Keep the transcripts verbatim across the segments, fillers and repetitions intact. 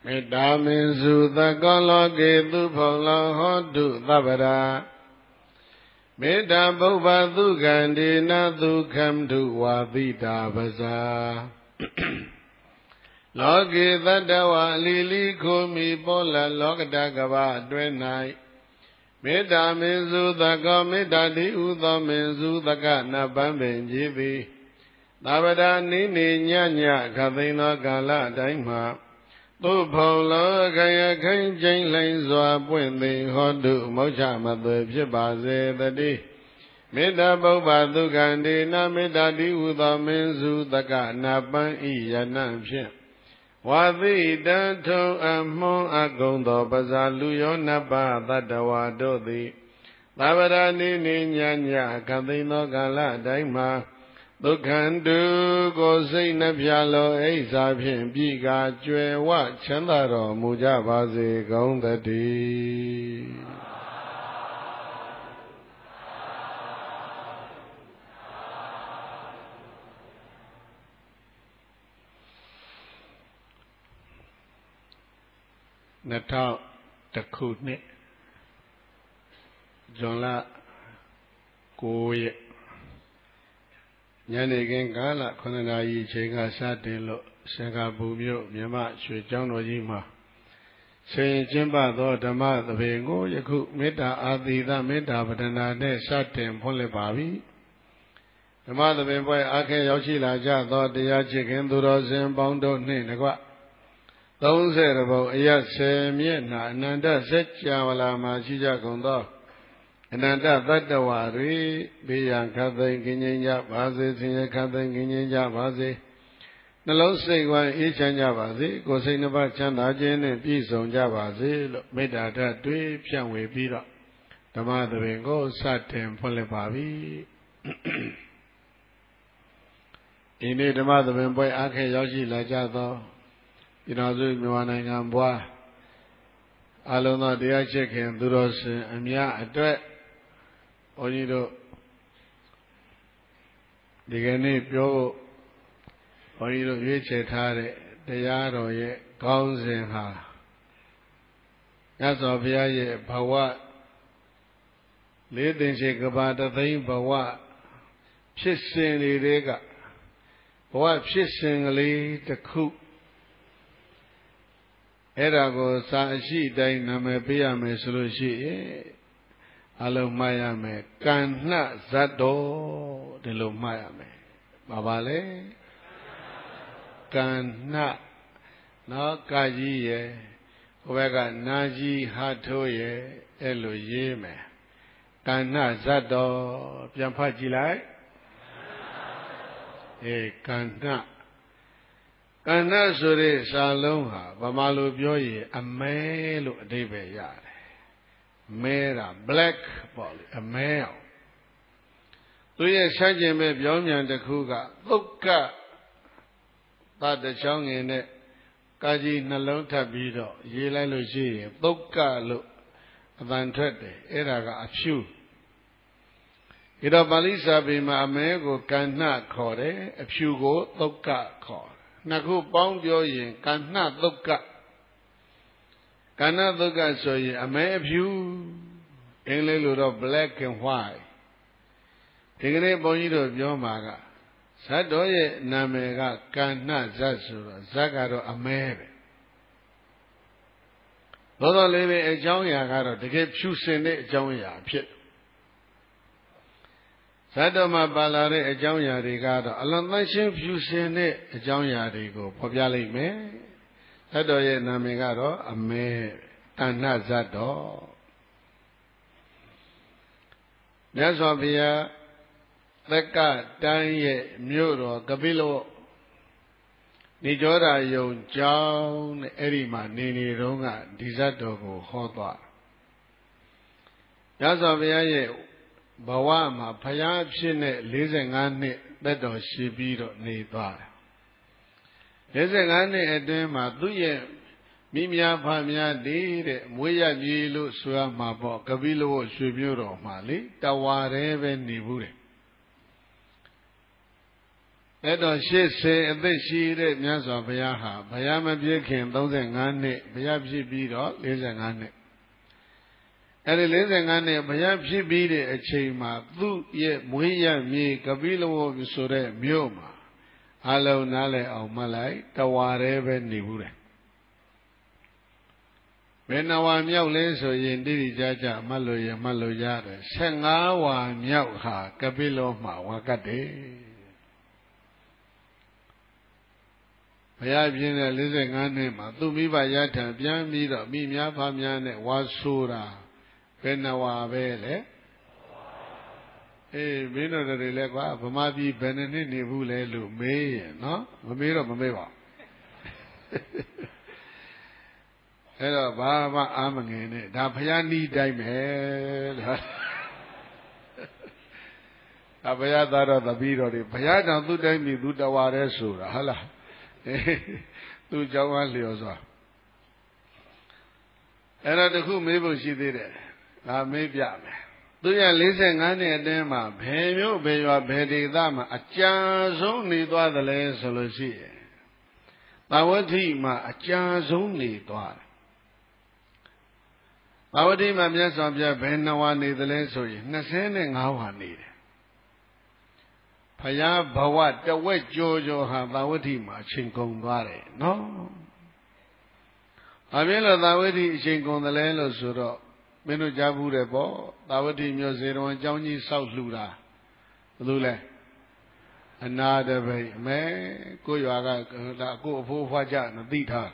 မေတ္တာမင်စုသကောလောကေသူဖုံလောဟောတုသဗ္ဗရာမေတ္တာပုဗ္ဗသုခန္တေနသုခံတုဝါပိတာပဇာလောကေတတ္တဝါလီလီခိုမိပေါ်လလောကတကဗအတွဲ၌မေတ္တာမင်စုသကောမေတ္တာတိဥသောမင်စုသကနပံပင်ကြည်သည်သဗ္ဗရာနိနေညညခသိန်သောကာလတိုင်းမှာသူဖုံလောခယခိုင်ကျိန်လိန်စွာပွင့်သိဟောတုမောက္ခမသွေဖြစ်ပါစေတည်းမေတ္တာပုဗ္ဗသုခန္တေနမေတ္တာတိဟုသောမင်းစုတကနာပန်းဤယနံဖြင့်ဝါသိတံထုံအမွန်အကုံသောပဇာလူယောနပသတ္တဝါတို့သည်သဗ္ဗရာနိနိညာညာခသိန်သောကာလတိုင်းမှာဒုက္ခံတုကိုစိတ်နှပြလောအိဇာဖြင့်ပြည်ကာကျွယ်ဝချမ်းသာတော်မူကြပါစေကုန်သတည်းနှစ်ထောင်တစ်ခုနှစ်ဇွန်လကိုရက်ညနေခင်းကာလခုနှစ်နာရီချိန်ကစတင်လို့စင်ကာပူမြို့မြန်မာရွှေကျောင်းတော်ကြီးမှာဆင်ကျင်းပသောဓမ္မသဘင်ကိုယခုမေတ္တာအာသီသမေတ္တာပဒနာနဲ့စတင်ဖွင့်လှစ်ပါပြီဓမ္မသဘင်ပွဲအားခဲရောက်ရှိလာကြသောတရားချစ်ခင်သူတော်စင်ပေါင်းတို့နှင့်တကွသုံးဆယ်ဘုံအရဆယ်မျက်နှာအနန္တစัจ java လာမှာရှိကြကုန်သောအနန္တသတ္တဝါတွေဘေးရန်ခတ်သိမ်းကင်းငြိမ်းကြပါစေဆင်းရဲခတ်သိမ်းကင်းငြိမ်းကြပါစေနှလုံးစိတ်ဝမ်းအေးချမ်းကြပါစေကိုယ်စိတ်နှပါချမ်းသာခြင်းနဲ့ပြည့်စုံကြပါစေလို့မေတ္တာဓာတ်တွေဖြန့်ဝေပြီးတော့ဓမ္မသဘင်ကိုစတင်ဖွင့်လှစ်ပါပြီဒီနေ့ဓမ္မသဘင်ပွဲအားခဲရောက်ရှိလာကြသောပြည်တော်စုမြန်မာနိုင်ငံဘွားအလုံးသောတရားချစ်ခင်သူတော်စင်အများအတွက်ဘုန်းကြီးတို့ဒီကနေ့ပြောဖို့ဘုန်းကြီးတို့ရွေးချယ်ထားတဲ့တရားတော်ရဲ့ခေါင်းစဉ်ဟာမြတ်စွာဘုရားရဲ့ဘဝလေးသိင်ရှိကဘာတသိန်းဘဝဖြစ်စဉ်တွေကဘဝဖြစ်စဉ်ကလေးတစ်ခုအဲ့ဒါကိုစာအရှိတိုင်းနာမည်ပေးရမယ်ဆိုလို့ရှိရင်အလုံးမှားရမယ်ကဏ္ဍဇတ်တော်ဒီလိုမှားရမယ်ပါပါလေကဏ္ဍနော်ကာကြီးရဲ့ဟိုဘက်ကနာကြီးဟာထိုးရဲ့အဲ့လိုရေးမယ်ကဏ္ဍဇတ်တော်ပြန်ဖတ်ကြည့်လိုက်အေးကဏ္ဍကဏ္ဍဆိုတဲ့စာလုံးဟာဗမာလိုပြောရင်အမဲလို့အဓိပ္ပာယ်ရတယ်မဲတာ black ပေါ့လေအမဲအောင်သူရဲ့ဆန့်ကျင်မဲ့ပြောင်းပြန်တစ်ခုကသုတ်ကသတ္တချောင်းငင်နဲ့ကာကြီးနှလုံးထပ်ပြီးတော့ရေးလိုက်လို့ရှိရင်သုတ်ကလို့အတန်ထွက်တယ်အဲ့ဒါကအဖြူဒီတော့ပါဠိစာပေမှာအမဲကိုကဏ္ဍခေါ်တယ်အဖြူကိုသုတ်ကခေါ်နှစ်ခုပေါင်းပြောရင်ကဏ္ဍသုတ်ကကဏ္ဍသုတ်ကဆိုရင်အမဲအဖြူအင်္ဂလိပ်လိုတော့ black and white ဒီကနေ့ဘုန်းကြီးတို့ပြောမှာကဇတ်တော်ရဲ့နာမည်ကကဏ္ဍဇတ်ဆိုတော့ဇတ်ကတော့အမဲပဲသို့တော်လည်းပဲအကြောင်းအရာကတော့တကယ်ဖြူစင်တဲ့အကြောင်းအရာဖြစ်ဇတ်တော်မှာပါလာတဲ့အကြောင်းအရာတွေကတော့အလွန်သန့်ရှင်းဖြူစင်တဲ့အကြောင်းအရာတွေကိုဖော်ပြလိုက်မယ်ဇတ်တော်ရဲ့နာမည်ကတော့အမဲကဏ္ဍဇတ်တော်မြတ်စွာဘုရားသက္ကတိုင်းရဲ့မြို့တော်ကပိလဝတ်နေကြောဓာယုံကျောင်းနဲ့အဲ့ဒီမှာနေနေတုန်းကဒီဇတ်တော်ကိုဟောသွားမြတ်စွာဘုရားရဲ့ဘဝမှာဘုရားဖြစ်နဲ့လေးဆယ်ငါးနှစ်သက်တော်ရှိပြီးတော့နေသွားတယ်လေးဆယ်ငါးနှစ်အတွင်းမှာသူ့ရဲ့မိမြာဖမြာတည်တဲ့မွေးရကြီးလို့ဆိုရမှာပေါ့ကပိလဝတ်ရွှေမြို့တော်မှာလေတဝါတည်းပဲနေဘူးတယ်အဲ့တော့ရှေ့စေအသက်ရှိတဲ့မြတ်စွာဘုရားဟာဘုရားမပြည့်ခင်သုံးဆယ်ငါးနှစ်ဘုရားဖြစ်ပြီးတော့လေးဆယ်ငါးနှစ်အဲ့ဒီလေးဆယ်ငါးနှစ်ဘုရားဖြစ်ပြီးတဲ့အချိန်မှာသူ့ရဲ့မွေးရမြေကပိလဝတ်ဆိုတဲ့မြို့မှာအလုံးနားလဲအောင်မှတ်လိုက်တဝါတည်းပဲနေဘူးတယ်ဘယ်နှဝါမြောက်လဲဆိုရင်တိတိကျကျမှတ်လို့ရမှတ်လို့ရတယ်ဆယ်ငါးဝါမြောက်ဟာကပိလောမှာဝါကတ်တယ်ဘုရားပြင်းတဲ့လေးဆယ်ငါးနှစ်မှာသူမိဘရထံပြန်ပြီးတော့မိများဖများနဲ့ဝါဆိုတာဘယ်နှဝါပဲလေအေးမင်းတို့တွေလည်းကွာဗမာပြည်ဘယ်နှစ်နှစ်နေဘူးလဲလို့မေးရင်နော်မမေးတော့မမေးပါအဲ့တော့ဘာမှအာမငယ်နဲ့ဒါဘုရားနီးတိုင်းပဲလို့အဘုရားသားတော်တပည့်တော်တွေဘုရားတောင်သူ့တိုင်းပြည်သူတဝါတည်းဆိုတာဟုတ်လားသူ့ကြောင်းအားလျော်စွာအဲ့တော့တခုမေးဖို့ရှိသေးတယ်ဒါမေးပြမယ်သူရလေးဆယ်ငါးနှစ်အတွင်းမှာဘယ်မျိုးဘယ်ရွာဘယ်ဒေသမှာအကြာဆုံးနေသွားသလဲဆိုလို့ရှိရင်သာဝတိမှာအကြာဆုံးနေသွားတယ်သာဝတိမှာမြတ်စွာဘုရားဘယ်နှဝါနေသလဲဆိုရင်၂၅ဝါနေတယ်ဘုရားဘဝတဝက်ကြောကြောဟာသာဝတိမှာအချိန်ကုန်သွားတယ်နော်ဘာဖြစ်လို့သာဝတိအချိန်ကုန်တယ်လဲလို့ဆိုတော့မင်းတို့ကြားဘူးတယ်ပေါ့သာဝတိမြို့စေတော်အကြောင်းကြီးဆောက်လှူတာဘယ်လိုလဲအနာတပိတ်အမဲကိုရွာကဒါကိုအဖိုးဖွားကြမသိထား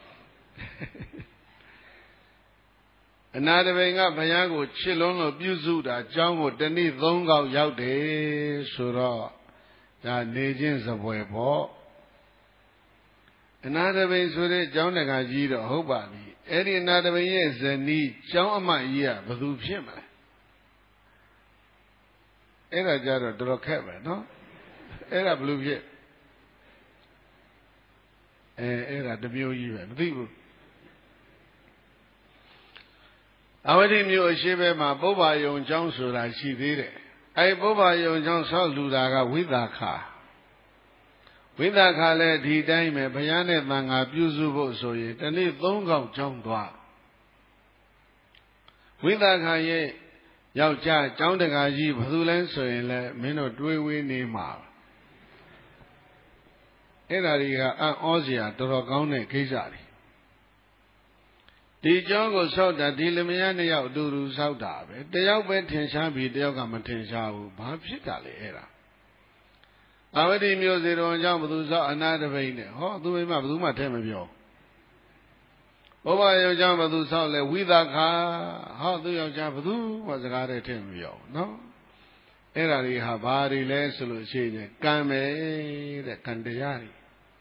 အနာတပိတ်ကဘုရားကိုချစ်လုံးလို့ပြုစုတာအကြောင်းကိုတနည်းသုံးခေါက်ရောက်တယ်ဆိုတော့ဒါနေချင်းစပွဲပေါ့အနာတပိတ်ဆိုတဲ့ကျောင်းတကာကြီးတော့ဟုတ်ပါပြီအဲ့ဒီအနာတပိတ်ရဲ့ဇနီးကျောင်းအမကြီးကဘယ်သူဖြစ်မလဲအဲ့ဒါကြတော့တော်တော်ခက်ပဲနော်အဲ့ဒါဘယ်လိုဖြစ်အဲအဲ့ဒါတစ်မျိုးကြီးပဲမသိဘူးအဝတိမျိုးအရှိဘဲမှာပုဗ္ဗာယုံကျောင်းဆိုတာရှိသေးတယ်အဲပုဗ္ဗာယုံကျောင်းဆောက်လူတာကဝိသခာဝိသခာလည်းဒီတိုင်းပဲဘုရားနဲ့သံဃာပြုစုဖို့ဆိုရင်တနေ့သုံးခေါက်ကျောင်းသွားဝိသခာရဲ့ယောက်ျားကျောင်းတကာကြီးဘယ်သူလဲဆိုရင်လည်းမင်းတို့တွေးဝေးနေမှာအဲ့ဒါတွေကအံ့ဩစရာတော်တော်ကောင်းတဲ့ကိစ္စတွေဒီကျောင်းကိုဆောက်တာဒီလမယားနှစ်ယောက်အတူတူဆောက်တာပဲတယောက်ပဲထင်ရှားပြီးတယောက်ကမထင်ရှားဘူးဘာဖြစ်တာလဲအဲ့ဒါသာဝတိမျိုးစေတော်ကြောင့်ဘသူဆောက်အနာတပိတ်နဲ့ဟောသူမိမဘသူမှထဲမပြောဘုရားယောက်ျားဘသူဆောက်လဲဝိသခာဟောသူယောက်ျားဘသူမှစကားတွေထဲမပြောနော်အဲ့ဒါတွေဟာဘာတွေလဲဆိုလို့ရှိရင်ကံပဲတဲ့ကံတရားတွေ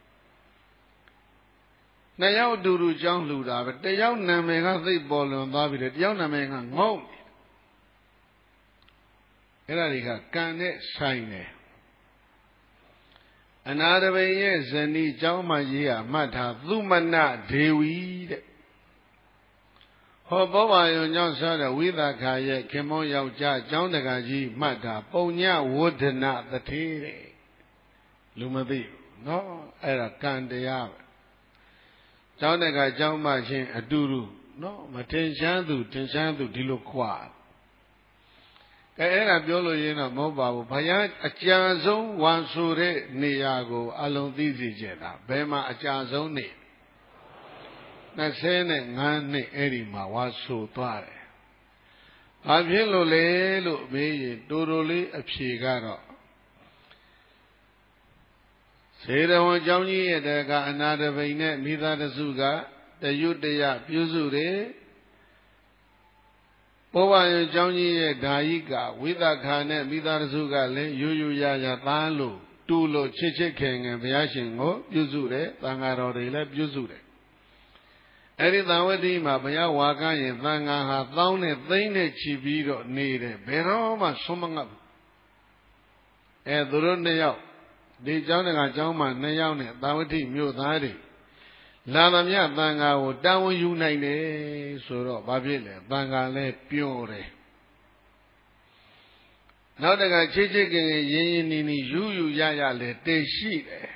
နှစ်ယောက်အတူတူကြောင်းလှူတာပဲတယောက်နာမည်ကသိပေါ်လွန်သွားပြီလေတယောက်နာမည်ကငုံအဲ့ဒါတွေကကံနဲ့ဆိုင်တယ်အနာတပိန်ရဲ့ဇနီးကျောင်းမကြီးဟာမှတ်ထားသုမနဒေဝီတဲ့ဟောဘောဘာယုံကျောင်းဆောတဲ့ဝိသခာရဲ့ခင်မောယောက်ျားကျောင်းတကာကြီးမှတ်ထားပုံညဝဒနာတထေးတဲ့လူမသိဘူးနော်အဲ့ဒါကံတရားပဲကျောင်းတကာကျောင်းမချင်းအတူတူနော်မထင်ရှားသူထင်ရှားသူဒီလိုခွာကဲအဲ့ဒါပြောလို့ရင်းတော့မဟုတ်ပါဘူးဘုရားအကြာဆုံးဝါဆိုတဲ့နေရာကိုအလုံးသိစေချင်တာဘယ်မှာအကြာဆုံးနေ၂၅နှစ်အဲ့ဒီမှာဝါဆိုသွားတယ်ဘာဖြစ်လို့လဲလို့မေးရင်တူတူလေးအဖြေကတော့စေတဝန်ကျောင်းကြီးရဲ့တကအနာတပိန်နဲ့မိသားစုကတယုတရပြုစုတယ်ဘုရားရဲ့ကျောင်းကြီးရဲ့ဓာယိကဝိသခာနဲ့မိသားစုကလည်းယူယူရရသားလို့တူလို့ချစ်ချစ်ခင်ခင်ဘုရားရှင်ကိုပြုစုတယ်သံဃာတော်တွေလည်းပြုစုတယ်အဲ့ဒီသာဝတိမှာဘုရားဝါကရင်သံဃာဟာသောင်းနဲ့သိန်းနဲ့ချီပြီးတော့နေတယ်ဘယ်တော့မှဆုံးမငတ်ဘူးအဲသူတို့နှစ်ယောက်ဒီကျောင်းတကာကျောင်းမှာနှစ်ယောက်နဲ့သာဝတိမြို့သားတွေလာသမျှသံဃာကိုတာဝန်ယူနိုင်တယ်ဆိုတော့ဘာဖြစ်လဲသံဃာလည်းပြောတယ်နောက်တကချစ်ချစ်ခင်ခင်ရင်းရင်းနီးနီးယူယူရရလေတည်ရှိတယ်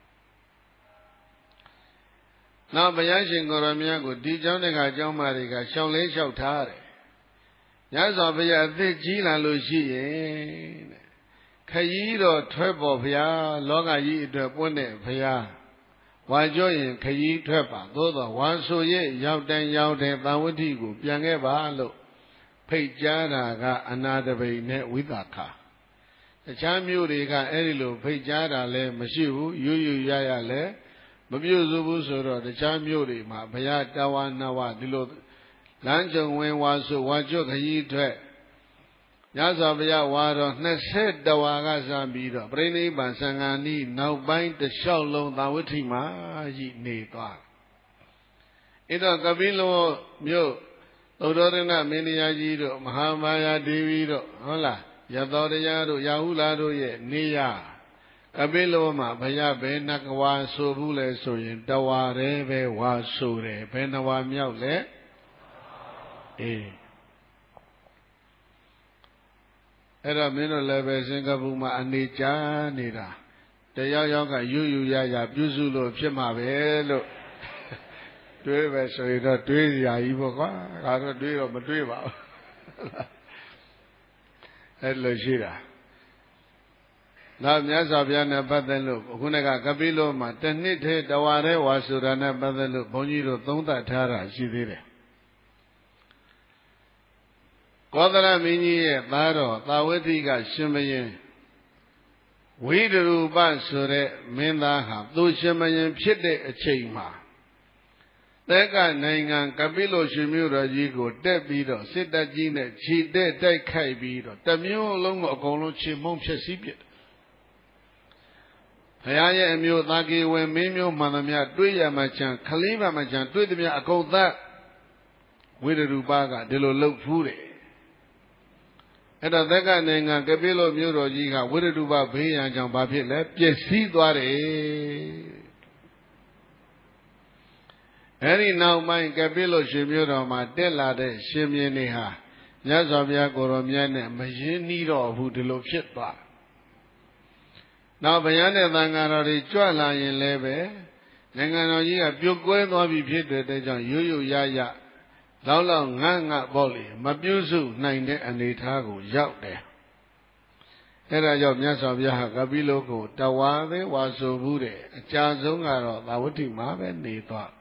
နောက်ဘုရားရှင်ကိုယ်တော်မြတ်ကိုဒီเจ้าတကအเจ้าမတွေကရှောင်လဲလျှောက်ထားတယ်ညဇောဘုရားအသက်ကြီးလာလို့ရှိရင်တဲ့ခရီးတော်ထွက်ပေါ်ဘုရားလောကကြီးအတွက်ပွင့်တဲ့ဘုရားဝါကြောရင်ခရီးထွက်ပါသို့သောဝါဆိုရဲ့ရောက်တန်ရောက်တဲ့သံဝဋ္ဌိကိုပြန်ခဲ့ပါလို့ဖိတ်ကြားတာကအနာတပိန်နဲ့ဝိသခာတခြားမျိုးတွေကအဲ့ဒီလိုဖိတ်ကြားတာလည်းမရှိဘူးယူယူရရလည်းမပြုစုဘူးဆိုတော့တခြားမျိုးတွေမှာဘုရားတဝါနဝဒီလိုလမ်းကြုံဝင်ဝါဆိုဝါကျွတ်ခရီးထွက်ညဇောဘုရားဝါတော်နှစ်ဆယ်တဝါကစပြီးတော့ပြိဋိဘံသံဃာနီးနောက်ပိုင်းတစ်လျှောက်လုံးသာဝဋ္ဌိမှာရှိနေသွားအဲ့တော့ကပိလောမြို့သုဒ္ဓရဏမင်းတရားကြီးတို့မဟာမာယာဒေဝီတို့ဟုတ်လားယသောတရားတို့ရာဟုလာတို့ရဲ့နေရကပိလောမှာဘုရားဘယ်နှကဝါဆိုဘူးလဲဆိုရင်တဝါတည်းပဲဝါဆိုတယ်ဘယ်နှဝါမြောက်လဲအေးအဲ့တော့မင်းတို့လည်းပဲစင်ကာပူမှာအနေချနေတာတယောက်ယောက်ကယူယူရရပြုစုလို့ဖြစ်မှာပဲလို့တွေးပဲဆိုရင်တော့တွေးစရာကြီးပေါ့ကွာဒါတော့တွေးတော့မတွေးပါဘူးအဲ့လိုရှိတာနောက်မြတ်စွာဘုရားနဲ့ပတ်သက်လို့ခုနကကပိလောမှာတစ်နှစ်ထဲတဝါထဲဝါဆိုတာနဲ့ပတ်သက်လို့ဘုန်းကြီးတို့သုံးသပ်ထားတာရှိသေးတယ်ကောသလမင်းကြီးရဲ့သားတော်သာဝတိကရှင်မယင်ဝိဒရူပဆိုတဲ့မင်းသားဟာသူရှင်မယင်ဖြစ်တဲ့အချိန်မှာသက်ကနိုင်ငံကပိလောရှင်မြို့တော်ကြီးကိုတက်ပြီးတော့စစ်တပ်ကြီးနဲ့ခြေတက်တိုက်ခိုက်ပြီးတော့တမျိုးလုံးကိုအကုန်လုံးခြေမုံဖျက်ဆီးပစ်တယ်ဘုရားရဲ့အမျိုးသာကေဝေမင်းမျိုးမှန်သမျှတွေးရမှချံခလေးပါမှချံတွေးသမျှအကုန်သတ်ဝိဒရူပကဒီလိုလှုပ်ဖူးတယ်အဲ့တော့သက်ကနိုင်ငံကပိလောမြို့တော်ကြီးကဝိရတုပဘေးရန်ကြောင့်ဘာဖြစ်လဲပျက်စီးသွားတယ်အဲ့ဒီနောက်ပိုင်းကပိလောရှင်မြို့တော်မှာတက်လာတဲ့ရှင်မြင်းတွေဟာမြတ်စွာဘုရားကိုယ်တော်မြတ်နဲ့မရင်းနှီးတော့ဘူးဒီလိုဖြစ်သွားနောက်ဘုရားနဲ့သံဃာတော်တွေကြွလာရင်လည်းပဲနိုင်ငံတော်ကြီးကပြုတ်ကွဲသွားပြီဖြစ်တဲ့ကြောင့်ရိုးရိုးရရလောက်လောက်ငတ်ငတ်ပေါ့လေမပြုစုနိုင်တဲ့အနေအထားကိုရောက်တယ်အဲ့ဒါကြောင့်မြတ်စွာဘုရားကပိလောကိုတဝါသေးဝါဆိုဘူးတဲ့အကြာဆုံးကတော့သာဝတိမှာပဲနေသွား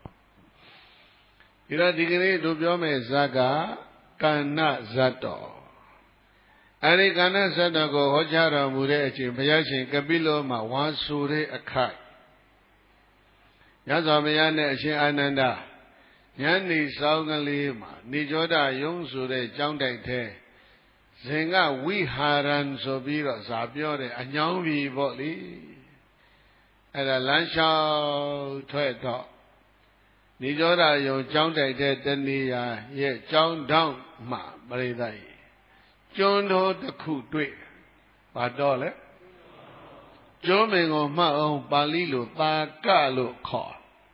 ဒီတော့ဒီကနေ့တို့ပြောမယ့်ဇာကကဏ္ဍဇတ်တော်အဲ့ဒီကဏ္ဍဇတ်တော်ကိုဟောကြားတော်မူတဲ့အချိန်ဘုရားရှင်ကပိလောမှာဝါဆိုတဲ့အခိုက်မြတ်စွာဘုရားနဲ့အရှင်အာနန္ဒာညနေဆောင်ကလေးမှာနေကြောဒယုံဆိုတဲ့ကျောင်းတိုက်ထဲဇင်ကဝိဟာရံဆိုပြီးတော့ဇာပြောတဲ့အညောင်းပြီပေါ့လေအဲ့ဒါလမ်းလျှောက်ထွက်တော့နေကြောဒယုံကျောင်းတိုက်ထဲတနေရာရဲ့ကျောင်းတောင်းမှပရိသတ်ကျွန်းတော်တစ်ခုတွေ့ဘာတော့လဲကျွန်းမင်ကိုမှတ်အောင်ပါဠိလိုသာကလို့ခေါ်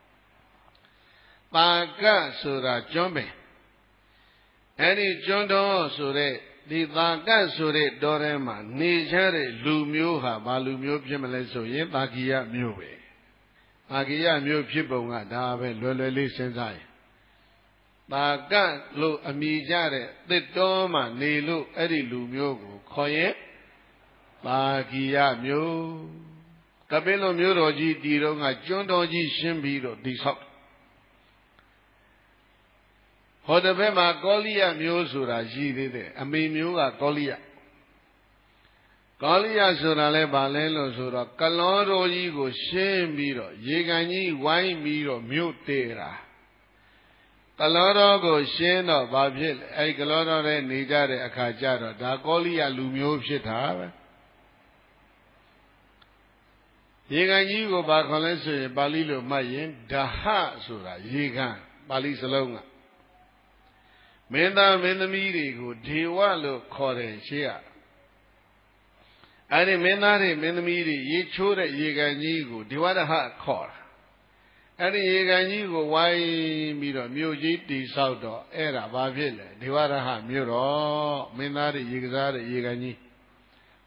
ပါကဆိုတာကျွန်းပင်အဲ့ဒီကျွန်းတော်ဆိုတဲ့ဒီသာကဆိုတဲ့တော်ထဲမှာနေကြတဲ့လူမျိုးဟာဘာလူမျိုးဖြစ်မလဲဆိုရင်သာဂိယမျိုးပဲသာဂိယမျိုးဖြစ်ပုံကဒါပဲလွယ်လွယ်လေးစဉ်းစားရင်သာကလို့အမိကြတဲ့တစ်တော်မှာနေလို့အဲ့ဒီလူမျိုးကိုခေါ်ရင်သာဂိယမျိုးကပိလောမျိုးတော်ကြီးဒီတော့ကကျွန်းတော်ကြီးရှင်းပြီးတော့ဒီဆောက်ဟောတဲ့ဘက်မှာကောလိယမျိုးဆိုတာရှိသေးတယ်အမေမျိုးကကောလိယကောလိယဆိုတာလဲဘာလဲလို့ဆိုတော့ကလောတော်ကြီးကိုရှင်းပြီးတော့ရေကန်ကြီးဝိုင်းပြီးတော့မြို့တည်တာကလောတော်ကိုရှင်းတော့ဘာဖြစ်လဲအဲ့ကလောတော်နဲ့နေကြတဲ့အခါကျတော့ဒါကောလိယလူမျိုးဖြစ်တာပဲရေကန်ကြီးကိုဘာခေါ်လဲဆိုရင်ပါဠိလိုမှတ်ရင်ဒဟဆိုတာရေကန်ပါဠိစလုံးကမင်းသားမင်းသမီးတွေကိုဒေဝလို့ခေါ်တယ်ရှေ့ကအဲ့ဒီမင်းသားတွေမင်းသမီးတွေရေချိုးတဲ့ရေကန်ကြီးကိုဒေဝရဟခေါ်တာအဲ့ဒီရေကန်ကြီးကိုဝိုင်းပြီးတော့မြို့ကြီးတည်ဆောက်တော့အဲ့ဒါဘာဖြစ်လဲဒေဝရဟမြို့တော်မင်းသားတွေရေကစားတဲ့ရေကန်ကြီး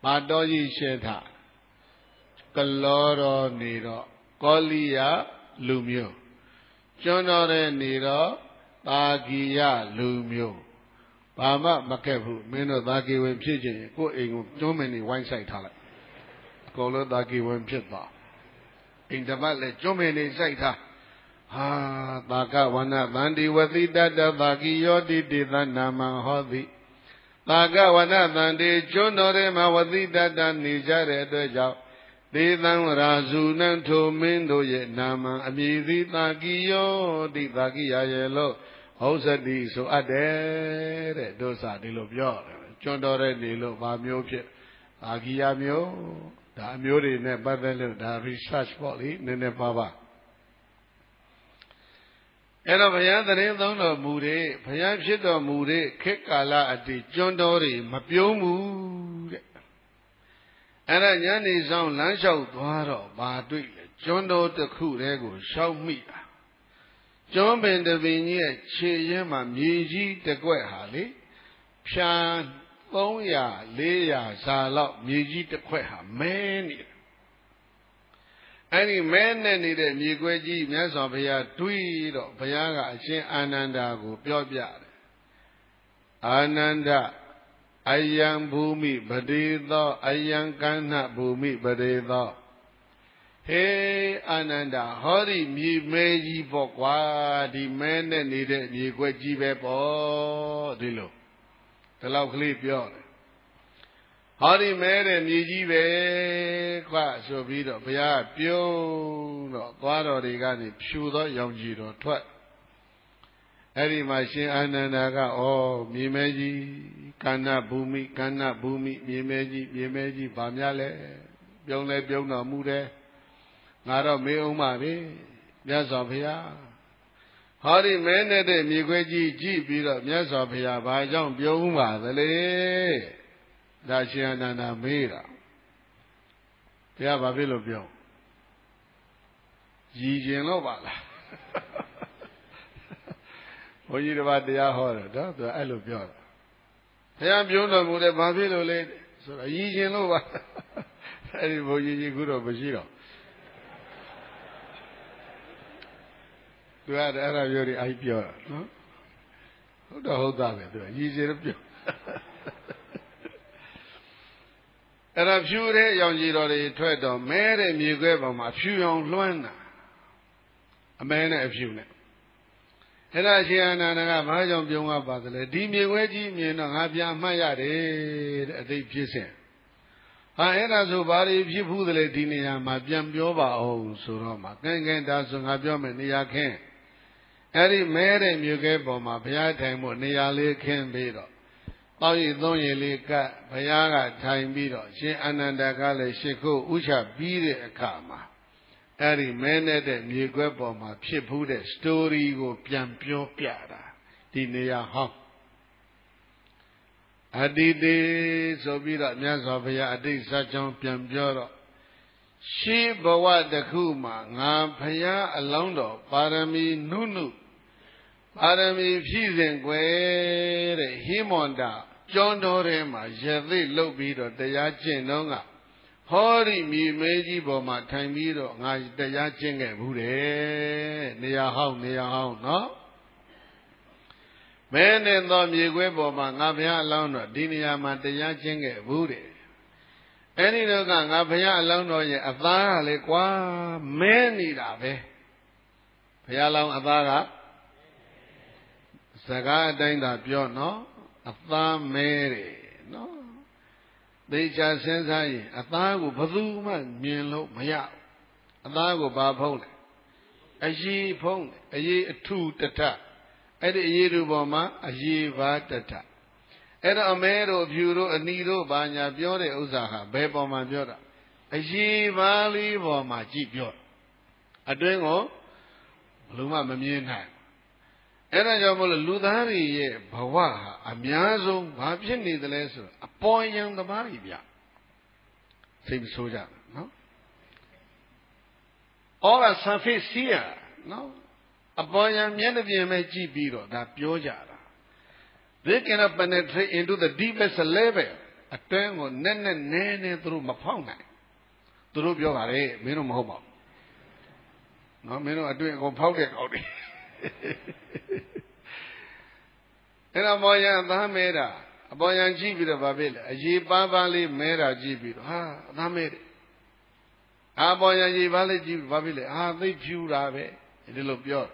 ဘာတော်ကြီးရှင်းထားကလောတော်နေတော့ကောလိယလူမျိုးကျွန်းတော်တဲ့နေတော့သာဂီယလူမျိုးဘာမှမကက်ဘူးမင်းတို့သာဂီဝင်ဖြစ်ခြင်းကိုယ့်အိမ်ကိုကျွန်းမင်းနေဝိုင်းဆိုင်ထားလိုက်အကုန်လုံးသာဂီဝင်ဖြစ်သွားအိမ်တပတ်လည်းကျွန်းမင်းနေဆိုင်ထားဟာသာကဝနသန္တိဝတိတတသာဂီယောတိတေသနာမဟောတိသာကဝနသန္တိကျွန်းတော်ထဲမှာဝတိတတနေကြတဲ့အတွက်ကြောင့်ဒေသံရာဇုနံထိုမင်းတို့ရဲ့နာမအမည်သည်သာဂီယောတိသာဂီယရဲ့လို့ဟုတ်စတိဆိုအပ်တယ်တဲ့ဒုစဒီလိုပြောတယ်ကျွန်းတော်တဲ့နေလို့ဗာမျိုးဖြစ်သာဂီယမျိုးဒါအမျိုးတွေနဲ့ပတ်သက်လို့ဒါ research ပေါ့လေနည်းနည်းပါပါအဲ့တော့ဘုရားသရင်သုံးတော်မူတဲ့ဘုရားဖြစ်တော်မူတဲ့ခေတ်ကာလအတည်ကျွန်းတော်တွေမပြုံးဘူးတဲ့အဲ့ဒါညနေဆောင်လမ်းလျှောက်သွားတော့ဘာတွေ့လဲကျွန်းတော်တစ်ခုတည်းကိုရှောက်မိတာကျွန်းပင်တပင်ကြီးရဲ့ခြေရင်းမှာမြေကြီးတစ်ကွက်ဟာလေဖြာသုံးရာလေးရာဇာလောက်မြေကြီးတစ်ခွက်ဟာမဲနေတယ်အဲ့ဒီမဲနဲ့နေတဲ့မြေခွက်ကြီးမြတ်စွာဘုရားတွေးတော့ဘုရားကအရှင်အာနန္ဒာကိုပြောပြတယ်အာနန္ဒအယံဘူမိပတိသောအယံကဏ္ဍဘူမိပတိသောဟေးအာနန္ဒာဟောဒီမြေမဲကြီးပေါ့ကွာဒီမဲနဲ့နေတဲ့မြေခွက်ကြီးပဲပေါ့ဒီလိုဒီလောက်ကလေးပြောတယ်ဟောဒီမဲတဲ့မြေကြီးပဲခွဆိုပြီးတော့ဘုရားပြုံးတော့သွားတော်တွေကနေဖြူသောရောင်ကြီးတော်ထွက်အဲ့ဒီမှာရှင်အာနန္ဒာကဩမြေမဲကြီးကဏ္ဍဘူမိကဏ္ဍဘူမိမြေမဲကြီးမြေမဲကြီးဗာများလဲပြုံးလဲပြုံးတော်မူတယ်ငါတော့မေးအောင်ပါပဲမြတ်စွာဘုရားဟောဒီမဲနဲ့တဲ့မြေခွဲကြီးကြည့်ပြီးတော့မြတ်စွာဘုရားဘာကြောင့်ပြုံးပါသလဲဒါရှင်အနန္ဒာမေးတာဘုရားဘာဖြစ်လို့ပြောရည်ကျင်လို့ပါလားဘုန်းကြီးတစ်ပါးတရားဟောတယ်နော်သူအဲ့လိုပြောတာဘုရားပြုံးတော်မူတယ်ဘာဖြစ်လို့လဲဆိုတော့ရည်ကျင်လို့ပါအဲ့ဒီဘုန်းကြီးကြီးခုတော့မရှိတော့သူကအဲ့ဒါပြောတယ်အဲ့ပြောတာနော်ဟုတ်တော့ဟုတ်တာပဲသူကရည်ကျင်လို့ပြောအဲ့ဒါဖြူတဲ့ရောင်ကြီးတော်တွေထွက်တော့မဲတဲ့မြေခွဲပေါ်မှာဖြူရောင်လွှမ်းတာအမဲနဲ့အဖြူနဲ့အဲ့ဒါရှင်အနန္ဒာကဘာကြောင့်ပြုံးရပါသလဲဒီမြေခွဲကြီးမြင်တော့ငါပြန်မှတ်ရတယ်တဲ့အသိဖြစ်စဉ်ဟာအဲ့ဒါဆိုဘာတွေဖြစ်ဘူးသလဲဒီနေရာမှာပြန်ပြောပါအောင်ဆိုတော့မှကဲကဲဒါဆိုငါပြောမယ်နေရာခင်းအဲ့ဒီမဲတဲ့မြေခွဲပေါ်မှာဘုရားထိုင်ဖို့နေရာလေးခင်းပြီးတော့ပေါရည်သုံးရည်လေးကဘုရားကထိုင်ပြီးတော့ရှင်အာနန္ဒာကလည်းရှ िख ုဥချပြီးတဲ့အခါမှာအဲ့ဒီမဲနေတဲ့မြေခွဲပေါ်မှာဖြစ်ဘူးတဲ့ story ကိုပြန်ပြောပြတာဒီနေရာဟောင်းအတိတေဆိုပြီးတော့မြတ်စွာဘုရားအတိတ်ဇာတ်ကြောင့်ပြန်ပြောတော့ရှေးဘဝတစ်ခုမှာငါဘုရားအလောင်းတော်ပါရမီနုနုပါရမီဖြည့်စဉ်ွယ်တဲ့ဟိမန္တာကျွန်းတော်ထဲမှာရသိလုတ်ပြီးတော့တရားကျင့်တော့ကဟောဒီမြေမဲကြီးပေါ်မှာထိုင်ပြီးတော့ငါတရားကျင့်ခဲ့ဘူးတယ်နေရာဟောင်းနေရာဟောင်းနော်မဲနဲ့သောမြေခွဲပေါ်မှာငါဘုရားအလောင်းတော်ဒီနေရာမှာတရားကျင့်ခဲ့ဘူးတယ်အဲ့ဒီတော့ကငါဘုရားအလောင်းတော်ရဲ့အသားကလေကွာမဲနေတာပဲဘုရားလောင်းအသားကစကားအတိုင်းသာပြောနော်အသားမဲတယ်နော်သိချာစဉ်းစားရင်အသားကိုဘယ်သူမှမြင်လို့မရအသားကိုဘာဖုံးလဲအရေးဖုံးအရေးအထုတထအဲ့ဒီအရေးတို့ပေါ်မှာအရေးပါတထအဲ့တော့အမဲတို့ဖြူတို့အနီတို့ဘာညာပြောတဲ့ဥစ္စာဟာဘယ်ပေါ်မှာပြောတာအရေးပါလေးပေါ်မှာကြည့်ပြောအတွင်းကိုဘယ်လိုမှမမြင်နိုင်အဲ့ဒါကြောင့်မလို့လူသားတွေရဲ့ဘဝဟာအများဆုံးဘာဖြစ်နေသလဲဆိုအပေါ်ယံသမားတွေဗျစိတ်မဆိုးကြဘူးနော် all a surface here နော်အပေါ်ယံမျက်နှာပြင်ပဲကြည့်ပြီးတော့ဒါပြောကြတာthey cannot penetrate into the deepest level အတွင်းကိုနဲ့နဲ့နဲနဲသူတို့မဖောက်နိုင်သူတို့ပြောပါလေမင်းတို့မဟုတ်ပါဘူးနော်မင်းတို့အတွင်းကိုဖောက်တဲ့ကောက်တယ်အဲ့တော့မောရအသားမဲတာအပေါ်ယံကြည့်ပြီးတော့ဗာဖြစ်လေအရေးပါးပါးလေးမဲတာကြည့်ပြီးတော့ဟာအသားမဲတယ်အပေါ်ယံရေးပါးလေးကြည့်ပြီးဗာဖြစ်လေဟာသိဖြူတာပဲဒီလိုပြော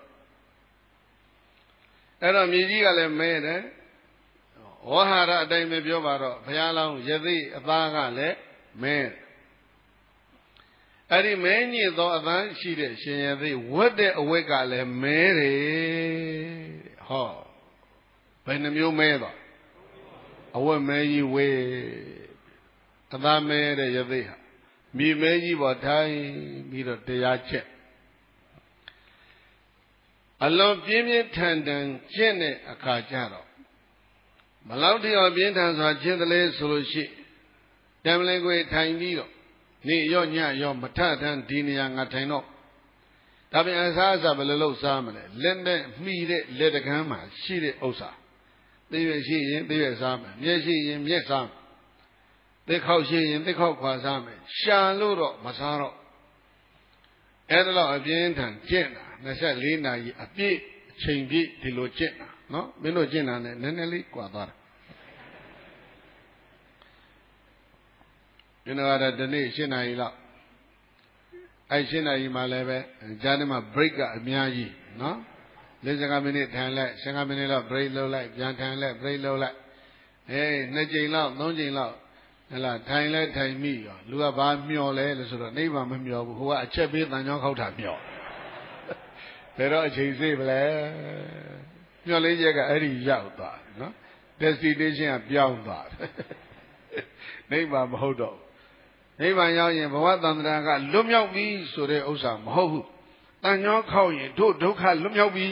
အဲ့တော့မြေကြီးကလည်းမဲတယ်ဝဟာရအတိုင်းပဲပြောပါတော့ဘုရားလောင်းယသိအသားကလည်းမဲတယ်အဲ့ဒီမဲညစ်သောအသားရှိတဲ့ရှင်ယသိဝတ်တဲ့အဝတ်ကလည်းမဲတယ်ဟောဘယ်နှမျိုးမဲတော့အဝတ်မဲကြီးဝေးအသားမဲတဲ့ယသိဟာမြေမဲကြီးပေါ်ထိုင်ပြီးတော့တရားချက်အလွန်ပြင်းပြင်းထန်ထန်ကျင့်တဲ့အခါကျတော့မလောက်တရောပြင်းထန်စွာကျင့်တယ်လေဆိုလို့ရှိတံမလင်ကိုထိုင်ပြီးတော့နေရော့ညရော့မထထန်ဒီနေရာငါထိုင်တော့ဒါပြန်အစားအစာဘယ်လိုလုပ်စားမလဲလက်နဲ့မှီတဲ့လက်တကမ်းမှာရှိတဲ့ဥစ္စာသိရရှိရင်သိရစားမယ်မျက်ရှိရင်မျက်စားမယ်သိခောက်ရှိရင်သိခောက်ခွာစားမယ်ရှာလို့တော့မစားတော့အဲ့ဒါတော့အပြင်းထန်ကျင့်တာနှစ်ဆယ့်လေးနာရီအပြည့်အချိန်ပြည့်ဒီလိုကျင့်တာနော်မင်းတို့ကျင့်တာနဲ့နည်းနည်းလေးကွာသွားတာဒီနေ့ကတော့ဒီနေ့ရှင်းနာရီလောက်အဲ့ရှင်းနာရီမှလည်းပဲဂျာနေမှာ break ကအများကြီးနော်၄၅မိနစ်ထိုင်လိုက်၁၅မိနစ်လောက် break လုပ်လိုက်ပြန်ထိုင်လိုက် break လုပ်လိုက်အေးနှစ်ကြိမ်လောက်သုံးကြိမ်လောက်ဟလာထိုင်လဲထိုင်မိရောလူကဘာမျောလဲလို့ဆိုတော့နိဗ္ဗာန်မမျောဘူးဟိုကအချက်ပေးတန်ကြောင်းခောက်တာမျောဘယ်တော့အချိန်စေးပလဲမျောလေးချက်ကအဲ့ဒီရောက်သွားနော် destination ကပြောင်းသွားနိဗ္ဗာန်မဟုတ်တော့နိဗ္ဗာန်ရောက်ရင်ဘဝတန္တရာကလွတ်မြောက်ပြီဆိုတဲ့ဥစ္စာမဟုတ်ဘူးတန်ကြောင်းခောက်ရင်တို့ဒုက္ခလွတ်မြောက်ပြီ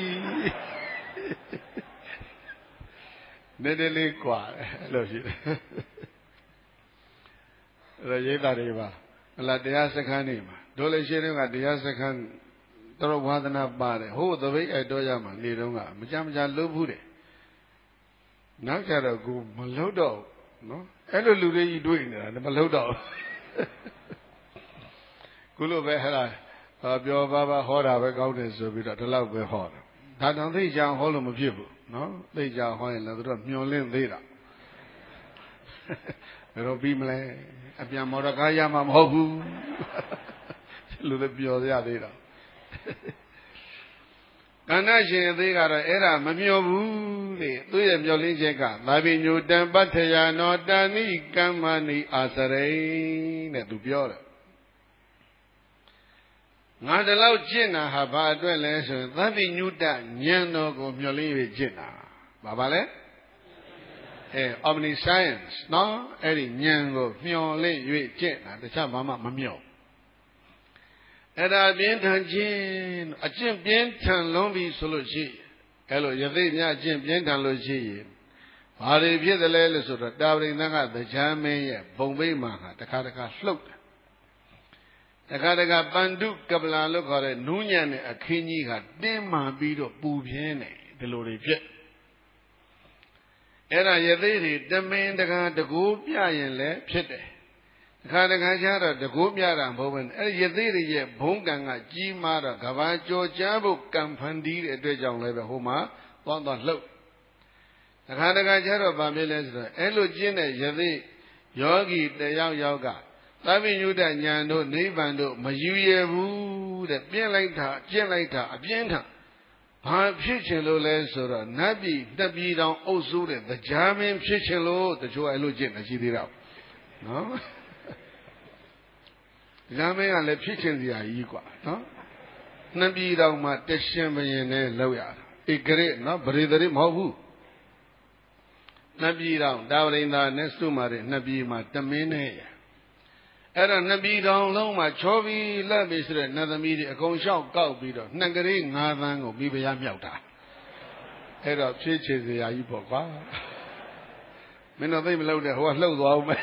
နည်းနည်းလေးกว่าအဲ့လိုရှိတယ်အဲ့ရိတ်တာတွေပါဟလာတရားစခန်းနေမှာတို့လည်းရှိတဲ့ကတရားစခန်းတော်ဝါဒနာပါတယ်ဟိုသပိတ်အတော်ရမှာနေတော့ကမကြမကြလှုပ်ဘူးတယ်နောက်ကြတော့ကိုမလှုပ်တော့နော်အဲ့လိုလူတွေကြီးတွေ့နေတာမလှုပ်တော့ခုလိုပဲဟလာပြောပါပါဟောတာပဲကောင်းတယ်ဆိုပြီးတော့ဒီလောက်ပဲဟောတာဒါတောင်သိကြအောင်ဟောလို့မဖြစ်ဘူးနော်သိကြအောင်ဟောရင်လည်းတို့မျောလင့်သေးတာဘယ်တော့ပြီးမလဲအပြန်မော်ဒကားရမှာမဟုတ်ဘူးလူတွေပြောရသေးတာကန္နရှင်အသေးကတော့အဲ့ဒါမမျောဘူးလေသူ့ရဲ့မျောလင်းချက်ကသာဘိညုတံပတ္ထယာနောတာဏိကမ္မဏိအာစရိတဲ့သူပြောတယ်ငါတလောက်ကျင့်တာဟာဘာအတွက်လဲဆိုရင်သဗ္ဗညုတဉာဏ်တော်ကိုမျောလင်း၍ကျင့်တာဘာပါလဲအဲ omniscience နော်အဲ့ဒီဉာဏ်ကိုမျောလင့်၍ကျင့်တာတခြားဘာမှမမျောအဲ့ဒါပြင်းထန်ခြင်းအကျင့်ပြင်းထန်လုံးပြီဆိုလို့ရှိအဲ့လိုယသိများအကျင့်ပြင်းထန်လို့ရှိရင်ဘာတွေဖြစ်သလဲလို့ဆိုတော့တာဝရိန္ဒကတရားမင်းရဲ့ဘုံဗိမာန်ဟာတခါတခါလှုပ်တယ်တခါတခါပန္တုကပလာလို့ခေါ်တဲ့နူးညံ့တဲ့အခင်းကြီးကတင်းမာပြီးတော့ပူပြင်းနေဒီလိုတွေဖြစ်အဲ့ဒါယသိတွေတမင်တကာတကူပြရင်လည်းဖြစ်တယ်တခါတခါကျတော့တကူပြတာမဟုတ်ဘူးအဲ့ဒီယသိတွေရဲ့ဘုံကံကကြီးမားတော့ကဘာကြော်ကြားဖို့ကံဖန်တီးတဲ့အတွက်ကြောင့်လည်းပဲဟိုမှာသွားသွားလှုပ်တခါတခါကျတော့ဗာပြလဲဆိုတော့အဲ့လိုကျင့်တဲ့ယသိယောဂီတယောက်ယောက်ကသဗ္ဗညုတဉာဏ်တို့နိဗ္ဗာန်တို့မယူရဘူးတဲ့ပြင်းလိုက်တာကျင့်လိုက်တာအပြင်းထန်ဘာဖြစ်ချင်လို့လဲဆိုတော့နတ်ပြည်တက်ပြည်တောင်အုပ်စိုးတဲ့တရားမင်းဖြစ်ချင်လို့တချို့အဲ့လိုကျင့်နေရှိသေးတာနော်တရားမင်းကလည်းဖြစ်ချင်စရာကြီးกว่าနော်နှစ်ပြည်တောင်မှာတရှင်ဘရင်နဲ့လောက်ရတာဧကရနော်ဗရေတရမဟုတ်ဘူးနှစ်ပြည်တောင်တာဝရိန္ဒာနဲ့စုမာတဲ့နှစ်ပြည်မှာတမင်းနဲ့အဲ့ဒါနှစ်ပြည်တောင်လုံးမှာချောပြီးလက်ပြီးဆိုတဲ့နတ်သမီးတွေအကုန်လျှောက်ကောက်ပြီးတော့နှစ်ကလေးငါးသန်းကိုမိဖုရားမြောက်တာအဲ့တော့ဖြည့်ချေစရာကြီးပေါ့ကွာမင်းတို့သိမလို့တဲ့ဟိုကလှုပ်သွားအောင်မယ်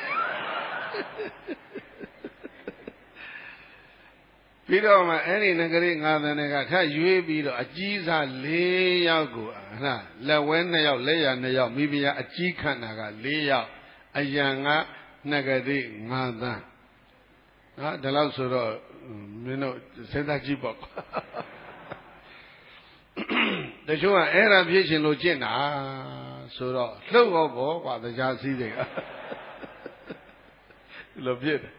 ပြီးတော့မှအဲ့ဒီနှစ်ကလေးငါးသန်းတွေကထပ်ရွေးပြီးတော့အကြီးစားလေးယောက်ကိုဟာလက်ဝဲနှစ်ယောက်လက်ရနှစ်ယောက်မိဖုရားအကြီးခန့်တာကလေးယောက်အယံကနှစ်ကတိငါးသန်းနော်ဒါလို့ဆိုတော့မင်းတို့စဉ်းစားကြည့်ပေါ့တချို့ကအဲ့ဒါဖြစ်ရှင်လို့ကျင့်တာဆိုတော့လှုပ်တော့ပေါ့ကွာတရားစည်းတွေကလို့ဖြစ်တယ်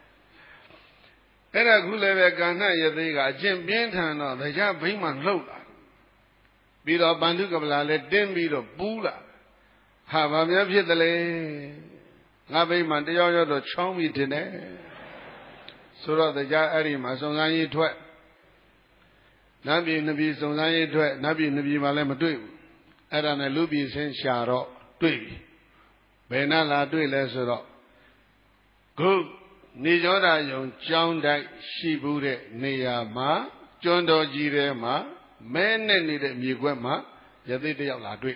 အဲ့ဒါခုလည်းပဲကာဏယသိကအကျင့်ပြင်းထန်တော့တရားဘိမှလှုပ်လာပြီးတော့ပန္ဓုကပလာလည်းတင်းပြီးတော့ပူးလာဟာဘာများဖြစ်တယ်လဲငါဘိမှတယောက်ယောက်တော့ချောင်းပြီးတင်တယ်ဆိုတော့တရားအဲ့ဒီမှာစုံစမ်းရေးထွက်နတ်ပြည်နှစ်ပြည်စုံစမ်းရေးထွက်နတ်ပြည်နှစ်ပြည်မှာလည်းမတွေ့ဘူးအဲ့ဒါနဲ့လူပြည်ဆင်းရှာတော့တွေ့ပြီဘယ်နဲ့လာတွေ့လဲဆိုတော့ခုနေကြောတာယုံကျောင်းတိုက်ရှိဘူးတဲ့နေရာမှာကျွန်းတော်ကြီးထဲမှာမဲနဲ့နေတဲ့မြေခွက်မှာယသိတယောက်လာတွေ့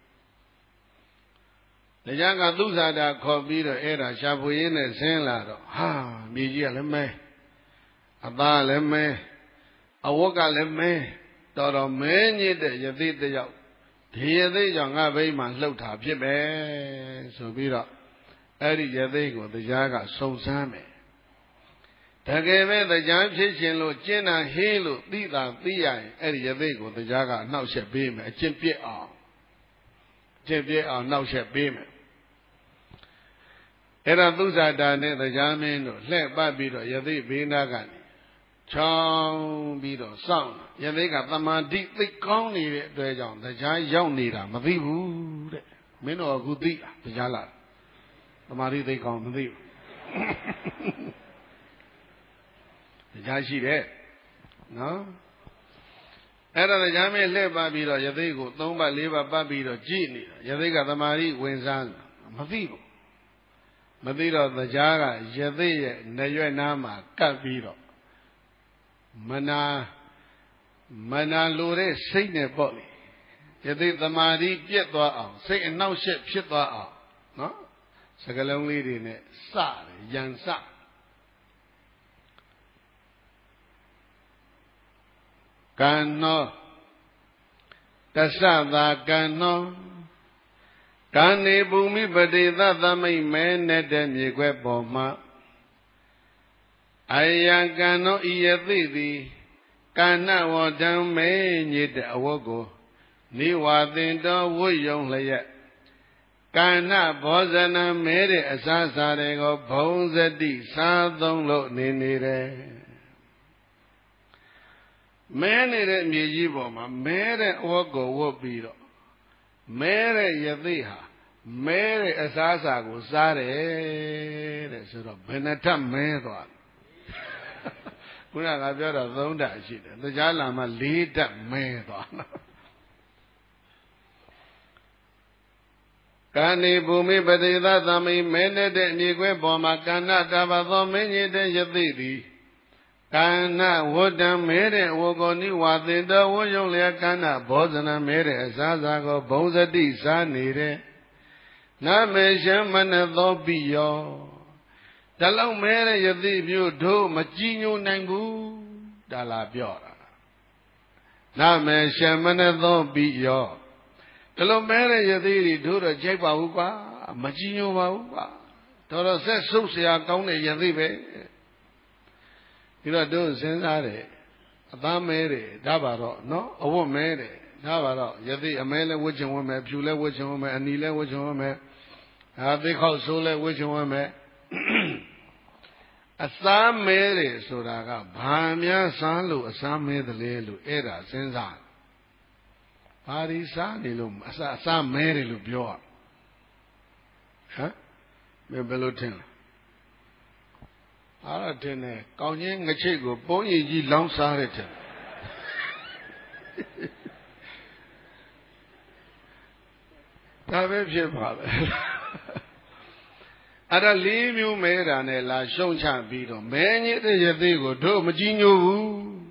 တရားကသုဇာတာခေါ်ပြီးတော့အဲ့ဒါရှာဖွေရင်းနဲ့ဆင်းလာတော့ဟာမြေကြီးကလည်းမဲအသားလည်းမဲအဝတ်ကလည်းမဲတော်တော်မဲညစ်တဲ့ယသိတယောက်ဒီယသိကြောင့်ငါဘိမှလှုပ်တာဖြစ်ပဲဆိုပြီးတော့အဲ့ဒီယသိကိုတရားကစုံစမ်းမယ်တကယ်ပဲတရားဖြစ်ရှင်လို့ကျင့်တာဟင်းလို့သိတာသိရရင်အဲ့ဒီယသိကိုတရားကအနှောက်အယှက်ပေးမယ်အကျင့်ပြည့်အောင်အကျင့်ပြည့်အောင်နှောက်အယှက်ပေးမယ်အဲ့ဒါသုဇာတာနဲ့တရားမင်းတို့လှည့်ပတ်ပြီးတော့ယသိဘေးနာကနေချောင်းပြီးတော့စောင့်ယသိကသမာဓိသိကောင်းနေတဲ့အတွက်ကြောင့်တရားရောက်နေတာမသိဘူးတဲ့မင်းတို့အခုသိလားတရားလားသမာဓိသိကောင်းမသိဘူးတရားရှိတယ်နော်အဲ့ဒါတရားမင်းလှည့်ပတ်ပြီးတော့ယသိကိုသုံးပတ်လေးပတ်ပတ်ပြီးတော့ကြည့်နေတာယသိကသမာဓိဝင်စားမသိဘူးမသိတော့တရားကယသိရဲ့နေရွက်နားမှာကပ်ပြီးတော့မနာမနာလိုတဲ့စိတ်နဲ့ပေါ့လေယသိသမာဓိပြည့်သွားအောင်စိတ်အနှောက်အယှက်ဖြစ်သွားအောင်နော်စကလုံးလေးတွေနဲ့စတယ်ရန်စကံနောတသသာကံနောကံနေဘူမိပတိသသမိတ်မဲနေတဲ့မြေခွဲပေါ်မှာအယံကံနောဤယသိသည်ကာဏဝတံမဲညစ်တဲ့အဝတ်ကိုနိဝါသင်တော်ဝတ်ယုံလျက်ကာဏဘောဇနံမဲတဲ့အစားစားတွေကိုဘုံစတိစားသုံးလို့နေနေတယ်မဲနေတဲ့မြေကြီးပေါ်မှာမဲတဲ့အဝတ်ကိုဝတ်ပြီးတော့မဲတဲ့ယသိဟာမဲတဲ့အစားအစာကိုစားတယ်တဲ့ဆိုတော့ဘယ်နှထပ်မဲသွားခုနကပြောတော့သုံးဓာတ်ရှိတယ်တရားလာမှလေးဓာတ်မဲသွားကာဏိဘူမိပတိသသမိမဲနေတဲ့မြေခွဲပေါ်မှာကာဏတာဘသောမင်းကြီးတဲ့ယသိသည်ကာဏဝတ္တံမဲတဲ့ဝဂောနိဝါသင်တော်ဝယုံလျက်ကာဏဘောဇနံမဲတဲ့အစားစားကိုဘုံစတိစားနေတဲ့နမေရှမနသောပိယောတလုံးမဲတဲ့ယသိမျိုးတို့မကြည်ညိုနိုင်ဘူးဒါလာပြောတာနမေရှမနသောပိယောတလုံးမဲတဲ့ယသိတွေတို့တော့ကြိုက်ပါဘူးကွာမကြည်ညိုပါဘူးကွာတော်တော်ဆက်ဆုပ်เสียကောင်းတဲ့ယသိပဲဒီတော့တို့စဉ်းစားတယ်အသားမဲတယ်ဒါပါတော့နော်အဝတ်မဲတယ်ဒါပါတော့ယသိအမဲလဲဝှချင်ဝတ်မယ်ဖြူလဲဝှချင်ဝတ်မယ်အနီလဲဝှချင်ဝတ်မယ်ဟာသိခောက်ဆိုးလဲဝှချင်ဝတ်မယ်အသားမဲတယ်ဆိုတာကဘာများစားလို့အစားမဲတယ်လေလို့အဲ့ဒါစဉ်းစားဘာဒီစားနေလို့အစားအစားမဲတယ်လို့ပြောอ่ะဟမ်ဘယ်ဘယ်လိုထင်လဲအားရတဲ့နဲ့ကောင်းချင်းငချိတ်ကိုပုံးရည်ကြီးလောင်းစားတဲ့တဲ့ဒါပဲဖြစ်ပါလေအဲ့ဒါလေးမျိုးမဲတာနဲ့လာရှုံချပြီးတော့မဲညစ်တဲ့ရသေးကိုတို့မကြည်ညိုဘူး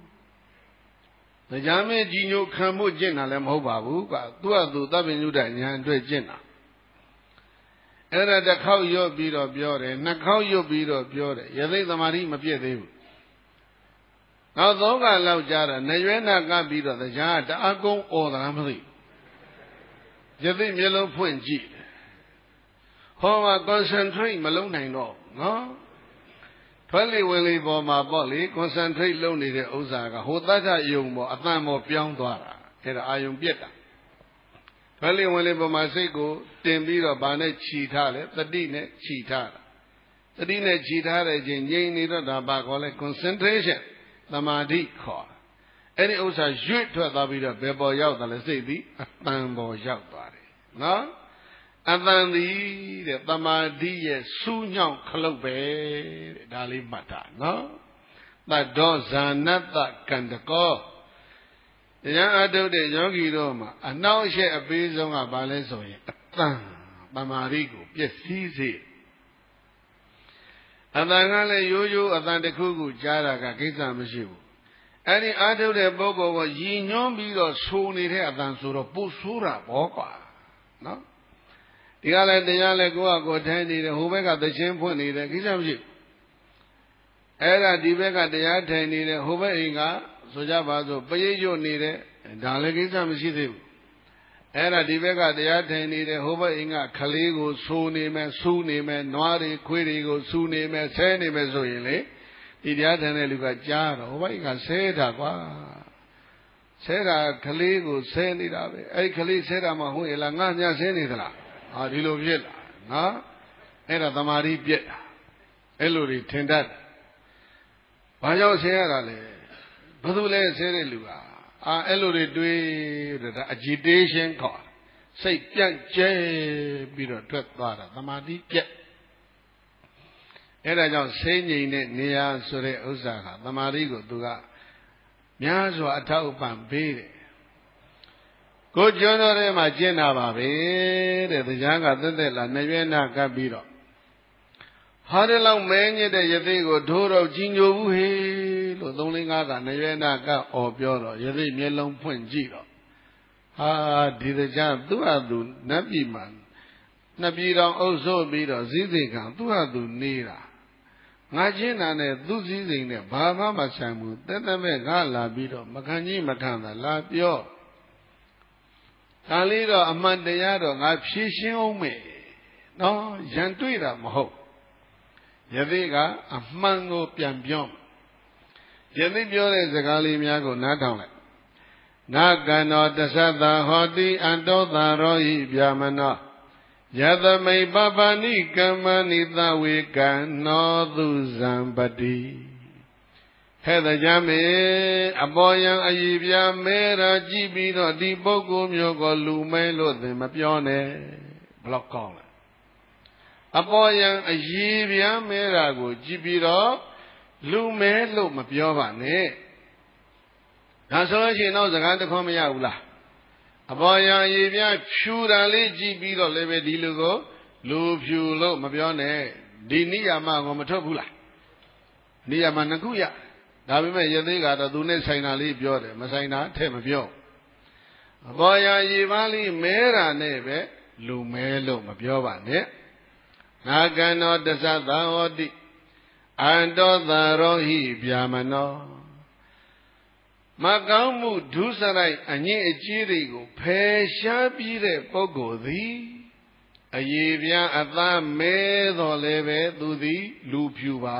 တရားမင်းကြည်ညိုခံမှုကျင့်တာလည်းမဟုတ်ပါဘူးကွာသူကသူသဗ္ဗညုတဉာဏ်အတွက်ကျင့်တာအဲ့ဒါတစ်ခေါက်ရွတ်ပြီးတော့ပြောတယ်နှစ်ခေါက်ရွတ်ပြီးတော့ပြောတယ်ယသိသမာဓိမပြည့်သေးဘူးနောက်သုံးခါလောက်ကြာတော့နေရွဲနာကပ်ပြီးတော့တရားတအားကုန်းអော်တာမသိယသိမျက်လုံးဖွင့်ကြည့်ဟဟောမှာ concentrate မလုပ်နိုင်တော့နော်ထွက်လေဝင်လေပေါ်မှာပေါ့လေ concentrate လုပ်နေတဲ့ဥစ္စာကဟိုတတ်ကြယုံပေါ်အတန်ပေါ်ပြောင်းသွားတာအဲ့ဒါအာယုံပြက်တာထွက်လေဝင်လေပေါ်မှာစိတ်ကိုတင်ပြီးတော့ဗာနဲ့ခြီထားတယ်တတိနဲ့ခြီထားတာတတိနဲ့ခြီထားတဲ့ချင်းငြိမ်နေတော့ဒါပါခေါ်လဲ concentration သမာဓိခေါ်အဲ့ဒီဥစ္စာရွေ့ထွက်သွားပြီးတော့ဘယ်ပေါ်ရောက်တယ်လဲစိတ်ပြီးအတန်ပေါ်ရောက်သွားတယ်နော်အတန်သည်တဲ့သမာဓိရဲ့စူးညောင်းခလုတ်ပဲတဲ့ဒါလေးမှတ်တာနော်တတ္တောဇာနတ္တကန္တကောတရားအထုတ်တဲ့ယောဂီတို့မှာအနောက်ရှက်အပေးဆုံးကဘာလဲဆိုရင်အတန်သမာဓိကိုပျက်စီးစေအတန်ကလည်းရိုးရိုးအတန်တစ်ခုခုကြားတာကကိစ္စမရှိဘူးအဲ့ဒီအထုတ်တဲ့ပုဂ္ဂိုလ်ကရည်ညွှန်းပြီးတော့ဆိုနေတဲ့အတန်ဆိုတော့ပိုဆိုးတာပေါ့ကွာနော်ဒီကလည်းတရားလည်းကိုယ့်အကိုထိုင်းနေတယ်ဟိုဘက်ကသချင်းဖွင့်နေတယ်ကိစ္စမရှိဘူးအဲ့ဒါဒီဘက်ကတရားထိုင်နေတယ်ဟိုဘက်အိမ်ကဆိုကြပါစို့ပရိတ်ရွတ်နေတယ်ဒါလည်းကိစ္စမရှိသေးဘူးအဲ့ဒါဒီဘက်ကတရားထိုင်နေတယ်ဟိုဘက်အိမ်ကခလေးကိုဆိုးနေမယ်ဆူးနေမယ်နွားတွေခွေးတွေကိုဆူးနေမယ်ဆဲနေမယ်ဆိုရင်လေဒီတရားထိုင်တဲ့လူကကြားတော့ဟိုဘက်အိမ်ကဆဲတာကွာဆဲတာခလေးကိုဆဲနေတာပဲအဲ့ဒီခလေးဆဲတာမှဟုတ်ရဲ့လားငါညဆဲနေသလားဟာဒီလိုဖြစ်လာနော်အဲ့ဒါသမာဓိပြက်တာအဲ့လိုတွေထင်တတ်ဘာကြောင့်ဆဲရတာလဲဘာလို့လဲဆဲတဲ့လူကအာအဲ့လိုတွေတွေးတဲ့ဒါ agitation ခေါ်စိတ်ပြန့်ကျဲပြီးတော့ထွက်သွားတာသမာဓိပြက်အဲ့ဒါကြောင့်ဆဲငြိမ်တဲ့နေရာဆိုတဲ့ဥစ္စာကသမာဓိကိုသူကများစွာအထောက်အပံ့ပေးတယ်ကိုကျွန်းတော်ထဲမှာကျင့်တာပါပဲတဲ့တရားကသက်သက်လာနှရွဲ့နာကပ်ပြီးတော့ဟာတဲ့လောက်မဲညစ်တဲ့ယသိကိုထိုးတော့ကြီးညိုဘူးဟေးလို့သုံးလေးငါးကနှရွဲ့နာကပ်អော်ပြောတော့ယသိမျက်လုံးဖွင့်ကြည့်တော့ဟာဒီတရားသူ့ဟာသူနတ်ပြည်မှာနှစ်ပြည်တော်အုပ်စိုးပြီးတော့စည်းစိမ်ကသူ့ဟာသူနေတာငါကျင့်တာနဲ့သူ့စည်းစိမ်နဲ့ဘာမှမဆိုင်ဘူးတက်တက်မဲ့ငါလာပြီးတော့မခံကြီးမခံတာလာပြောဒါလေးတော့အမှန်တရားတော့ငါဖြည့်ရှင်းအောင်မယ်နော်ရန်တွေ့တာမဟုတ်ယသိကအမှန်ကိုပြန်ပြောယသိပြောတဲ့စကားလေးများကိုနားထောင်လိုက်နာကန္တောတသတ္တဟောတိအန္တောသာရောဟိဗျာမနောယသမိပပဏိကမ္မနိသဝေကံနောသူဇံပတိဟဲ့တဲ့ကြမေအပေါ်ယံအည်ပြမဲရာကြည့်ပြီးတော့ဒီပုဂ္ဂိုလ်မျိုးကိုလူမဲလို့သင်မပြောနဲ့ဘလောက်ကောင်းလဲအပေါ်ယံအည်ပြမဲရာကိုကြည့်ပြီးတော့လူမဲလို့မပြောပါနဲ့ဒါဆိုလို့ရှိရင်တော့စကားတစ်ခွန်းမရဘူးလားအပေါ်ယံအည်ပြဖြူတာလေးကြည့်ပြီးတော့လည်းပဲဒီလူကိုလူဖြူလို့မပြောနဲ့ဒီနိယာမကိုမထွက်ဘူးလားနိယာမနှစ်ခုရဒါပေမဲ့ယသိကတော့သူနဲ့ဆိုင်တာလေးပြောတယ်မဆိုင်တာထဲ့မပြောအပေါ်ယံရေပန်းလေးမဲတာနဲ့ပဲလူမဲလို့မပြောပါနဲ့နာကန္တောတသတ္တဟောတိအန္တောသာရောဟိဗျာမနောမကောင်းမှုဒုစရိုက်အငြိအကျေးတွေကိုဖယ်ရှားပြီးတဲ့ပုဂ္ဂိုလ်သည်အယေပြားအသားမဲတော်လည်းပဲသူသည်လူဖြူပါ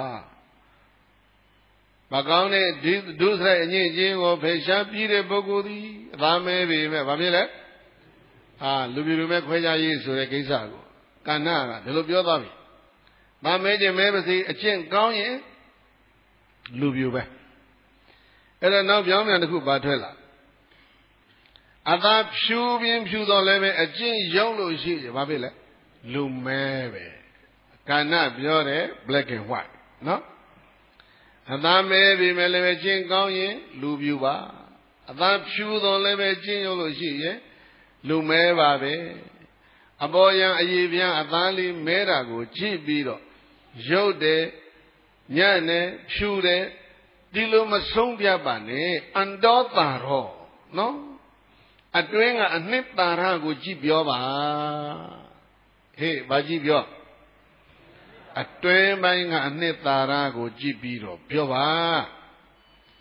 မကောင်းတဲ့ဒုစရိုက်အငြိအကျေးကိုဖယ်ရှားပြီးတဲ့ပုဂ္ဂိုလ်သည်အသားမဲပေမဲ့ဘာဖြစ်လဲအာလူဖြူလူမဲခွဲခြားရေးဆိုတဲ့ကိစ္စကိုကဏ္ဍကဒီလိုပြောသွားပြီ။မမဲခြင်းမဲပါစေအကျင့်ကောင်းရင်လူဖြူပဲ။အဲ့တော့နောက်ပြောင်းပြန်တစ်ခုပါထွက်လာ။အသာဖြူပြင်းဖြူတော့လည်းပဲအကျင့်ရောက်လို့ရှိရင်ဘာဖြစ်လဲလူမဲပဲ။ကဏ္ဍပြောတယ် black and white နော်။အသာမဲပြီမဲ့လည်းပဲကျင့်ကောင်းရင်လူဖြူပါ။အသာဖြူတော့လည်းပဲကျင့်ရောက်လို့ရှိရင်လူမဲပါပဲ။အပေါ်ယံအည်ပြားအသားလေးမဲတာကိုကြည့်ပြီးတော့ရုပ်တယ်ညံ့တယ်ဖြူတယ်ဒီလိုမဆုံးပြပါနဲ့အန္တောသာရောနော်အတွင်းကအနှစ်သာရကိုကြည့်ပြောပါဟေးဘာကြည့်ပြောအတွင်းပိုင်းကအနှစ်သာရကိုကြည့်ပြီးတော့ပြောပါ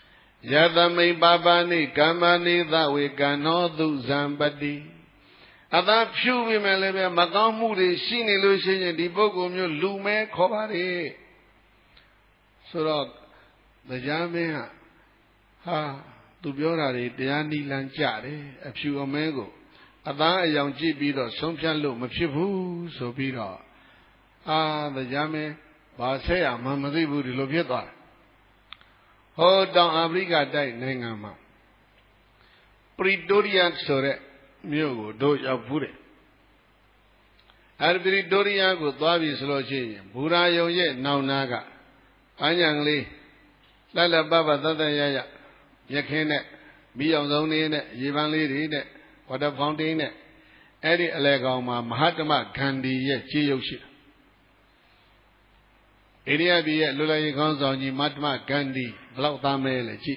ယသမိပပနိကမ္မနိသဝေကံနောသူဇံပတိအသာဖြူပေမဲ့လည်းပဲမကောင်းမှုတွေရှိနေလို့ရှိရင်ဒီပုဂ္ဂိုလ်မျိုးလူမဲခေါ်ပါတယ်ဆိုတော့တရားမင်းကဟာသူပြောတာတွေတရားနိလန်းကြတယ်အဖြူအမဲကိုအသားအယောင်ကြည့်ပြီးတော့ဆုံးဖြတ်လို့မဖြစ်ဘူးဆိုပြီးတော့အာတရားမင်းဘာဆက်ရမှမသိဘူးဒီလိုဖြစ်သွားတယ်ဟောတောင်အာဖရိကတိုက်နိုင်ငံမှာပရီတိုရီယာဆိုတဲ့မြို့ကိုတို့ရောက်ဘူးတယ်အဲဒီပရီတိုရီယာကိုသွားပြီဆိုလို့ရှိရင်ဘူရာယုံရဲ့နောင်နာကပန်းညံကလေးလက်လက်ပပသတ်သတ်ရရရခင်းနဲ့မိအောင်ဆုံးလေးနဲ့ရေပန်းလေးတွေနဲ့ဝါတာဖောင်တင်းနဲ့အဲ့ဒီအလဲကောင်မှာမဟာတမဂန္ဒီရဲ့ခြေရုပ်ရှိတယ်အိန္ဒိယပြည်ရဲ့လူလိုက်ခေါင်းဆောင်ကြီးမဟာတမဂန္ဒီဘလောက်သားမဲလဲကြည့်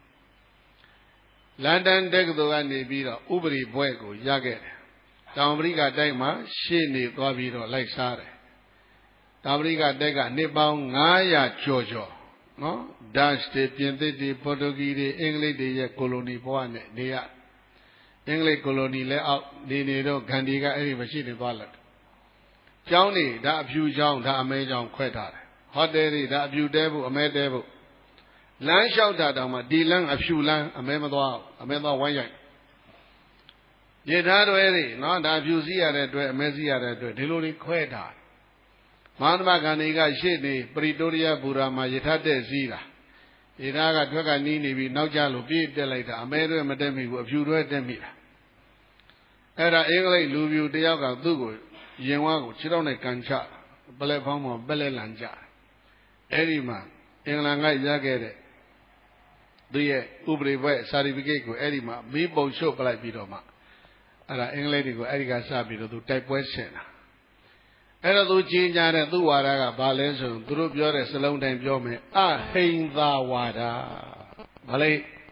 လန်ဒန်တက္ကသိုလ်ကနေပြီးတော့ဥပဒေဘွဲ့ကိုရခဲ့တယ်တောင်အမေရိကတိုက်မှာရှေ့နေသွားပြီးတော့လိုက်စားတယ်တောင်အမေရိကတိုက်ကနှစ်ပေါင်းငါးရာကျော်ကျော်နော်ဒတ်တွေပြင်သစ်တွေပေါ်တူဂီတွေအင်္ဂလိပ်တွေရဲ့ကိုလိုနီဘဝနဲ့နေရအင်္ဂလိပ်ကိုလိုနီလက်အောက်နေနေတော့ဂန္ဒီကအဲ့ဒီမရှိနေသွားလိုက်ကျောင်းနေဒါအဖြူကျောင်းဒါအမဲကျောင်းခွဲထားတယ်ဟိုတယ်တွေဒါအဖြူတဲဖို့အမဲတဲဖို့လမ်းလျှောက်တာတောင်မှဒီလမ်းအဖြူလမ်းအမဲမသွားအမဲသွားဝိုင်းရိုက်ရထားတွေတွေနော်ဒါဖြူစည်းရတဲ့အတွက်အမဲစည်းရတဲ့အတွက်ဒီလိုတွေခွဲထားမဟာသမာဂန္ဒီကရှေ့နေပရီတိုရီယာဘူရာမှာရထားတဲ့စည်းတာရထားကထွက်ကနီးနေပြီးနောက်ကျလို့ပြေးတက်လိုက်တာအမဲတွေမတက်မိဘူးအဖြူတွေတက်မိတာအဲ့ဒါအင်္ဂလိပ်လူပြူတယောက်ကသူ့ကိုရင်ဝါကိုခြေထောက်နဲ့ကန်ချပလက်ဖောင်းမှာပက်လက်လန်ကြအဲ့ဒီမှာအင်္ဂလန်ကရခဲ့တဲ့သူရဲ့ဥပဒေဘွဲ့ certificate ကိုအဲ့ဒီမှာမီးပုံရှုပ်ပလိုက်ပြီးတော့မှအဲ့ဒါအင်္ဂလိပ်တွေကိုအဲ့ဒီကစပြီးတော့သူတိုက်ပွဲဆင်တာအဲ့တော့သူကြီးညာတဲ့သူ့ဝါဒကဘာလဲဆိုရင်သူတို့ပြောတဲ့စလုံးတိုင်းပြောမယ်အဟိန္ဒဝါဒဘာလဲ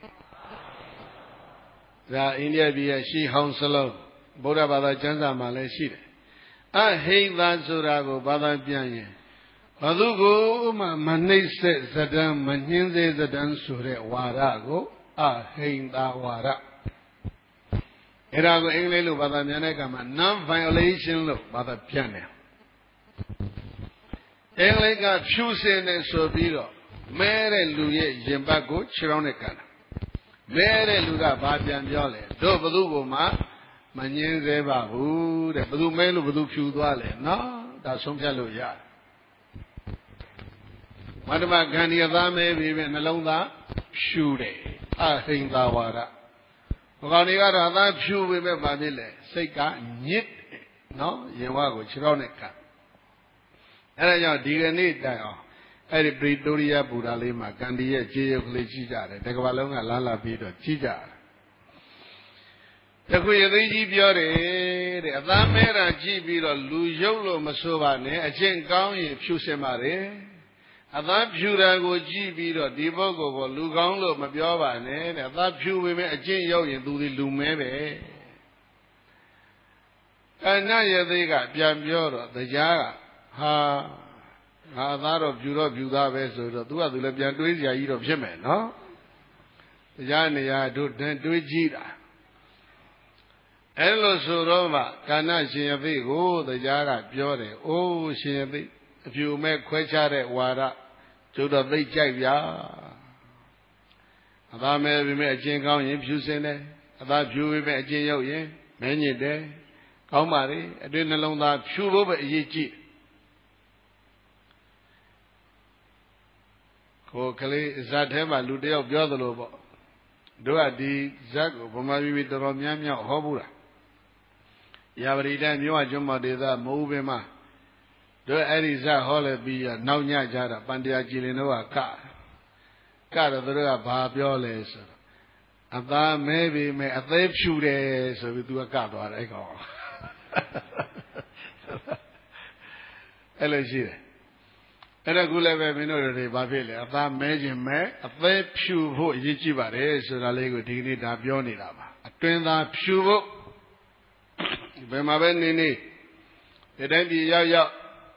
ဒါအိန္ဒိယပြည်ရဲ့ရှီဟောင်းစလုံးဗုဒ္ဓဘာသာကျမ်းစာမှာလည်းရှိတယ်အဟိန္ဒဆိုတာကိုဘာသာပြန်ရင်ဘသူကိုမှမနှိမ့်ဆက်ဇဒံမညှင်းသေးဇဒံဆိုတဲ့ဝါဒကိုအဟိန္ဒဝါဒအဲ့ဒါကိုအင်္ဂလိပ်လိုဘာသာပြန်တဲ့အခါမှာ non violation လို့ဘာသာပြန်တယ်အင်္ဂလိပ်ကဖြူစင်နေဆိုပြီးတော့မဲတဲ့လူရဲ့ရင်ဘတ်ကိုခြေထောက်နဲ့ကန်တာမဲတဲ့လူကဘာပြန်ပြောလဲတို့ဘသူကိုမှမငင်းသေးပါဘူးတဲ့ဘသူမဲလို့ဘသူဖြူသွားလဲနော်ဒါဆုံးဖြတ်လို့ရတယ်မတ္တမဂန္ဒီအသားမဲပြီးပဲနှလုံးသားဖြူတယ်အဟိန္ဒဝါဒဘုကောင်တွေကတော့အသားဖြူပြီးပဲဗာဖြစ်လဲစိတ်ကညစ်နော်ရင်ဝါကိုခြေထောက်နဲ့ကန်အဲ့ဒါကြောင့်ဒီကနေ့တိုင်အောင်အဲ့ဒီပရီတိုရီယာဘူရာလေးမှာဂန္ဒီရဲ့ခြေရုပ်ကလေးကြည့်ကြတယ်တကဘာလုံးကလာလာပြီးတော့ကြည့်ကြတယ်တခုရသိကြီးပြောတယ်တဲ့အသားမဲတာကြည့်ပြီးတော့လူရုပ်လို့မဆိုပါနဲ့အချင်းကောင်းရင်ဖြူစင်ပါတယ်အသားဖြူတာကိုကြည့်ပြီးတော့ဒီပုဂ္ဂိုလ်ကိုလူကောင်းလို့မပြောပါနဲ့တဲ့အသားဖြူပေမဲ့အချင်းရောက်ရင်သူဒီလူမဲပဲကဏ္ဍရသေးကပြန်ပြောတော့တရားကဟာငါအသားတော့ဖြူတော့ဖြူသားပဲဆိုတော့သူကသူလည်းပြန်တွေးစရာကြီးတော့ဖြစ်မယ်နော်တရားနေရာတို့တွေးကြည့်တာအဲ့လိုဆိုတော့မှကာဏရှင်ယသိကိုတရားကပြောတယ်အိုးရှင်ယသိအဖြူမဲ့ခွဲခြားတဲ့ဝါဒကျုပ်တော့သိကြိုက်ဗျာအသားမဲပြီမဲ့အချင်းကောင်းရင်ဖြူစင်တယ်အသားဖြူပြီမဲ့အချင်းရောက်ရင်မဲညစ်တယ်ကောင်းပါလေအတွင်းနှလုံးသားဖြူဖို့ပဲအရေးကြီးကိုကလေးဇတ်ထဲမှာလူတယောက်ပြောသလိုပေါ့တို့ကဒီဇတ်ကိုဗမာပြည်တော်တော်များများဟောဘူးလားရာပရိတိုင်းမြို့အကျွန်းမဒေသမဟုတ်ပင်မှာတို့အဲ့ဒီဇတ်ဟောလဲပြီးတော့နောက်ညကြတာပန္တရားကြည်လင်တို့ကကကတော့သူတို့ကဘာပြောလဲဆိုတော့အသားမဲပြီမဲအသေးဖြူတယ်ဆိုပြီးသူကကသွားတယ်အဲ့ကောင်အဲ့လိုရှိတယ်အဲ့ဒါကူလည်းပဲမင်းတို့တွေဘာဖြစ်လဲအသားမဲခြင်းမဲအသေးဖြူဖို့အရေးကြီးပါတယ်ဆိုတာလေးကိုဒီကနေ့ဒါပြောနေတာပါအတွင်းသားဖြူဖို့ဘယ်မှာပဲနေနေဒီတိုင်းပြည်ရောက်ရောက်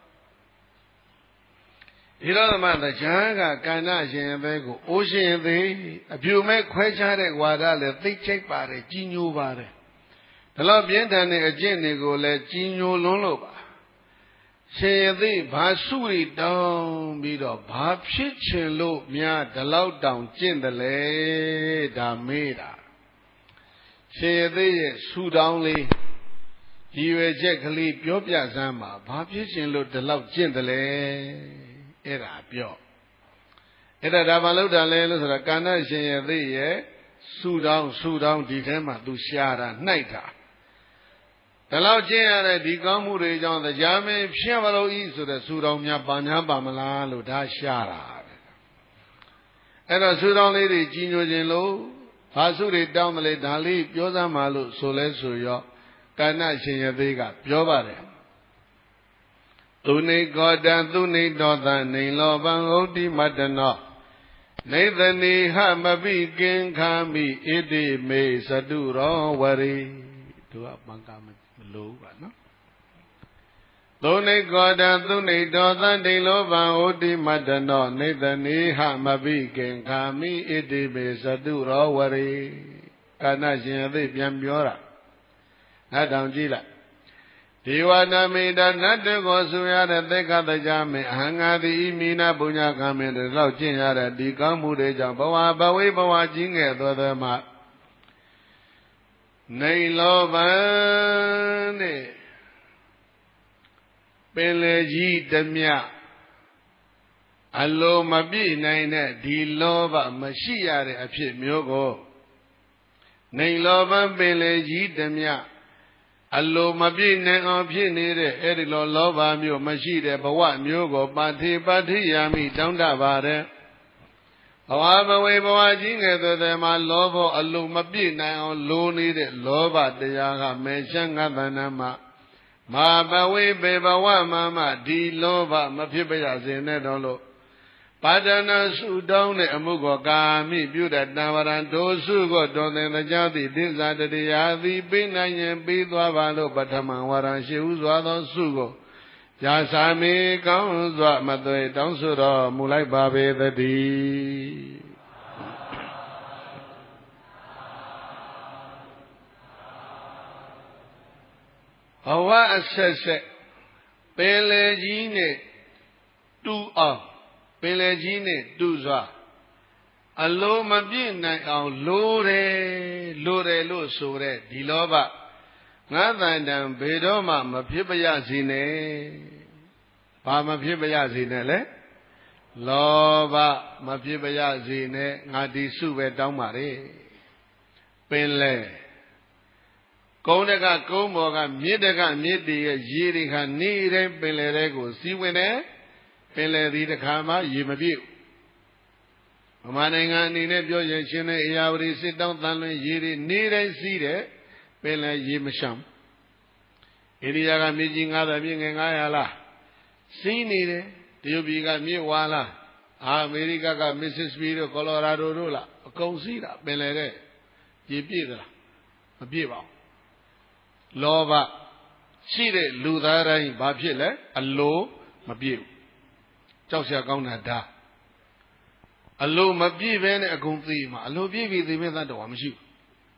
ဒီတော့မှတရားကကဏ္ဍရှင်ပဲကိုအိုးရှင်သေးအဖြူမဲ့ခွဲခြားတဲ့ဝါဒလည်းသိချိတ်ပါတယ်ကြီးညိုပါတယ်ဒါလောက်ပြင်းထန်တဲ့အကျင့်တွေကိုလည်းကြီးညိုလွန်းလို့ပါရှင်ရသေးဘာစုရီတောင်းပြီးတော့ဘာဖြစ်ချင်လို့များဒီလောက်တောင်ကျင့်တယ်လေဒါမေးတာရှင်ရသေးရဲ့ဆူတောင်းလေးရည်ရွယ်ချက်ကလေးပြောပြစမ်းပါဘာဖြစ်ချင်လို့ဒီလောက်ကျင့်တယ်လေအဲ့ဒါပြောအဲ့ဒါဒါဘာလို့တာလဲလို့ဆိုတော့ကာဏရှင်ရသေးရဲ့ဆူတောင်းဆူတောင်းဒီထဲမှာသူရှားတာနှိုက်တာဒါလောက်ကျင့်ရတဲ့ဒီကောင်းမှုတွေကြောင့်တရားမင်းဖြစ်မလို့ဤဆိုတဲ့ဆူတောင်းများပါညာပါမလားလို့ဒါရှားတာအဲ့တော့ဆူတောင်းလေးတွေကြီးညိုခြင်းလို့ဘာစုတွေတောင်းတယ်လေဒါလေးပြောစမ်းပါလို့ဆိုလဲဆိုရောကာဏရှင်ရသေးကပြောပါတယ်သူနေကောတံသူနေတောသနေလောဘံဟုတ်တိမတ္တနောနေသနေဟမပိကင်ခာမိဣတိမေသတုရောဝရိသူကပံကမလို့ပါနော်သူနေကောတံသူနေတောသနေလောဘံဟုတ်တိမတ္တနောနေသနေဟမပိကင်ခာမိဣတိမေသတုရောဝရိကာဏရှင်ရသေးပြန်ပြောတာနားထောင်ကြည့်လိုက်ဒေဝနာမေတ္တနတ်တကောဆိုရတဲ့သက်ခတကြမေအဟံငါတိမိနာပုညကမေတလောက်ကျင့်ရတဲ့ဒီကောင်းမှုတွေကြောင့်ဘဝဘဝေဘဝကြီးငယ်သောသောမှနေလောဘံနဲ့ပင်လေကြီးတမြအလိုမပြည့်နိုင်တဲ့ဒီလောဘမရှိရတဲ့အဖြစ်မျိုးကိုနေလောဘံပင်လေကြီးတမြအလိုမပြည့်နိုင်အောင်ဖြစ်နေတဲ့အဲ့ဒီလိုလောဘမျိုးမရှိတဲ့ဘဝမျိုးကိုပါတိပါတိယာမိတောင်းတပါတယ်ဘဝဘဝေဘဝကြီးငယ်သောတည်းမှာလောဘအလိုမပြည့်နိုင်အောင်လိုနေတဲ့လောဘတရားကမေရှံငါတဏ္ဍမှာမာဘဝေဘေဘဝမှာမှဒီလောဘမဖြစ်ပါရစေနဲ့တော့လို့ပါဒနာစုတောင်းတဲ့အမှုကိုကာမိပြုတဲ့တံဝရံဒိုစုကိုတော်သင်တရားသည်သစ္စာတရားသည်ပေးနိုင်ရင်ပေးသွားပါလို့ပထမဝရံရှိဥစွာသောစုကိုရာစာမေကောင်းစွာမသွေတောင်းဆိုတော်မူလိုက်ပါပေသတည်းဘဝအဆက်ဆက်ပင်လေကြီးနဲ့တူအောင်ပင်လေကြီးနဲ့တူစွာအလိုမပြည့်နိုင်အောင်လိုတယ်လိုတယ်လို့ဆိုတဲ့ဒီလောဘငါတန်တန်ဘယ်တော့မှမဖြစ်ပါရစေနဲ့ဘာမဖြစ်ပါရစေနဲ့လဲလောဘမဖြစ်ပါရစေနဲ့ငါဒီစုပဲတောင်းပါလေပင်လေကုန်းတကကုန်းပေါ်ကမြစ်တကမြစ်တည်းရဲ့ရေတွေဟာနေတိုင်းပင်လေတွေကိုစီးဝင်တယ်ပင်လေဒီတစ်ခါမှရေမပြည့်ဗမာနိုင်ငံအနေနဲ့ပြောရင်ရှင်တဲ့အေယာဝတီစစ်တောင်းတန်လွင်ရေတွေနေတိုင်းစီးတယ်ပင်လေရေမရှောင်အိန္ဒိယကမြေကြီးငါးသောမြေငယ်ငါးရာလားစီးနေတယ်တရုတ်ပြည်ကမြေဝါလားအာအမေရိကကမစ်စစ်စပီတို့ကော်လိုရာဒိုတို့လားအကုန်စီးတာပင်လေတဲ့ရေပြည့်သလားမပြည့်ပါဘူးလောဘရှိတဲ့လူသားတိုင်းဘာဖြစ်လဲအလိုမပြည့်ဘူးကြောက်ရကောင်းတာဒါအလိုမပြည့်ပဲနဲ့အကုန်သိမှာအလိုပြည့်ပြီသိမဲ့သတ္တဝါမရှိဘူး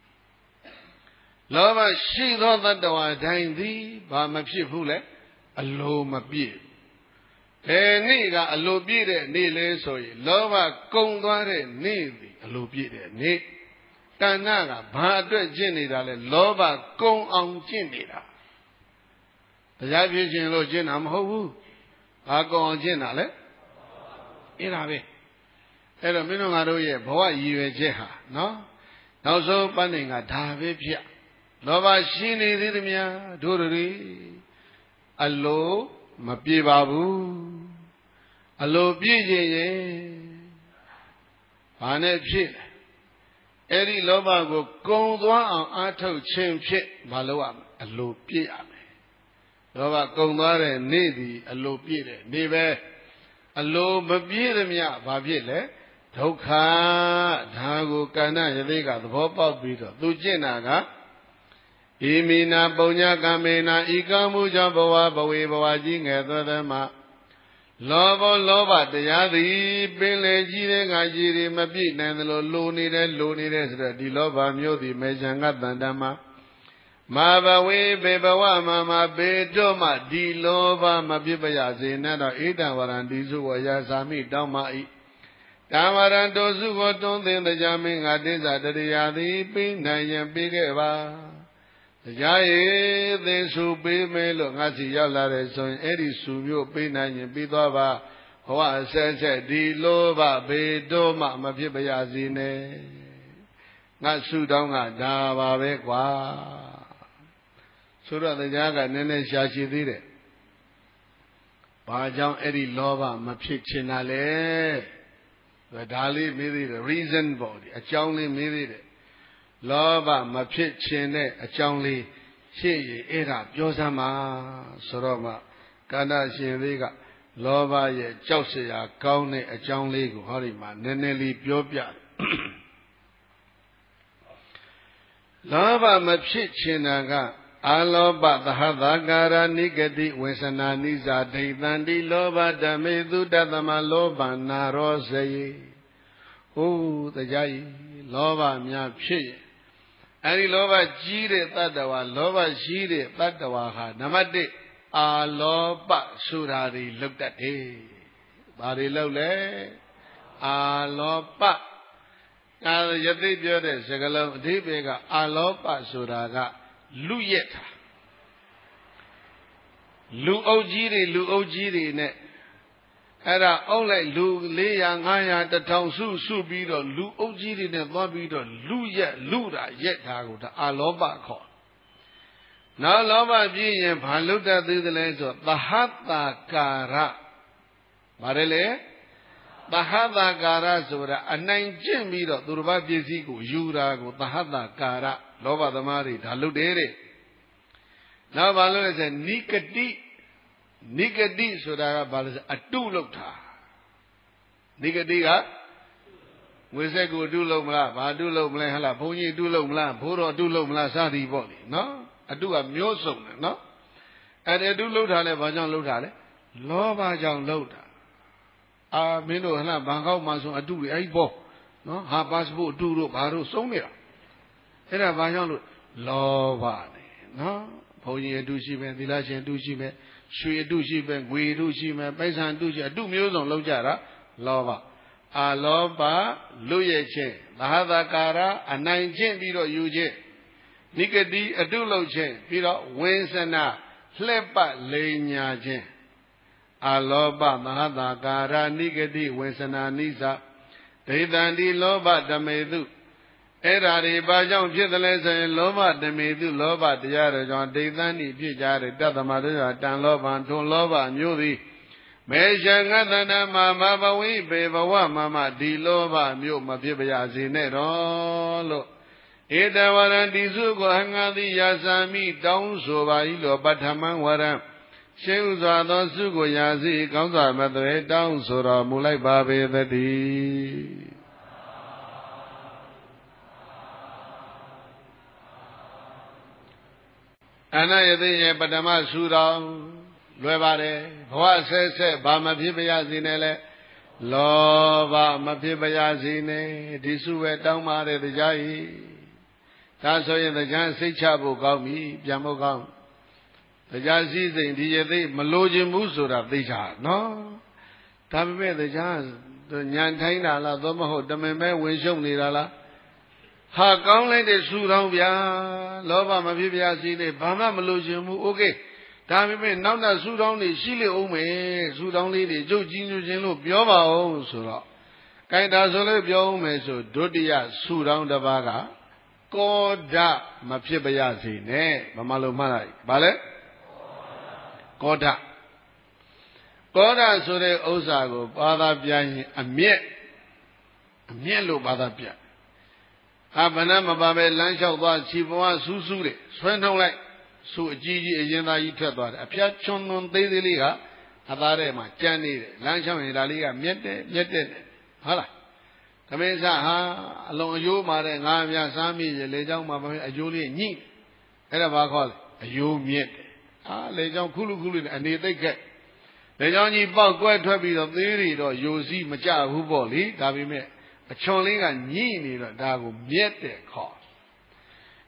လောဘရှိသောသတ္တဝါတိုင်းသည်ဘာမဖြစ်ဘူးလဲအလိုမပြည့်ဘယ်နေ့ကအလိုပြည့်တဲ့နေ့လဲဆိုရင်လောဘကုန်သွားတဲ့နေ့သည်အလိုပြည့်တဲ့နေ့တဏှာကဘာအတွက်ကျင့်နေတာလဲလောဘကုန်အောင်ကျင့်နေတာတရားဖြစ်ခြင်းလို့ကျင့်တာမဟုတ်ဘူးဘာကုန်အောင်ကျင့်တာလဲအဲ့ဒါပဲအဲ့တော့မင်းတို့ငါတို့ရဲ့ဘဝရည်ရွယ်ချက်ဟာနော်နောက်ဆုံးပန်းနိုင်ကဒါပဲဖြစ်လောဘရှိနေသေးသမျှတို့တွေအလိုမပြေပါဘူးအလိုပြည့်ခြင်းရဲ့ဘာနဲ့ဖြစ်လဲအဲ့ဒီလောဘကိုကုံသွားအောင်အားထုတ်ခြင်းဖြစ်မလုပ်ရမယ်အလိုပြည့်ရမယ်လောဘကုံသွားတဲ့နေ့သည်အလိုပြည့်တဲ့နေ့ပဲအလိုမပြည့်သမျှဘာဖြစ်လဲဒုက္ခဒါကိုကန္နယသိကသဘောပေါက်ပြီးတော့သူကျင့်တာကဣမိနာပုညကမေနာဤကံမှုကြောင့်ဘဝဘဝေဘဝကြီးငယ်သောသမ လောဘလောဘတရားသည်ပင်လေကြီးတဲ့ငါကြီးတွေမပြည့်နိုင်သလိုလိုနေတယ်လိုနေတယ်ဆိုတော့ဒီလောဘမျိုးသည်မေဇံကတန်တမှာမာဘဝေဘေဘဝမမဘေတို့မှဒီလောဘမဖြစ်ပါရစေနဲ့တော့ဣဒံဝရံဒီစုဝရသာမိတောင်းပါ၏တံဝရံတို့စုကိုတွန်းသင်တရားမင်းငါတိစ္ဆာတရိယာသည်ပြီးနိုင်ရင်ပြီးခဲ့ပါတရားရည်သင်စုပေးမယ်လို့ငါစီရောက်လာတဲ့ဆိုရင်အဲ့ဒီစုမျိုးပေးနိုင်ရင်ပြီးသွားပါဘဝဆက်ဆက်ဒီလောဘဘေတို့မှမဖြစ်ပါရစေနဲ့ငါစုတောင်းကဒါပါပဲကွာဆိုတော့တရားကနည်းနည်းရှာရှိသေးတယ်ဘာကြောင့်အဲ့ဒီလောဘမဖြစ်ချင်တာလဲဒါလေးမေးသေးတယ် reason ပေါ့ဒီအကြောင်းလေးမေးသေးတယ်လောဘမဖြစ်ချင်တဲ့အကြောင်းလေးရှေ့ရအဲ့ဒါပြောစမ်းပါဆိုတော့မှကန္တာရှင်လေးကလောဘရဲ့ကြောက်စရာကောင်းတဲ့အကြောင်းလေးကိုဟောဒီမှာနည်းနည်းလေးပြောပြတယ်လောဘမဖြစ်ချင်တာကအာလောဘသဟသကာရနိဂတိဝေစနာနိဇာဒိတံတိလောဘဓမေသူတသမလောဘနာရောစေဟိုးတရားကြီးလောဘများဖြစ်ရင်အဲဒီလောဘကြီးတဲ့တတ္တဝါလောဘရှိတဲ့တတ္တဝါဟာနံပါတ်တစ်အာလောဘဆိုတာတွေလောက်တတ်တယ်။ဘာတွေလောက်လဲအာလောဘအာယသိပြောတဲ့စကားလုံးအဓိပ္ပာယ်ကအာလောဘဆိုတာကလူရက်တာလူအုပ်ကြီးတွေလူအုပ်ကြီးတွေနဲ့အဲ့ဒါအုပ်လိုက်လူလေးရာငါးရာတစ်ထောင်စုစုပြီးတော့လူအုပ်ကြီးတွေနဲ့သွားပြီးတော့လူရက်လူတာရက်တာကိုဒါအာလောဘခေါ်နောက်လောဘပြည့်ရင်ဘာလုတ္တသေးတယ်လဲဆိုသဟတာကာရဘာလဲလဲသဟတာကာရဆိုတာအနိုင်ကျင့်ပြီးတော့သူတစ်ပါးပစ္စည်းကိုယူတာကိုသဟတာကာရလောဘသမားတွေဒါလုတ်တယ်တဲ့နောက်ဘာလို့လဲဆိုနိကတိနိကတိဆိုတာကဘာလို့ဆိုအတုလောက်တာနိကတိကငွေစက်ကိုအတုလောက်မလားဘာအတုလောက်မလဲဟလားဘုန်းကြီးအတုလောက်မလားဘိုးတော်အတုလောက်မလားစသည်ပေါ့လေနော်အတုကမျိုးစုံတယ်နော်အဲ့ဒီအတုလောက်တာလဲဘာကြောင့်လောက်တာလဲလောဘကြောင့်လောက်တာအာမင်းတို့ဟလားဘန်ကောက်မှာဆိုအတုတွေအဲ့ဒီပေါ့နော်ဟာပတ်စပို့အတုတို့ဘာတို့စုံနေတာအဲ့ဒါဘာကြောင့်လို့လောဘနဲ့နော်ဘုန်းကြီးအတုရှိပဲသီလရှင်အတုရှိပဲရွှေအတုရှိပဲငွေအတုရှိပဲပိုက်ဆံအတုရှိအတုမျိုးစုံလောက်ကြတာလောဘအာလောဘလွတ်ရဲ့ခြင်းသဟသကာရအနိုင်ခြင်းပြီးတော့ယူခြင်းနိကတိအတုလောက်ခြင်းပြီးတော့ဝိသနာလှက်ပတ်လိန်ညာခြင်းအာလောဘသဟသကာရနိကတိဝိသနာနိသဒိဋ္ဌံဒီလောဘဓမေတုအဲ့ဓာတွေဘာကြောင့်ဖြစ်တယ်လဲဆိုရင်လောဘဓမေတုလောဘတရားတွေကြောင့်ဒိဋ္ဌံဤဖြစ်ကြတဲ့တသမတ္တရာတန်လောဘထွန်လောဘမျိုးသည်မေရှံငသနာမမဘဝိဘေဘဝမမဒီလောဘမျိုးမဖြစ်ပါရစေနဲ့တော့လို့ဧတဝရံဒီစုကိုအငါတိယာစာမိတောင်းဆိုပါ၏လို့ပထမဝရံရှင်းဥစွာသောစုကိုယာစီကောင်းစွာမသွေတောင်းဆိုတော်မူလိုက်ပါပေသတည်းအနာယသိရဲ့ပထမဆူတော်လွယ်ပါတယ်ဘဝဆက်ဆက်ဘာမဖြစ်ပါရစေနဲ့လဲလောဘမဖြစ်ပါရစေနဲ့ဒီစုပဲတောင်းပါတယ်တရားကြီးဒါဆိုရင်တရားစိတ်ချဖို့ကောင်းပြီပြန်ဖို့ကောင်းတရားစည်းစိမ်ဒီယသိမလိုချင်ဘူးဆိုတာသိချာနော်ဒါပေမဲ့တရားညံထိုင်းတာလားသို့မဟုတ်တမင်ပဲဝင်ရှုံနေတာလားဟာကောင်းလိုက်တဲ့ဆူတောင်းဗျာလောဘမဖြစ်ပြစီနဲ့ဘာမှမလိုချင်ဘူးโอเคဒါပေမဲ့နောက်နောက်ဆူတောင်းနေရှိလေအောင်မယ်ဆူတောင်းလေးတွေကြုတ်ကြီးညွှန်းခြင်းလို့ပြောပါအောင်ဆိုတော့ကိုင်တာဆိုလို့ပြောအောင်မယ်ဆိုဒုတိယဆူတောင်းတစ်ပါးကကောဒမဖြစ်ပြစီနဲ့မမလို့မှတ်လိုက်ဗါလဲကောဒကောဒဆိုတဲ့ဥစ္စာကိုဘာသာပြန်ရင်အမျက်အမျက်လို့ဘာသာပြန်ဟာဗနမပါပဲလမ်းလျှောက်သွားခြေပွားဆူးဆူးတယ်ဆွဲနှုံးလိုက်ဆူအကြီးကြီးအရင်သားကြီးထွက်သွားတယ်အဖျားချွန်းသွန်းသေးသေးလေးကအသားထဲမှာကြမ်းနေတယ်လမ်းလျှောက်ရင်ဒါလေးကမြက်တယ်မြက်တယ်ဟုတ်လားသမင်းစားဟာအလုံးအယိုးမာတဲ့ငါးများစားမိရလေเจ้าမှာပဲအယိုးလေးညှိအဲ့ဒါဘာခေါ်လဲအယိုးမြက်တယ်အာလေเจ้าခုလူခုလူနဲ့အနေသိက်ခက်လေเจ้าကြီးပေါက်ကွဲထွက်ပြီးတော့သေးတွေတော့ယိုစီးမကြဘူးပေါ့လေဒါပေမဲ့အချွန်လေးကညှိနေတော့ဒါကိုမြက်တယ်ခေါ်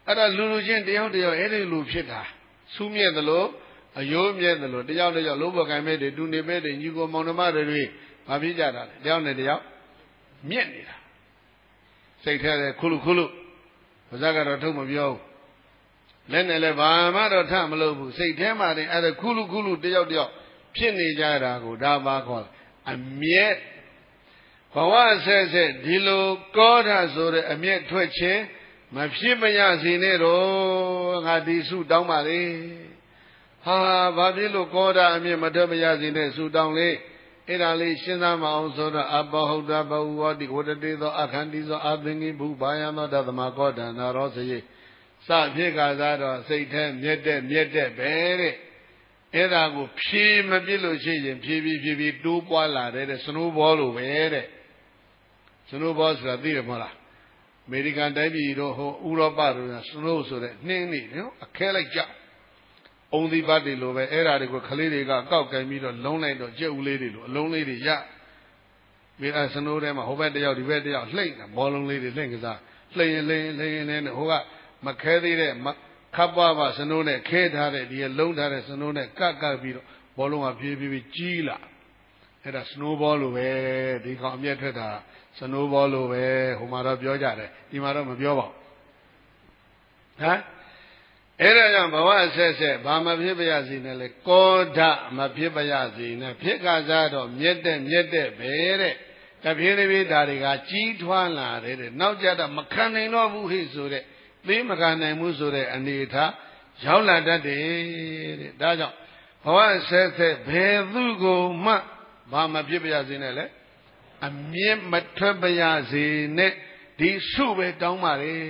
အဲ့ဒါလူလူချင်းတယောက်တယောက်အဲ့ဒီလူဖြစ်တာဆူးမြဲတယ်လို့အယိုးမြဲတယ်လို့တယောက်တယောက်လုံးပေါ်ကံမဲ့တွေတူနေမဲ့တွေညီကိုမောင်နှမတွေဘာဖြစ်ကြတာလဲတယောက်နဲ့တယောက်မြက်နေတာစိတ်ထဲလည်းခုလူခုလူပါဇက်ကတော့ထုတ်မပြောဘူးလက်နဲ့လည်းဘာမှတော့ထမလုပ်ဘူးစိတ်ထဲမှာတင်အဲ့ဒါခုလူခုလူတယောက်တယောက်ဖြစ်နေကြတာကိုဒါပါခေါ်အမြက်ဘဝဆက်ဆက်ဒီလိုကောဓာဆိုတဲ့အမြက်ထွက်ခြင်းမဖြစ်မရစေနဲ့တော့ငါဒီစုတောင်းပါလေဟာဘာဖြစ်လို့ကောဓာအမြက်မထွက်မရစေနဲ့စုတောင်းလေအဲ့ဒါလေးရှင်းသားမအောင်ဆိုတော့အပဟုတ်တာဘဝဝတိဝတ္တေသောအခန္တီသောအသင်္ကိဘုဘာယသောတသမကောဓာနာရောစရိစဖြစ်ကစားတော့စိတ်ထဲမြက်တဲ့မြက်တဲ့ပဲတဲ့အဲ့ဒါကိုဖြည်းမပြစ်လို့ရှိရင်ဖြည်းဖြည်းဖြည်းဖြည်းတိုးပွားလာတဲ့စနိုးဘောလိုပဲတဲ့စနိုးဘောဆိုတာသိတယ်မဟုတ်လားအမေရိကန်တိုင်းပြည်တို့ဟိုဥရောပတို့ကစနိုးဆိုတဲ့နှင်းနေနော်အခဲလိုက်ကြအုံသီးပတ်တွေလိုပဲအဲ့ဒါတွေကိုခလေးတွေကကောက်ကင်ပြီးတော့လုံးလိုက်တော့ကြက်ဦးလေးတွေလိုအလုံးလေးတွေရပြီးအဲစနိုးထဲမှာဟိုဘက်တယောက်ဒီဘက်တယောက်လှိမ့်တာဘောလုံးလေးတွေလှိမ့်ကစားလှိမ့်ရင်လှိမ့်ရင်လှိမ့်ရင်လည်းဟိုကမခဲသေးတဲ့ခပ်ပွားပါစနိုးနဲ့ခဲထားတဲ့ဒီလုံးထားတဲ့စနိုးနဲ့ကတ်ကတ်ပြီးတော့ဘောလုံးကဖြည်းဖြည်းဖြည်းကြီးလာအဲ့ဒါစနိုးဘောလိုပဲဒီကောင်အမျက်ထွက်တာစနိုးဘောလိုပဲဟိုမှာတော့ပြောကြတယ်ဒီမှာတော့မပြောပါဘူးဟမ်အဲ့ဒါကြောင့်ဘဝဆက်ဆက်ဘာမဖြစ်ပါရစေနဲ့လေကောဓမဖြစ်ပါရစေနဲ့ဖြစ်ကစားတော့မြက်တဲ့မြက်တဲ့ပဲတဲ့တပြေးတပြေးဓာတွေကကြီးထွားလာတယ်တဲ့နောက်ကြတော့မခံနိုင်တော့ဘူးဟိဆိုတဲ့သိမခံနိုင်မှုဆိုတဲ့အနေထားရောက်လာတတ်တယ်တဲ့ဒါကြောင့်ဘဝဆက်ဆက်ဘယ်သူကိုမှဘာမဖြစ်ပါရစေနဲ့လေအမြင့်မထွက်ပါရစေနဲ့ဒီစုပဲတောင်းပါလေ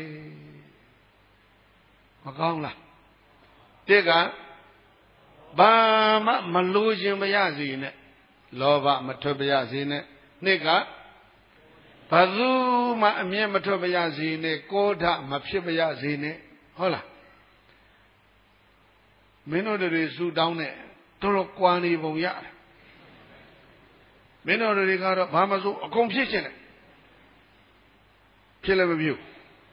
မကောင်းလားတစ်ကဘာမှမလိုချင်ပါရစေနဲ့လောဘမထွက်ပါရစေနဲ့နှစ်ကဘသူမှအမြဲမထွက်ပါရစေနဲ့ကောဓမဖြစ်ပါရစေနဲ့ဟုတ်လားမင်းတို့တွေစူတောင်းနဲ့တော်တော်ကွာနေပုံရတယ်မင်းတို့တွေကတော့ဘာမှဆိုအကုန်ဖြစ်ချင်တယ်ဖြစ်လည်းမဖြစ်ဘူး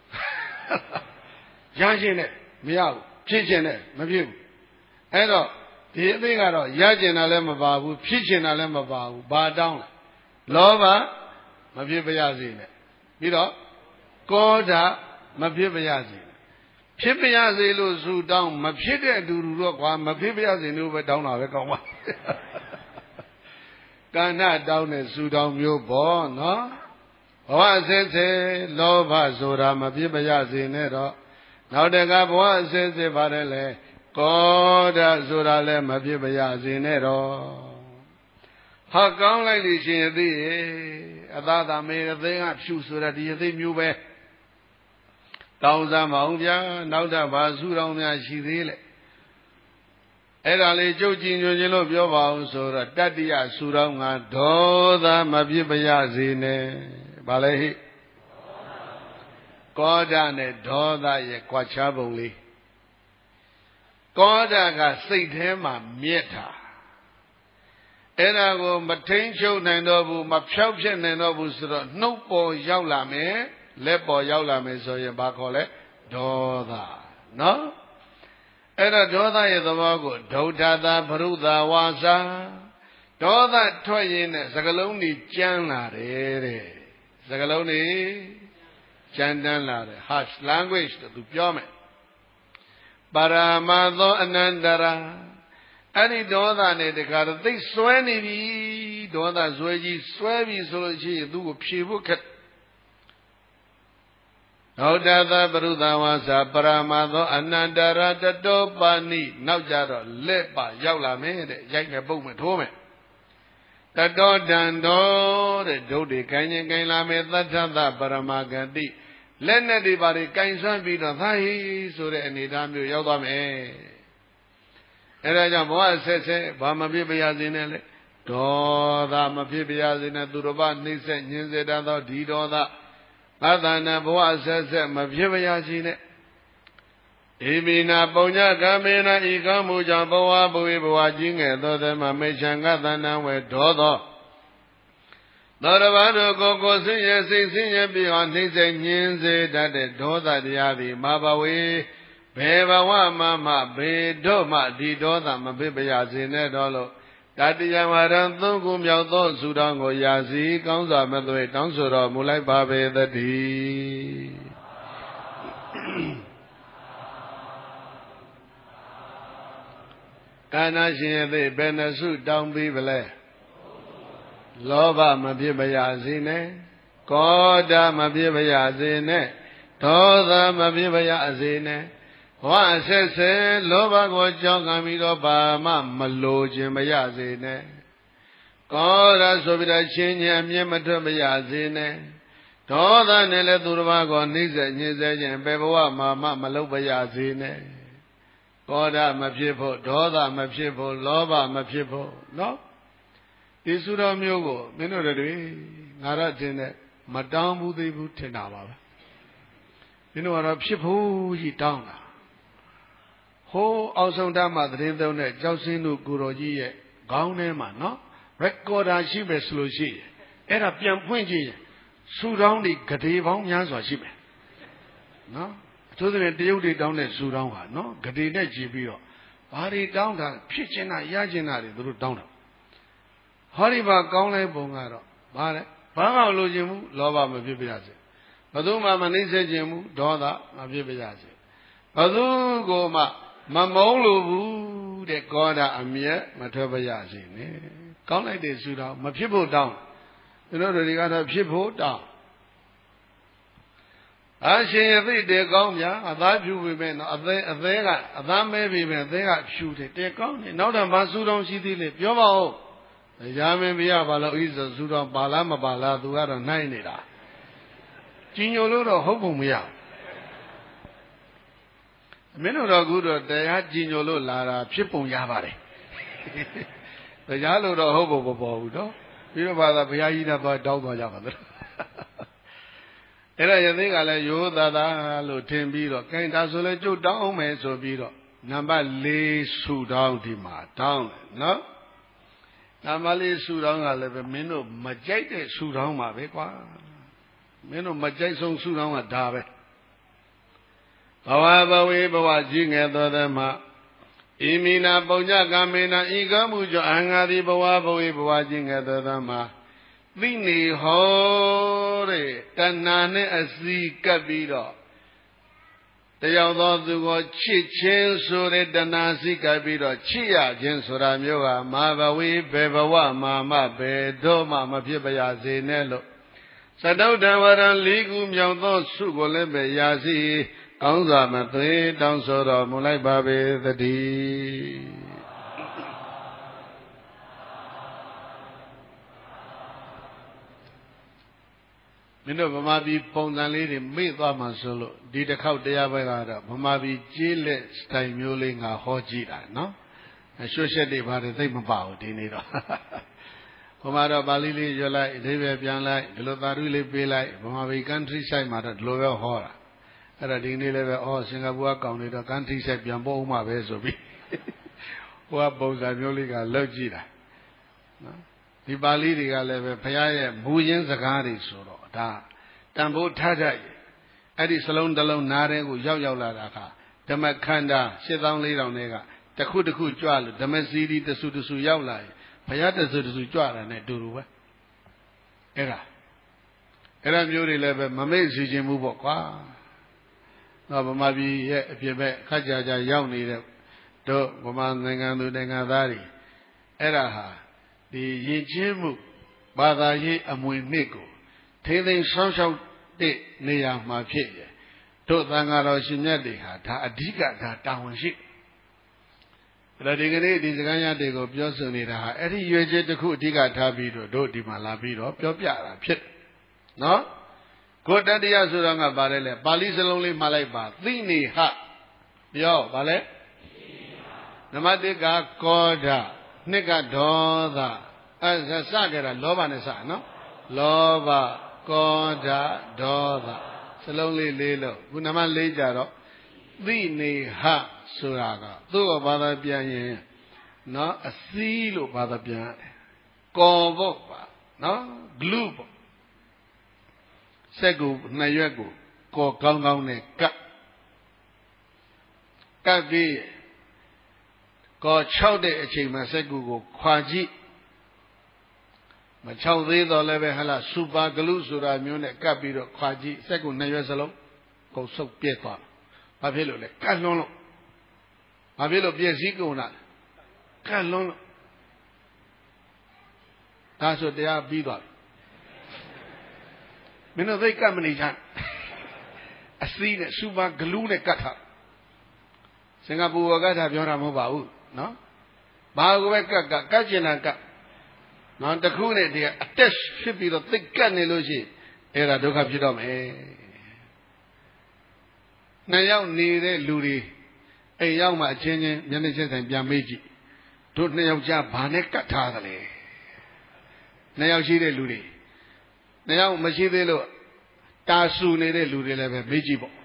ရရှင်းနဲ့မရဘူးဖြစ်ချင်တယ်မဖြစ်ဘူးအဲ့တော့ဒီအသိကတော့ရကျင်တာလည်းမပါဘူးဖြစ်ချင်တာလည်းမပါဘူးဘာတောင်းလဲလောဘမဖြစ်ပါရစေနဲ့ပြီးတော့ကောဓမဖြစ်ပါရစေနဲ့ဖြစ်ပါရစေလို့ဆူတောင်းမဖြစ်တဲ့အတူတူတော့ကွာမဖြစ်ပါရစေလို့ပဲတောင်းတာပဲကောင်းပါကန္နတောင်းတဲ့ဆူတောင်းမျိုးပေါ့နော်ဘဝဆက်ဆက်လောဘဆိုတာမဖြစ်ပါရစေနဲ့တော့နောက်တကဘဝဆက်ဆက်ပါတယ်လေကောဓဆိုတာလည်းမဖြစ်ပါရစေနဲ့တော့ဟာကောင်းလိုက်လို့ရှိရင်သိရဲ့အသာသာမေအသိကဖြူဆိုတာဒီအသိမျိုးပဲတောင်းစားမအောင်ဗျာနောက်ထပ်ဘာစုတော်များရှိသေးလဲအဲ့ဒါလေးကြုတ်ကြည်ညိုခြင်းလို့ပြောပါအောင်ဆိုတော့တတ္တိယစုတော်ငါဒေါသမဖြစ်ပါရစေနဲ့ဗာလဲဟိကောဓနဲ့ဒေါသရဲ့ကွာခြားပုံလေးကောဓကစိတ်ထဲမှာမြက်တာအဲ့ဒါကိုမထိန်ချုပ်နိုင်တော့ဘူးမဖြောက်ဖြစ်နိုင်တော့ဘူးဆိုတော့နှုတ်ပေါ်ရောက်လာမယ်လက်ပေါ်ရောက်လာမယ်ဆိုရင်ဘာခေါ်လဲဒေါသနော်အဲ့တော့ဒေါသရဲ့သဘောကိုဒုဋ္ဌတာဘရုသာဝါစာဒေါသထွက်ရင်နဲ့စကလုံးကြီးကြမ်းလာတယ်တဲ့စကလုံးကြီးကြမ်းတမ်းလာတယ် harsh language တို့သူပြောမယ်ပါရမသောအနန္တရာအဲ့ဒီဒေါသနဲ့တခါတော့သိစွဲနေပြီဒေါသစွဲကြီးစွဲပြီဆိုလို့ရှိရင်သူ့ကိုဖြေဖို့ခက်ဟောတသပရုသဝါစာပရမသောအနန္တရာတတောပါဏိနောက်ကြတော့လက်ပါရောက်လာမယ်တဲ့ရိုက်မယ်ပုတ်မယ်ထိုးမယ်တတောတန်တော်တဲ့ဒုတ်တွေကိုင်းရင်ကိုင်းလာမယ်သတ္ထသပရမဂတိလက်နဲ့တွေပါတွေကင်ဆန်းပြီးတော့သာဟိဆိုတဲ့အနေအထားမျိုးရောက်သွားမယ်အဲဒါကြောင့်ဘဝဆက်ဆက်ဘာမဖြစ်ပါရစေနဲ့လေဒေါသမဖြစ်ပါရစေနဲ့သူတော်ဘာနှိမ့်ဆက်ညှင်းစေတတ်သောဒီဒေါသငါသဏ္ဍာန်ဘဝဆက်ဆက်မဖြစ်ပါရစေနဲ့ဧမိနာပုံညကမေနဤကံမူကြောင့်ဘဝဘဝဘဝကြီးငယ်သောသမမေချံကသဏ္ဍာန်ဝေဒေါသောသောတပန်တို့ကိုကိုဆင်းရဲစိတ်ဆင်းရဲပြီးအောင်နှိမ့်ဆက်ညင်းစေတတ်တဲ့ဒေါသတရားသည်မဘဝေဘယ်ဘဝမှမှဘေတို့မှဒီဒေါသမဖြစ်ပါရစေနဲ့တော့လို့တတိယဝရံသုံးခုမြောက်သောဆုတောင်းကိုရာစီကောင်းစွာမသွေတောင်းဆိုတော်မူလိုက်ပါပေသတည်းကာဏရှင်ရဲ့သိဘယ်နှဆုတောင်းပြီးဗလဲလောဘမဖြစ်ပါရစေနဲ့ကောဓမဖြစ်ပါရစေနဲ့ဒေါသမဖြစ်ပါရစေနဲ့ဘဝဆက်ဆက်လောဘကိုကြောင်းခံပြီးတော့ဘာမှမလိုခြင်းမရစေနဲ့ကောဓဆိုပြီးတော့ချင်းချင်းအမြဲမထွက်ပါရစေနဲ့ဒေါသနဲ့လည်းသူတစ်ပါးကိုနှိမ့်ဆက်ညှင်းဆဲခြင်းဘယ်ဘဝမှာမှမလုပ်ပါရစေနဲ့ကောဓမဖြစ်ဖို့ဒေါသမဖြစ်ဖို့လောဘမဖြစ်ဖို့နော်ဒီစုတော်မျိုးကိုမင်းတို့တွေငါရတင်နဲ့မတောင်းဘူးသေးဘူးထင်တာပါပဲမင်းတို့ကတော့ဖြစ်ဖို့ကြီးတောင်းတာဟိုးအောင်ဆုံးတမှသတင်းသုံးတဲ့ကြောက်စင်းတို့ကိုတော်ကြီးရဲ့ခေါင်းထဲမှာနော် recorder ရှိမယ်ဆိုလို့ရှိရင်အဲ့ဒါပြန်ဖွင့်ကြည့်ရင်စူတောင်းတွေဂဒေပေါင်းများစွာရှိမယ်နော်အထူးသဖြင့်တရုတ်တွေတောင်းတဲ့စူတောင်းဟာနော်ဂဒေနဲ့ကြည့်ပြီးတော့ဘာတွေတောင်းတာဖြစ်ချင်တာရချင်တာတွေသူတို့တောင်းတာဟောဒီမှာကောင်းလိုက်ပုံကတော့ဘာလဲဘာမှမလိုချင်ဘူးလောဘမဖြစ်ပါစေဘယ်သူမှမနှိမ့်ဆက်ခြင်းဘူးဒေါသမဖြစ်ပါစေဘယ်သူကိုမှမမုန်းလို့ဘူးတဲ့ကောဓအမြဲမထွက်ပါရစေနဲ့ကောင်းလိုက်တဲ့စူတောင်းမဖြစ်ဖို့တောင်းသူတို့တွေကတော့ဖြစ်ဖို့တောင်းအရှင်ရသိတဲ့ကောင်းများအသားဖြူပေမဲ့နော်အသေးအသေးကအသားမဲပေမဲ့အသေးကဖြူတယ်တဲကောင်းတယ်နောက်တော့မစူတောင်းရှိသေးလေပြောပါဦးတရားမင်းပြရပါလို့ဤဆိုစူတောင်းပါလားမပါလားသူကတော့နိုင်နေတာကြီးညိုလို့တော့ဟုတ်ပုံမရမင်းတို့တော့အခုတော့တရားကြီးညိုလို့လာတာဖြစ်ပုံရပါတယ်တရားလို့တော့ဟုတ်ပုံမပေါ်ဘူးနော်ပြီးတော့ဘာသာဘုရားကြီးနဲ့သွားတောင်းသွားကြပါလို့အဲ့ဒါရသေးကလည်းရိုးသားသားလို့ထင်ပြီးတော့ကဲဒါဆိုလဲကျုပ်တောင်းအောင်မယ်ဆိုပြီးတော့နံပါတ်၄ဆူတောင်းဒီမှာတောင်းတယ်နော်နံပါတ်၄ဆူတောင်းကလည်းပဲမင်းတို့မကြိုက်တဲ့ဆူတောင်းပါပဲကွာမင်းတို့မကြိုက်ဆုံးဆူတောင်းကဒါပဲဘဝဘဝေဘဝကြီးငယ်သောသမဣမိနာပုံညကမေနာဤကမှုကြောင့်အဟံငါသည်ဘဝဘဝေဘဝကြီးငယ်သောသမသိနေဟောတဲ့တဏှာနဲ့အစီကပ်ပြီးတော့တယောက်သောသူကိုချစ်ခြင်းဆိုတဲ့တဏှာစီကပ်ပြီးတော့ချစ်ရခြင်းဆိုတာမျိုးဟာမာဘဝေဘေဘဝမာမဘေတို့မှမဖြစ်ပါရစေနဲ့လို့သတ္တုတဝရံလေးခုမြောက်သောဆုကိုလည်းပဲရာစီကောင်းစွာမသွေတောင်းဆိုတော်မူလိုက်ပါပေသတည်းမင်းတို့ဗမာပြည်ပုံစံလေးတွေမေ့သွားမှဆိုလို့ဒီတစ်ခေါက်တရားပွဲကတော့ဗမာပြည်ကျေးလက်စတိုင်မျိုးလေးငါဟောကြည့်တာနော်ရွှေရှက်တွေပါတယ်သိမပါဘူးဒီနေ့တော့ဗမာတော့ပါဠိလေးရွတ်လိုက်အဓိပ္ပာယ်ပြန်လိုက်ဒီလိုသာဓုလေးပေးလိုက်ဗမာပြည် country side မှာတော့ဒီလိုပဲဟောတာအဲ့ဒါဒီနေ့လည်းပဲအော်စင်ကာပူကကောင်တွေတော့ country side ပြန်ပို့အောင်မှာပဲဆိုပြီးဟိုကပုံစံမျိုးလေးကလောက်ကြည့်တာနော်ဒီပါဠိတွေကလည်းပဲဘုရားရဲ့မူရင်းစကားတွေဆိုတော့ဒါတန်ဖိုးထားတတ်ရဲ့အဲ့ဒီစလုံးတစ်လုံးနားတဲ့ကိုရောက်ရောက်လာတာကဓမ္မခန္ဓာရှစ်သောင်းလေးတောင်တွေကတစ်ခုတစ်ခုကြွလို့ဓမ္မစီရီတဆူတဆူရောက်လာရင်ဘုရားတဆူတဆူကြွတာနဲ့အတူတူပဲအဲ့ဒါအဲ့ဒါမျိုးတွေလည်းပဲမမေ့စီခြင်းမှုပေါ့ကွာတော့ဗမာပြည်ရဲ့အဖြစ်ပဲခက်ကြကြရောက်နေတဲ့တို့ဗမာနိုင်ငံသူနိုင်ငံသားတွေအဲ့ဒါဟာဒီယဉ်ကျေးမှုဘာသာရေးအမွေနှစ်ကိုထိမ့်သိမ်းဆောင်းရှောက်တဲ့နေရာမှာဖြစ်ရတို့သံဃာတော်ရှင်မြတ်တွေဟာဒါအဓိကဒါတာဝန်ရှိအဲ့ဒါဒီကနေ့ဒီစကားရတွေကိုပြောဆိုနေတာဟာအဲ့ဒီရွေချက်တစ်ခုအဓိကထားပြီးတော့တို့ဒီမှာလာပြီးတော့ပြောပြတာဖြစ်နော်ကိုတတရားဆိုတော့ငါပါတယ်လေပါဠိစလုံးလေးမှားလိုက်ပါသိနေဟပြောဗာလဲနမတိကကောဓနှစ်ကဒေါသအဲစကြတာလောဘနဲ့စနော်လောဘကောဓဒေါသစလုံးလေးလေးလို့ခုနမလေးကြတော့သိနေဟဆိုတာကသူ့ကိုဘာသာပြန်ရင်နော်အစည်းလို့ဘာသာပြန်ရတယ်ကောဖို့ပါနော် glue ပေါ့စက်ကိုနှစ်ရွက်ကိုကော်ကောင်းကောင်းနဲ့ကပ်ကပ်ပြီးကော်၆တဲ့အချိန်မှာစက်ကူကိုခွာကြည့်မချောက်သေးတော့လည်းပဲဟလာစူပါဂလူဆိုတာမျိုးနဲ့ကပ်ပြီးတော့ခွာကြည့်စက်ကူနှစ်ရွက်စလုံးကုန်ဆုပ်ပြဲသွားဘာဖြစ်လို့လဲကတ်လွန်းလို့ဘာဖြစ်လို့ပြည့်စည်ကုန်တာကတ်လွန်းလို့ဒါဆိုတရားပြီးသွားပြီမင်းတို့သိကတ်မနေချမ်းအစည်းနဲ့စူပါဂလူနဲ့ကတ်ထားစင်ကာပူကတ်ထားပြောတာမဟုတ်ပါဘူးနော်ဘာကိုပဲကတ်ကတ်ကတ်ကျင်တာကတ်နော်တခုနဲ့တည်း attach ဖြစ်ပြီးတော့သိကတ်နေလို့ရှိရင်အဲ့ဒါဒုက္ခဖြစ်တော့မယ်နှစ်ယောက်နေတဲ့လူတွေအိမ်ရောက်မှအချင်းချင်းမျက်နှာချင်းဆိုင်ပြန်မေးကြည့်တို့နှစ်ယောက်ကြားဘာနဲ့ကတ်ထားသလဲနှစ်ယောက်ရှိတဲ့လူတွေနှစ်ယောက်မရှိသေးလို့တာဆူနေတဲ့လူတွေလည်းပဲမေးကြည့်ပေါ့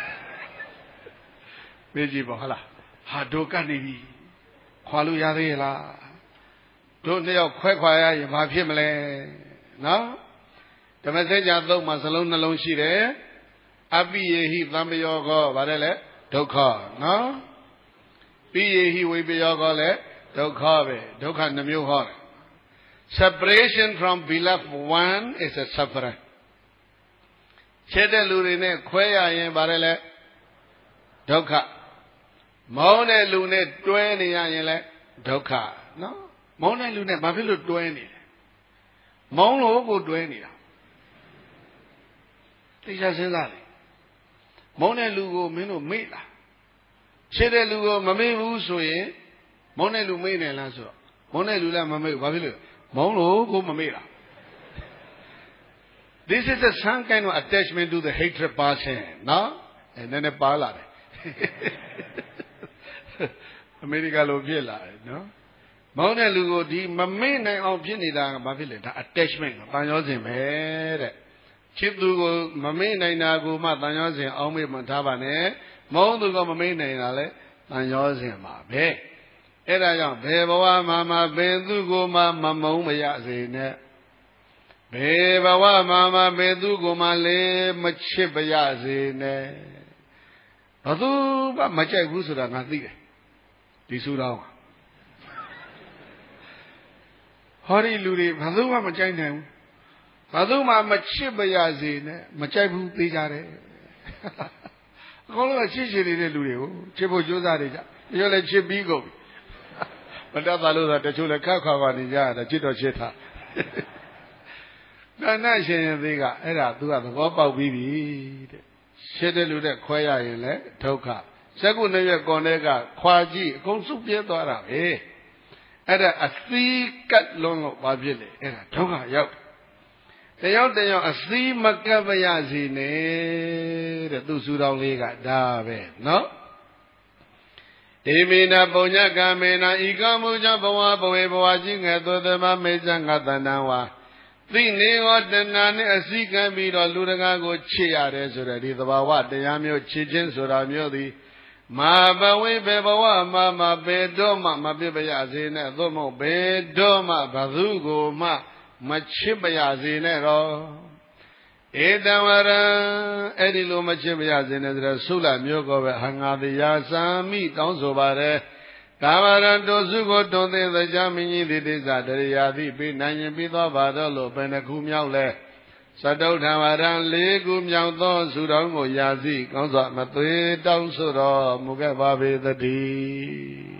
မေးကြည့်ပေါ့ဟုတ်လားဟာတို့ကတ်နေပြီခွာလို့ရသေးရဲ့လားတို့နှစ်ယောက်ခွဲခွာရရင်ဘာဖြစ်မလဲနော်ဓမ္မစကြာသုံးမှာစလုံးနှလုံးရှိတယ်အပိယေဟိသံပယောကောဗါတယ်လေဒုက္ခနော်ပိယေဟိဝိပယောကောလည်းဒုက္ခပဲဒုက္ခနှမျိုးဟောတယ် separation from beloved one is a suffering ချစ်တဲ့လူတွေနဲ့ခွဲရရင်ဗါတယ်လေဒုက္ခမောင်းတဲ့လူနဲ့တွဲနေရရင်လည်းဒုက္ခနော်မောင်းတဲ့လူနဲ့ဘာဖြစ်လို့တွဲနေလဲမောင်းလို့ကိုတွဲနေတာသိချစဉ်းစားလေမောင်းတဲ့လူကိုမင်းတို့မေ့လားချစ်တဲ့လူကိုမမေ့ဘူးဆိုရင်မောင်းတဲ့လူမေ့နေလားဆိုတော့မောင်းတဲ့လူလည်းမမေ့ဘူးဘာဖြစ်လို့မောင်းလို့ကိုမမေ့လား This is a some kind of attachment to the hatred person နော်အဲနည်းနည်းပါလာတယ်အမေရိကလိုဖြစ်လာတယ်နော်မောင်းတဲ့လူကိုဒီမမေ့နိုင်အောင်ဖြစ်နေတာကဘာဖြစ်လဲဒါ attachment တန်ရောစဉ်ပဲတဲ့ချစ်သူကိုမမေ့နိုင်တာကိုမှတန်ရောစဉ်အောင်မေ့မှထားပါနဲ့မောင်းသူကမမေ့နိုင်တာလဲတန်ရောစဉ်ပါပဲအဲ့ဒါကြောင့်ဘယ်ဘဝမှာမှဘယ်သူကိုမှမမုန်းမရစေနဲ့ဘယ်ဘဝမှာမှဘယ်သူကိုမှလည်းမချစ်ပါရစေနဲ့ဘာသူမှမကြိုက်ဘူးဆိုတာငါသိတယ်ဒီဆူတော်ဟောဒီလူတွေဘာသူမှမကြိုက်နိုင်ဘူးဘာသူမှမချစ်ပါရစေနဲ့မကြိုက်ဘူးသိကြတယ်အကုန်လုံးချစ်ချင်နေတဲ့လူတွေကိုချစ်ဖို့ကြိုးစားနေကြပြောလဲချစ်ပြီးကုန်ပြီမတတ်ပါလို့ဆိုတချို့လည်းခက်ခွာခွာနေကြတာချစ်တော့ချစ်တာဒါနဲ့ရှင်ရင်သေးကအဲ့ဒါ तू ကသဘောပေါက်ပြီးပြီတဲ့ရှင်းတဲ့လူတဲ့ခွဲရရင်လည်းဒုက္ခစက္ကုနှစ်ရက်ကွန်တဲ့ကခွာကြည့်အကုန်စုပြဲသွားတာပဲအဲ့ဒါအသီးကတ်လုံးလို့ဘာဖြစ်လဲအဲ့ဒါဒုက္ခရောက်တယောက်တယောက်အသီးမကပ်ပါရစေနဲ့တဲ့သူစုတော်လေးကဒါပဲနော်ဒေမိနာပုံညကမေနာဤကမှုကြောင့်ဘဝဘဝေဘဝရှိငယ်သောသမမေဇံငါတဏ္ဍဝါသိနေဟောတဏှာနဲ့အစည်းကမ်းပြီးတော့လူတကာကိုချစ်ရတယ်ဆိုတဲ့ဒီသဘာဝတရားမျိုးချစ်ခြင်းဆိုတာမျိုးသည်မာဘဝေဘေဘဝမှာမဘေတော့မှမပြစ်ပါရစေနဲ့သို့မဟုတ်ဘေတော့မှဘသူကိုမှမချစ်ပါရစေနဲ့တော့ဧတံဝရံအဲ့ဒီလိုမချစ်ပါရစေနဲ့ဆိုတော့ဆုလမျိုးကောပဲဟငါတရားစာမိတောင်းဆိုပါတယ်ကာမရံတို့စုကိုတွန်သေးသကြမင်းကြီးတိတိစ္ဆတရိယာတိပြီးနိုင်ရင်ပြီးသောပါတော့လို့ဘယ်နှခုမြောက်လဲသတုထံဝရံလေးခုမြောက်သောစုတော်ကိုရာစီကောင်းစွာမသွေတောင်းဆိုတော်မူခဲ့ပါပေသတည်း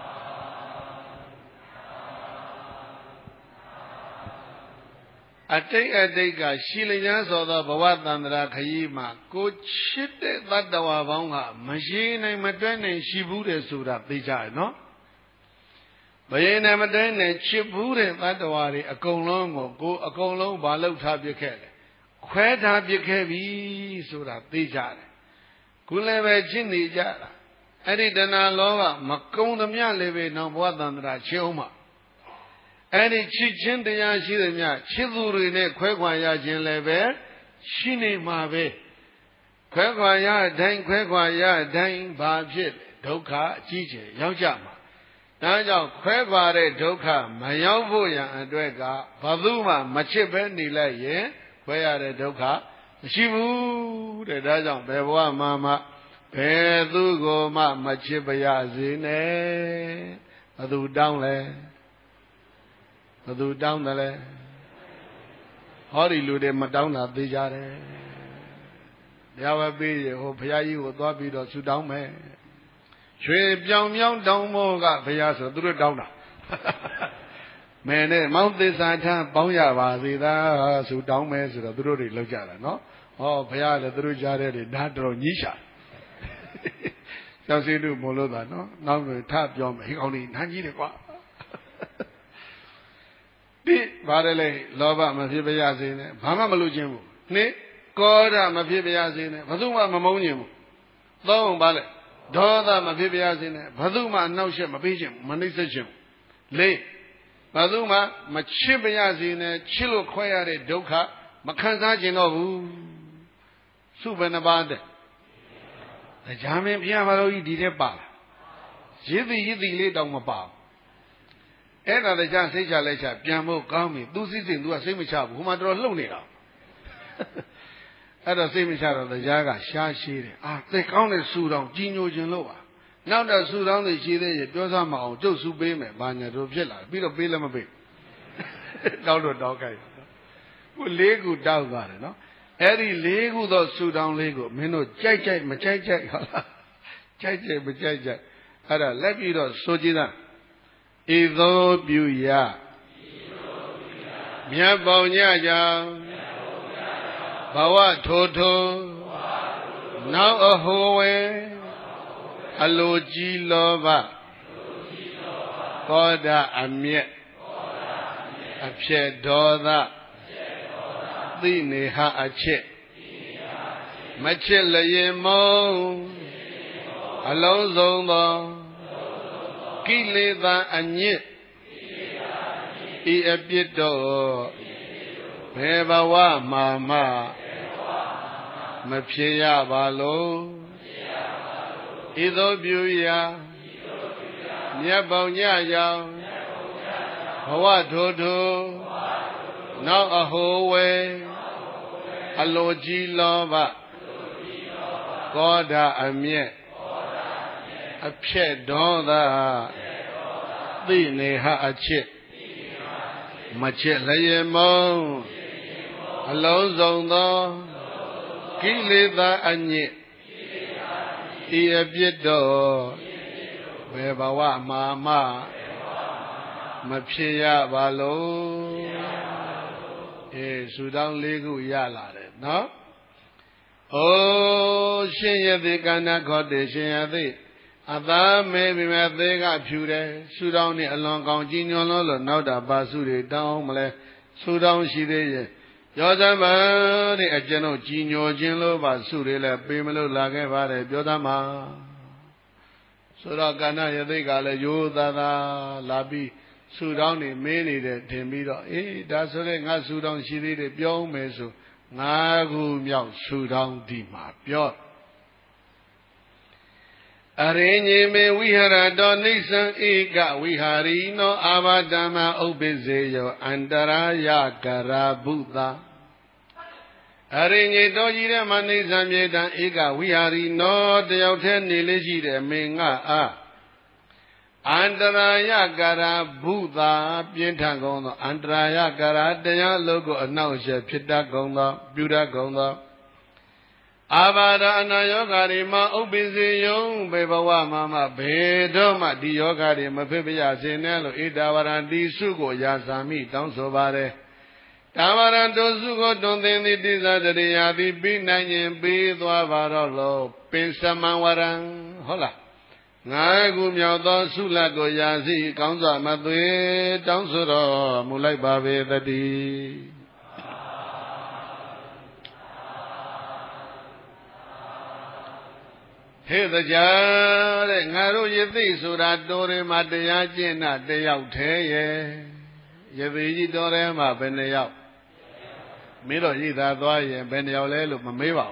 အတိတ်အတိတ်ကရှိလျန်းသောသောဘဝတန္တရာခရီးမှာကိုချစ်တဲ့တတ္တဝါပေါင်းကမရှိနိုင်မတွဲနိုင်ရှိဘူးတယ်ဆိုတာသိကြရနော်မရေနိုင်မတွဲနိုင်ချစ်ဘူးတဲ့တတ္တဝါတွေအကုန်လုံးကိုကိုအကုန်လုံးဘာလို့ထားပြခဲ့လဲခွဲထားပြခဲ့ပြီဆိုတာသိကြတယ်ခုလည်းပဲချစ်နေကြတာအဲ့ဒီတဏှာလောကမကုံသမျှလည်းပဲနောက်ဘဝတန္တရာချစ်အောင်မှာအဲ့ဒီချစ်ချင်းတရားရှိသမျှချစ်သူတွေနဲ့ခွဲခွာရခြင်းလည်းပဲရှိနေမှာပဲခွဲခွာရတိုင်းခွဲခွာရတိုင်းဘာဖြစ်ဒုက္ခအကြီးကျယ်ရောက်ကြမှာဒဒါကြောင့်ခွဲခွာတဲ့ဒုက္ခမရောက်ဖို့ရန်အတွက်ကဘာသူမှမချစ်ပဲနေလိုက်ရင်ခွဲရတဲ့ဒုက္ခမရှိဘူးတဲ့ဒါကြောင့်ဘယ်ဘဝမှာမှဘယ်သူကိုမှမချစ်ပါရစေနဲ့ဘသူတောင်းလဲဘသူတောင်းတယ်လဲဟောဒီလူတွေမတောင်းတာသိကြတယ်တရားဝပေးရဟိုဘုရားကြီးကိုသွားပြီးတော့ဆူတောင်းမယ်ရွှေပြောင်ပြောင်တောင်းဖို့ကဘုရားဆိုသူတို့တောင်းတာမဲနဲ့မောင်သစ္စာထမ်းပေါင်းရပါစေသာဆူတောင်းမယ်ဆိုတော့သူတို့တွေလောက်ကြတာနော်ဟောဘုရားလည်းသူတို့ကြားတဲ့တွေဓာတ်တော်ညှိရှာကျောင်းစင်းတို့မလို့သာနော်နောက်ဆိုထပြောမယ်ဟိကောင်လေးနန်းကြီးတယ်ကွာဒီဘာလဲလေလောဘမဖြစ်ပါရစေနဲ့ဘာမှမလုပ်ခြင်းဘူးနှစ်ကောဓမဖြစ်ပါရစေနဲ့ဘာလို့မှမမုန်းခြင်းဘူးသုံးဘာလဲဒေါသမဖြစ်ပါရစေနဲ့ဘာလို့မှအနှောက်အယှက်မပေးခြင်းမနှိမ့်ဆက်ခြင်းလေးဘာလို့မှမချစ်ပါရစေနဲ့ချစ်လို့ခွဲရတဲ့ဒုက္ခမခံစားခြင်းတော့ဘူးစုဘယ်နှပါးတဲ့တရားမင်းဘုရားဘာလို့ဒီထဲပါလားရည်သည်ရည်သည်လေးတောင်မပါဘူးအဲ့ဒါတရားစိတ်ချလက်ချပြန်ဖို့ကောင်းပြီသူစိစိသူကစိတ်မချဘူးဟိုမှာတော်လှုပ်နေတာအဲ့တော့စိတ်မချတော့တရားကရှားရှိတယ်အာသိကောင်းတဲ့ဆူတောင်ကြီးညိုခြင်းလို့ပါနောက်တော့ဆူတောင်းတွေရှိသေးရဲ့ပြောစမအောင်ကျုပ်ဆူပေးမယ်ဘာညာတို့ဖြစ်လာပြီးတော့ပေးလည်းမပေးတောက်တော့တောက်ခိုင်းကိုလေးခုတောက်သွားတယ်နော်အဲ့ဒီလေးခုသောဆူတောင်းလေးကိုမင်းတို့ကြိုက်ကြိုက်မကြိုက်ကြိုက်ဟုတ်လားကြိုက်ကြိုက်မကြိုက်ကြိုက်အဲ့ဒါလက်ပြီးတော့ဆိုကြည့်သားဤသို့ပြုရမြတ်ပေါင်းညကြောင့်ဘဝထိုထိုနောက်အဟိုဝဲအလိုကြီးလောဘကောဒအမျက်အဖြစ်ဒေါသသိနေဟအချစ်မချစ်လျင်မုံအလုံးစုံသောကိလေသာအညစ်ဤအပြစ်တော့ဘယ်ဘဝမှာမှမဖြစ်ရပါလို့ဤသို့ပြုရာမြတ်ပေါင်းညကြောင့်ဘဝထိုထိုနောက်အဟိုဝဲအလိုကြီးလောဘကောဓအမျက်အဖြစ်ဒေါသသိနေဟအချစ်မချစ်လျင်မုံအလုံးစုံသောကိလေသာအညစ်ဤအပြစ်တော့ဘယ်ဘဝမှာမှမဖြစ်ရပါလို့အေးဆူတောင်းလေးခုရလာတယ်နော်ဩရှင်ယသိကန္နာခောတေရှင်ယသိအသာမဲပြီမဲ့သေးကဖြူတယ်ဆူတောင်းနေအလွန်ကောင်းကြီးညွန်လို့လို့နောက်တာပါစုတွေတောင်းမလဲဆူတောင်းရှိသေးရဲ့ပြောသမှာတဲ့အကျဉ်းတို့ကြီးညိုခြင်းလို့ပါစုတွေလည်းပေးမလို့လာခဲ့ပါတယ်ပြောသမှာဆိုတော့ကန္နာယသိကလည်းရိုးသားသားလာပြီးဆူတောင်းနေမင်းနေတယ်ထင်ပြီးတော့အေးဒါဆိုရင်ငါဆူတောင်းရှိသေးတယ်ပြောမယ်ဆိုငါးခုမြောက်ဆူတောင်းဒီမှာပြောအရိညေမေဝိဟရတောနိစ္စံဧကဝိဟာရီနောအာဘာဓမ္မဥပ္ပစေယောအန္တရာယကရာဘုသာအရိညေတောကြီးတဲ့မနိစ္စံမြေတံဧကဝိဟာရီနောတယောက်တည်းနေလေးရှိတယ်မင်းငါအားအန္တရာယကရာဘုသာပြင်းထန်ကုန်သောအန္တရာယကရာတရားလုံးကိုအနှောက်အယှက်ဖြစ်တတ်ကုန်သောပြုတတ်ကုန်သောအာဘာဒအနာယောဂါတွေမှာဥပ္ပစေယုံဘေဘဝမှာမှဘယ်တော့မှဒီယောဂါတွေမဖြစ်ပြရစေနဲ့လို့ဣဒဝရံတိစုကိုရာဇာမိတောင်းဆိုပါတယ်တာဝရံတုစုကိုတွင်သင်သည်တိဇာတရိယာသည်ပြီးနိုင်ရင်ပြီးသွားပါတော့လို့ပင်စမံဝရံဟုတ်လားငါးခုမြောက်သောဆုလတ်ကိုရာစီကောင်းစွာမသွေတောင်းဆိုတော်မူလိုက်ပါပေတည်းဟဲ့တရားတဲ့ငါတို့ယသိဆိုတာတော်ထဲမှာတရားကျင့်တာတယောက်တည်းရဲ့ယသိကြီးတော်ထဲမှာဘယ်နှယောက်မင်းတို့ရည်သာသွားရင်ဘယ်နှယောက်လဲလို့မမေးပါ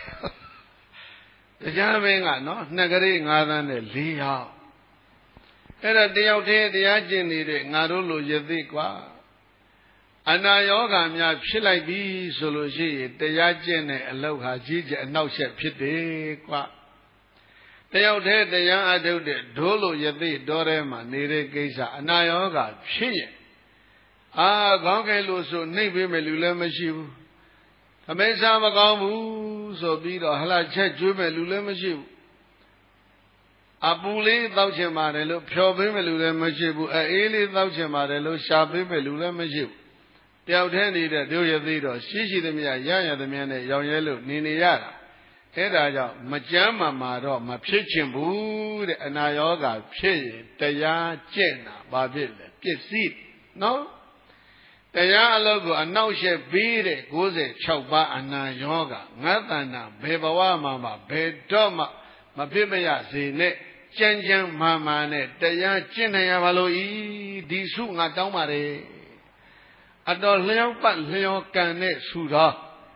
ဘူးတရားမင်းကနော်နှစ်ကလေးငါးသန်းနဲ့လေးယောက်အဲ့ဒါတယောက်တည်းတရားကျင့်နေတဲ့ငါတို့လိုရသေးกว่าအနာယောဂများဖြစ်လိုက်ပြီဆိုလို့ရှိရင်တရားကျင့်တဲ့အလောက်ဟာကြီးကျယ်အနှောက်အယှက်ဖြစ်တယ်กว่าတယောက်တည်းတရားအထုတ်တဲ့ဒိုးလိုရသေးတော်ထဲမှာနေတဲ့ကိစ္စအနာယောဂဖြစ်ရင်အာခေါင်းကဲလို့ဆိုနှိပ်ပေးမယ်လူလည်းမရှိဘူးအမေစားမကောင်းဘူးဆိုပြီးတော့ဟလာချက်ကျွေးမယ်လူလည်းမရှိဘူးအပူလေးတောက်ချင်ပါတယ်လို့ဖြော်ပေးမယ်လူလည်းမရှိဘူးအေးလေးတောက်ချင်ပါတယ်လို့ရှာပေးမယ်လူလည်းမရှိဘူးတယောက်တည်းနေတဲ့တို့ရသေးတော့ရှိရှိသမျှရရသမျှနဲ့ရောင်ရဲလို့နေနေရတာအဲ့ဒါကြောင့်မကြမ်းမှမှာတော့မဖြစ်ချင်ဘူးတဲ့အနာယောဂဖြစ်ရင်တရားကျင့်တာဘာဖြစ်လဲပစ္စည်းနော်တရားအလုပ်ကိုအနောက်ရှက်ပြီးတဲ့၉၆ပါးအနာယောဂငါတဏ္ဍဘယ်ဘဝမှာမှဘယ်တော့မှမဖြစ်မရစေနဲ့ကြမ်းကြမ်းမာမာနဲ့တရားကျင့်နိုင်ရပါလို့ဤဒီစုငါတောင်းပါတယ်အတော်လျောက်ပတ်လျော်ကန်တဲ့စုတော်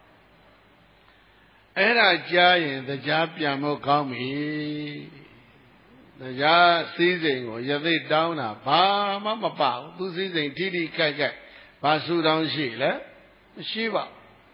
အဲ့ဒါကြားရင်တရားပြန်ဖို့ကောင်းပြီတရားစည်းစိမ်ကိုယသိတောင်းတာဘာမှမပဘူးသူစည်းစိမ်ထိထိကြိုက်ကြိုက်ဘာစုတောင်းရှိလဲမရှိပါ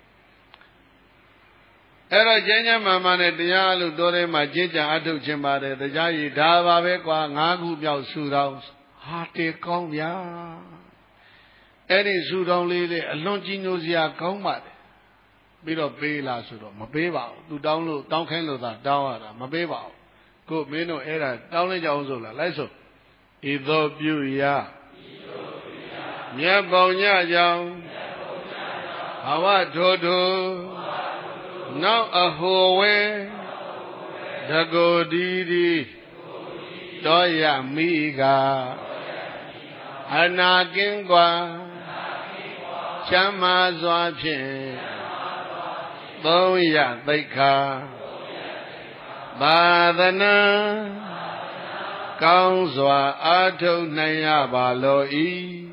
အဲ့တော့ကျမ်းကျမ်းမာမာနဲ့တရားလို့တော်ထဲမှာကျင့်ကြံအထုတ်ခြင်းပါတယ်တရားရည်ဒါပါပဲကွာငါးခုမြောက်စုတောင်းဟာတေကောင်းဗျာအဲ့ဒီစုတောင်းလေးလေးအလွန်ကြီးညိုစရာကောင်းပါတယ်ပြီးတော့ပေးလားဆိုတော့မပေးပါဘူးသူတောင်းလို့တောင်းခိုင်းလို့သာတောင်းရတာမပေးပါဘူးကိုမင်းတို့အဲ့ဒါတောင်းလိုက်ကြအောင်ဆိုလားလိုက်ဆိုဤသောပြုရာမြတ်ပေါညကြောင့်ဘဝထိုထိုနောက်အဟိုဝဲတကိုဒီဒီတောရမိကအနာကင်းกว่าချမ်းသာစွာဖြင့်သုံးရသိက္ခာသာသနာကောင်းစွာအားထုတ်နိုင်ရပါလောဤ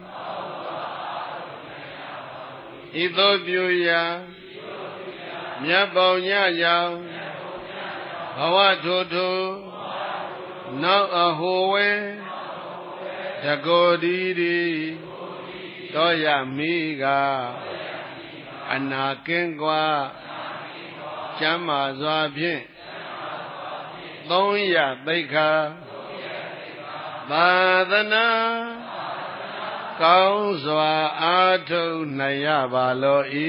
ဤသို့ပြုရာမြတ်ပေါညကြောင့်ဘဝထိုထိုနောက်အဟိုဝဲတကိုဒီဒီတောရမိကအနာကင်းกว่าကျမ်းမာစွာဖြင့်သုံးရသိက္ခာသာသနာကောင်းစွာအားထုတ်နိုင်ရပါလောဤ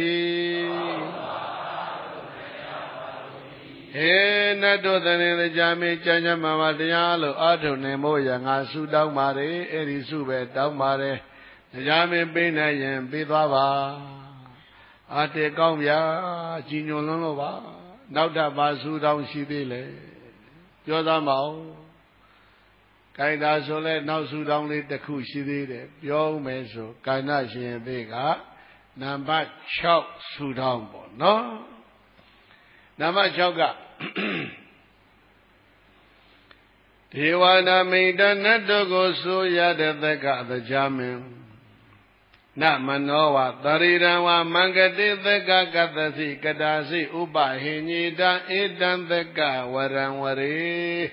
ဟေနတ်တို့တည်းတရားမေးကြမ်းကြမ်းမာမာတရားလို့အားထုတ်နိုင်ဖို့ရငါဆုတောင်းပါတယ်အဲ့ဒီဆုပဲတောင်းပါတယ်တရားမေးပေးနိုင်ရင်ပေးသွားပါအားတေကောင်းဗျာကြီးညိုလွန်းလို့ပါနောက်ထပ်ပါဆုတောင်းရှိသေးလေပြောသားမအောင်ကိုင်တာဆိုလဲနောက်ဆုတောင်းလေးတစ်ခုရှိသေးတယ်ပြောမယ်ဆိုကာဏရှင်သေးကနံပါတ်၆ဆုတောင်းပေါ့နော်နံပါတ်၆ကဒေဝနာမိတ်တနတ်တို့ကိုဆိုရတဲ့သက်ကတရားမင်းနမနောဝသရိရံဝမံကတိသက်ကကတ္တစီကတာစီဥပဟိညိတံဧတံသက်ကဝရံဝရေ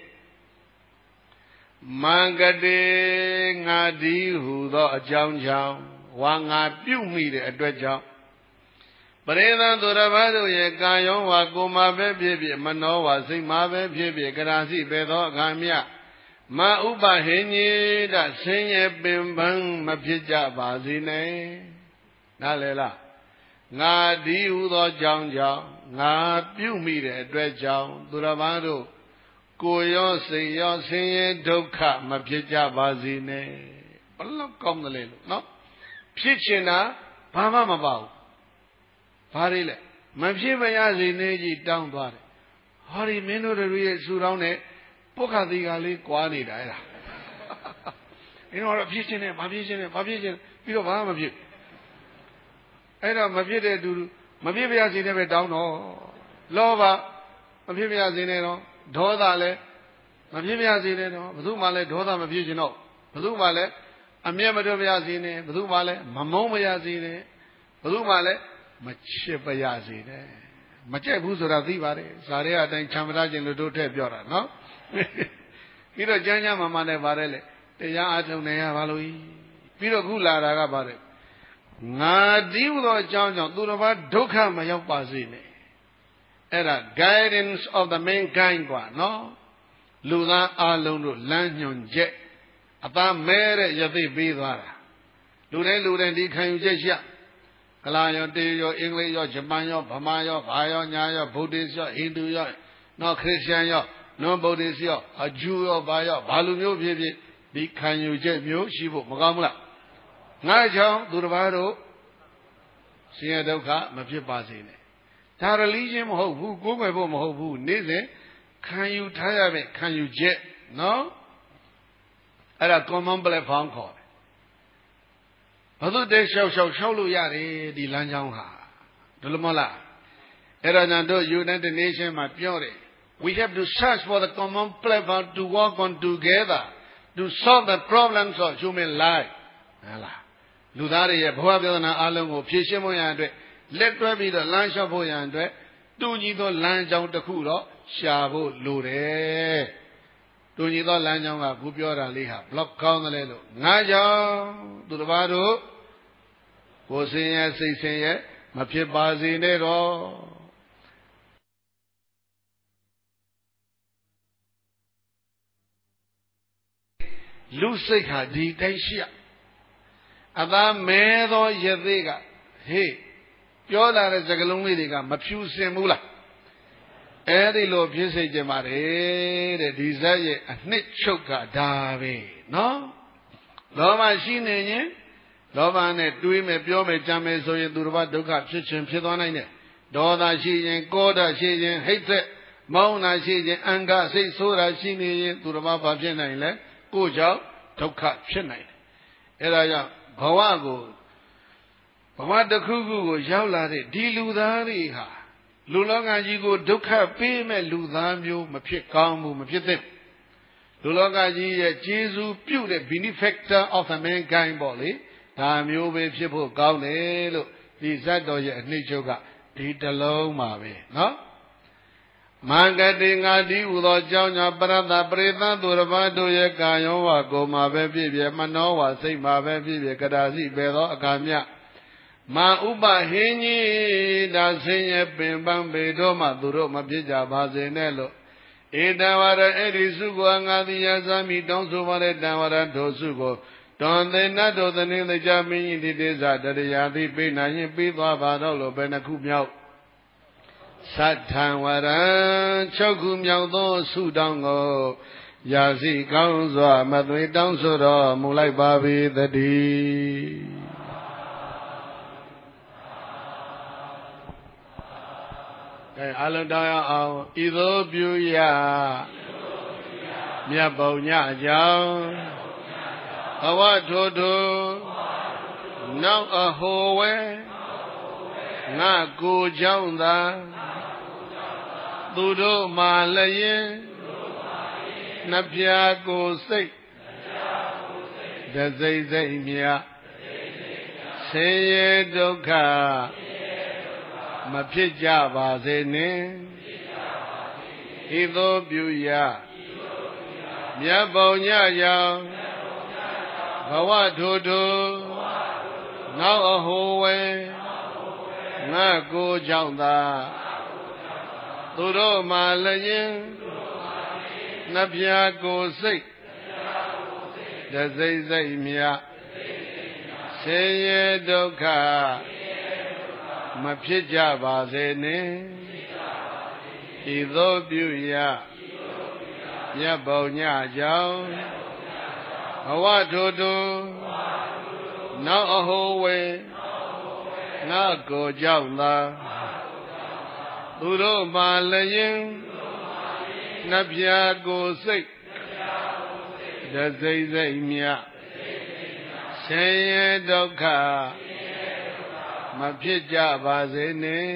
မံကတိငါဒီဟုသောအကြောင်းကြောင့်ဝါငါပြုမိတဲ့အတွက်ကြောင့်ပရိသသူရဘတို့ရဲ့ကာယောဝါကိုမာပဲဖြစ်ဖြစ်မနောဝါစိတ်မာပဲဖြစ်ဖြစ်ကရာစီပဲသောအခါမြမဥပဟိညိတဆင်းရဲပင်ပန်းမဖြစ်ကြပါစေနဲ့နားလည်လားငါဒီဟုသောကြောင့်ကြောင့်ငါပြုမိတဲ့အတွက်ကြောင့်သူရဘတို့ကိုရောစိတ်ရောဆင်းရဲဒုက္ခမဖြစ်ကြပါစေနဲ့ဘလောက်ကောင်းတယ်လေလို့နော်ဖြစ်ချင်တာဘာမှမပါဘူးဘာတွေလဲမဖြစ်မရစေနဲ့ကြီးတောင်းသွားတယ်ဟောဒီမင်းတို့တို့ရဲ့ဆူတောင်းတဲ့ပုခ္ခသီကလေးကွာနေတာအဲ့ဒါအင်းတော့ဖြစ်ချင်တယ်မဖြစ်ချင်တယ်မဖြစ်ချင်ပြီးတော့ဘာမှမဖြစ်အဲ့တော့မဖြစ်တဲ့သူမဖြစ်မရစေနဲ့ပဲတောင်းတော့လောဘမဖြစ်မရစေနဲ့တော့ဒေါသလည်းမဖြစ်မရစေနဲ့တော့ဘယ်သူမှလည်းဒေါသမဖြစ်ချင်တော့ဘယ်သူမှလည်းအမျက်မထွက်မရစေနဲ့ဘယ်သူမှလည်းမမုန်းမရစေနဲ့ဘယ်သူမှလည်းမချစ်ပရစေနဲ့မကြိုက်ဘူးဆိုတာသိပါတယ်ဇာရဲအတိုင်းချမ်းသာခြင်းလို့တို့ထည့်ပြောတာနော်ပြီးတော့ကျမ်းကျမ်းမာမာနဲ့ပါတယ်လေတရားအထုံနေရပါလို့ပြီးတော့ခုလာတာကဘာလဲငါဒီဥသောအကြောင်းကြောင့်သူတစ်ပါးဒုက္ခမရောက်ပါစေနဲ့အဲ့ဒါ guidance of the mankind กว่าနော်လူသားအလုံးတို့လမ်းညွှန်ချက်အသားမဲတဲ့ယသိပေးသွားတာလူတိုင်းလူတိုင်းဒီခံယူချက်ရှိကလာရောတေရောအင်္ဂလိပ်ရောဂျပန်ရောဗမာရောဘာရောညာရောဗုဒ္ဓရောဟိန္ဒူရောနော်ခရစ်ယာန်ရောနွန်ဗုဒ္ဓရောအဂျူရောဘာရောဘာလူမျိုးဖြစ်ဖြစ်ဒီခံယူချက်မျိုးရှိဖို့မကောင်းဘူးလားငါကြောင့်သူတစ်ပါးတို့ဆင်းရဲဒုက္ခမဖြစ်ပါစေနဲ့ဒါ religion မဟုတ်ဘူးကိုယ်ွယ်ဖို့မဟုတ်ဘူးနေ့စဉ်ခံယူထားရမယ့်ခံယူချက်နော်အဲ့ဒါ common platform ခေါ်တယ်ဘာလို့တဲလျှောက်လျှောက်လျှောက်လို့ရတယ်ဒီလမ်းကြောင်းဟာဒီလိုမဟုတ်လားအဲ့ဒါကြောင့်တို့ United Nations မှာပြောတယ် we have to search for the common platform to work on together to solve the problems of human life ဟုတ်လားလူသားတွေရဲ့ဘဝပြဿနာအလုံးကိုဖြေရှင်းဖို့ရန်အတွက်လက်တွဲပြီးတော့လမ်းလျှောက်ဖို့ရန်အတွက်တူညီသောလမ်းကြောင်းတစ်ခုတော့ရှာဖို့လိုတယ်တူညီသောလမ်းကြောင်းကခုပြောတာလေးဟာဘလောက်ကောင်းသလဲလို့ငါကြောင့်သူတစ်ပါးတို့ကိုယ်စင်ရဲ့စိတ်စင်ရဲ့မဖြစ်ပါစေနဲ့တော့လူစိတ်ဟာဒီတိုင်းရှိရအသားမဲသောယသိကဟေးပြောလာတဲ့စကားလုံးလေးတွေကမဖြူစင်ဘူးလားအဲ့ဒီလိုဖြစ်စေကြပါလေတဲ့ဒီဇက်ရဲ့အနှစ်ချုပ်ကဒါပဲနော်လောဘရှိနေရင်လောဘနဲ့တွေးမယ်ပြောမယ်ကြံမယ်ဆိုရင်သူတစ်ပါးဒုက္ခဖြစ်ခြင်းဖြစ်သွားနိုင်တယ်ဒေါသရှိရင်ကောဓရှိရင်ဟိတ်သက်မောင်းတာရှိရင်အင်္ဂစိတ်ဆိုးတာရှိနေရင်သူတစ်ပါးဘာဖြစ်နိုင်လဲကိုယ်ကြောင့်ဒုက္ခဖြစ်နိုင်တယ်အဲ့ဒါကြောင့်ဘဝကိုဘဝတစ်ခုခုကိုရောက်လာတဲ့ဒီလူသားတွေဟာလူလောကကြီးကိုဒုက္ခပေးမဲ့လူသားမျိုးမဖြစ်ကောင်းဘူးမဖြစ်သင့်လူလောကကြီးရဲ့ကျေးဇူးပြုတဲ့ benefactor of the mankind ပေါ့လေဒါမျိုးပဲဖြစ်ဖို့ကောင်းတယ်လို့ဒီဇတ်တော်ရဲ့အနှိမ့်ချုပ်ကဒီတလုံးပါပဲနော်မင်္ဂတိငါတိဟူသောကြောင့်ညာပရတ္တပရိသတ်သူတစ်ပါးတို့ရဲ့ကာယောဝကိုယ်မှာပဲဖြစ်ဖြစ်မနောဝစိတ်မှာပဲဖြစ်ဖြစ်ကရာစီပဲသောအခါမြမာဥပဟင်းကြီးဒါဆင်းရဲပင်ပန်းပေတော့မှသူတို့မဖြစ်ကြပါစေနဲ့လို့ဧတဝရအဲ့ဒီစုကိုငါသည်ရသမိတောင်းဆိုပါတဲ့တံဝရထိုစုကိုတွန်သေနတ်တို့သနေသိကြမင်းကြီးဒီတေဇတရယာတိပေးနိုင်ရင်ပြီးသွားပါတော့လို့ဘယ်နှခုမြောက်သတ္ထံဝရံ၆ခုမြောက်သောဆုတောင်းကိုရာစီကောင်းစွာမသွေတောင်းဆိုတော်မူလိုက်ပါ၏တည်းကဲအလုံးတော်အောင်ဤသို့ပြုရမြတ်ပုံညအကြောင်းဘဝထိုထိုနောက်အဟိုဝဲငါကိုကြောင့်သာသူတို့မှလည်းရင်နှပြကိုစိတ်တစိမ့်စိမ့်မြဆင်းရဲဒုက္ခမဖြစ်ကြပါစေနဲ့ဤသို့ပြုရမြတ်ပုံညရောင်ဘဝထိုထိုနောက်အဟိုဝဲငါကိုကြောင့်သာသူတို့မှလည်းရင်နှပြကိုစိတ်တစိမ့်စိမ့်မြဆင်းရဲဒုက္ခမဖြစ်ကြပါစေနဲ့ဤသို့ပြုရမြတ်ဘုံညကြောင့်ဘဝထိုထိုနောက်အဟိုဝဲငါကိုကြောင့်သာသူတို့မှလည်းရင်နှပြကိုစိတ်တစိမ့်စိမ့်မြဆင်းရဲဒုက္ခမဖြစ်ကြပါစေနဲ့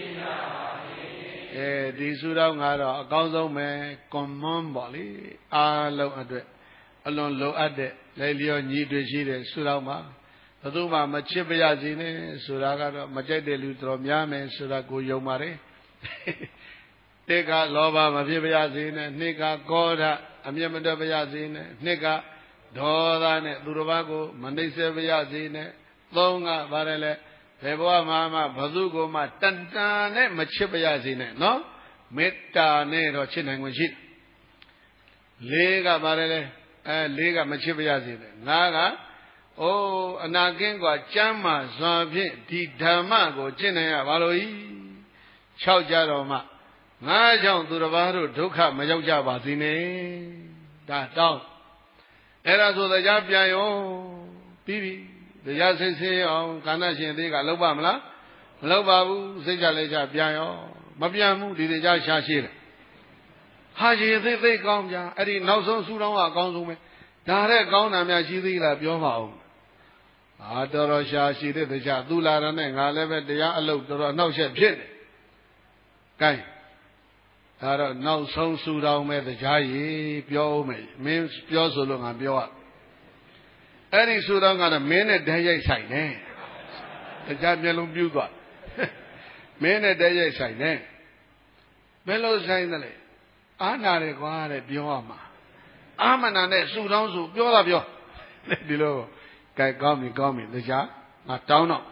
အဲဒီဆုတောင်းကတော့အကောင်းဆုံးပဲကွန်မွန်ပေါ့လေအားလုံးအတွက်အလွန်လိုအပ်တဲ့လေလျောညီတွေ့ရှိတဲ့ဆုတောင်းပါဘယ်သူမှမချစ်ပါရစေနဲ့ဆိုတာကတော့မကြိုက်တဲ့လူတော်များမယ်ဆိုတာကိုယုံပါတယ်တစ်ကလောဘမဖြစ်ပါရစေနဲ့နှစ်ကကောဓအမျက်မတွက်ပါရစေနဲ့နှစ်ကဒေါသနဲ့သူတစ်ပါးကိုမနှိမ့်ဆက်ပါရစေနဲ့သုံးကပါတယ်လေဘယ်ဘဝမှာမှဘသူကိုမှတန်တန်နဲ့မချစ်ပါရစေနဲ့နော်မေတ္တာနဲ့တော့ချစ်နိုင်ခွင့်ရှိတယ်လေးကပါတယ်လေအဲလေးကမချစ်ပါရစေနဲ့ငါကအိုးအနာကင်းกว่าကျမ်းမာစွာဖြင့်ဒီဓမ္မကိုကျင့်နိုင်ရပါလို့ဤ၆ကြတော့မှငါကြောင့်သူတစ်ပါးတို့ဒုက္ခမရောက်ကြပါစေနဲ့ဒါတောင်းအဲ့ဒါဆိုတရားပြန်ရောပြီးပြီတရားစိတ်ဆင်းအောင်ကာဏရှင်သေးကလောက်ပါမလားမလောက်ပါဘူးစိတ်ကြလည်းကြပြန်ရောမပြန်ဘူးဒီတရားရှာရှိတယ်ဟာရှင်သိသိကောင်းကြအဲ့ဒီနောက်ဆုံးဆူတောင်းကအကောင်းဆုံးပဲဒါတဲ့ကောင်းတာများရှိသေးလားပြောပါဦးအာတော်တော်ရှာရှိတဲ့တရားသူလာတဲ့နဲ့ငါလည်းပဲတရားအလုပ်တော်တော်နှောက်ယှက်ဖြစ်တယ်ကဲဒါတော့နောက်ဆုံးဆူတောင်းမဲ့တရားကြီးပြောဦးမယ်မင်းပြောဆိုလို့ငါပြောရအဲ့ဒီဆူတောင်းကတော့မင်းနဲ့တည်းရိုက်ဆိုင်တယ်တရားမျက်လုံးပြူးသွားမင်းနဲ့တည်းရိုက်ဆိုင်တယ်ဘယ်လိုဆိုင်သလဲအာနာတယ်ကွာတဲ့ပြောရမှာအာမနာနဲ့ဆူတောင်းဆိုပြောတာပြောဒီလိုကဲကောင်းပြီကောင်းပြီတရားငါတောင်းတော့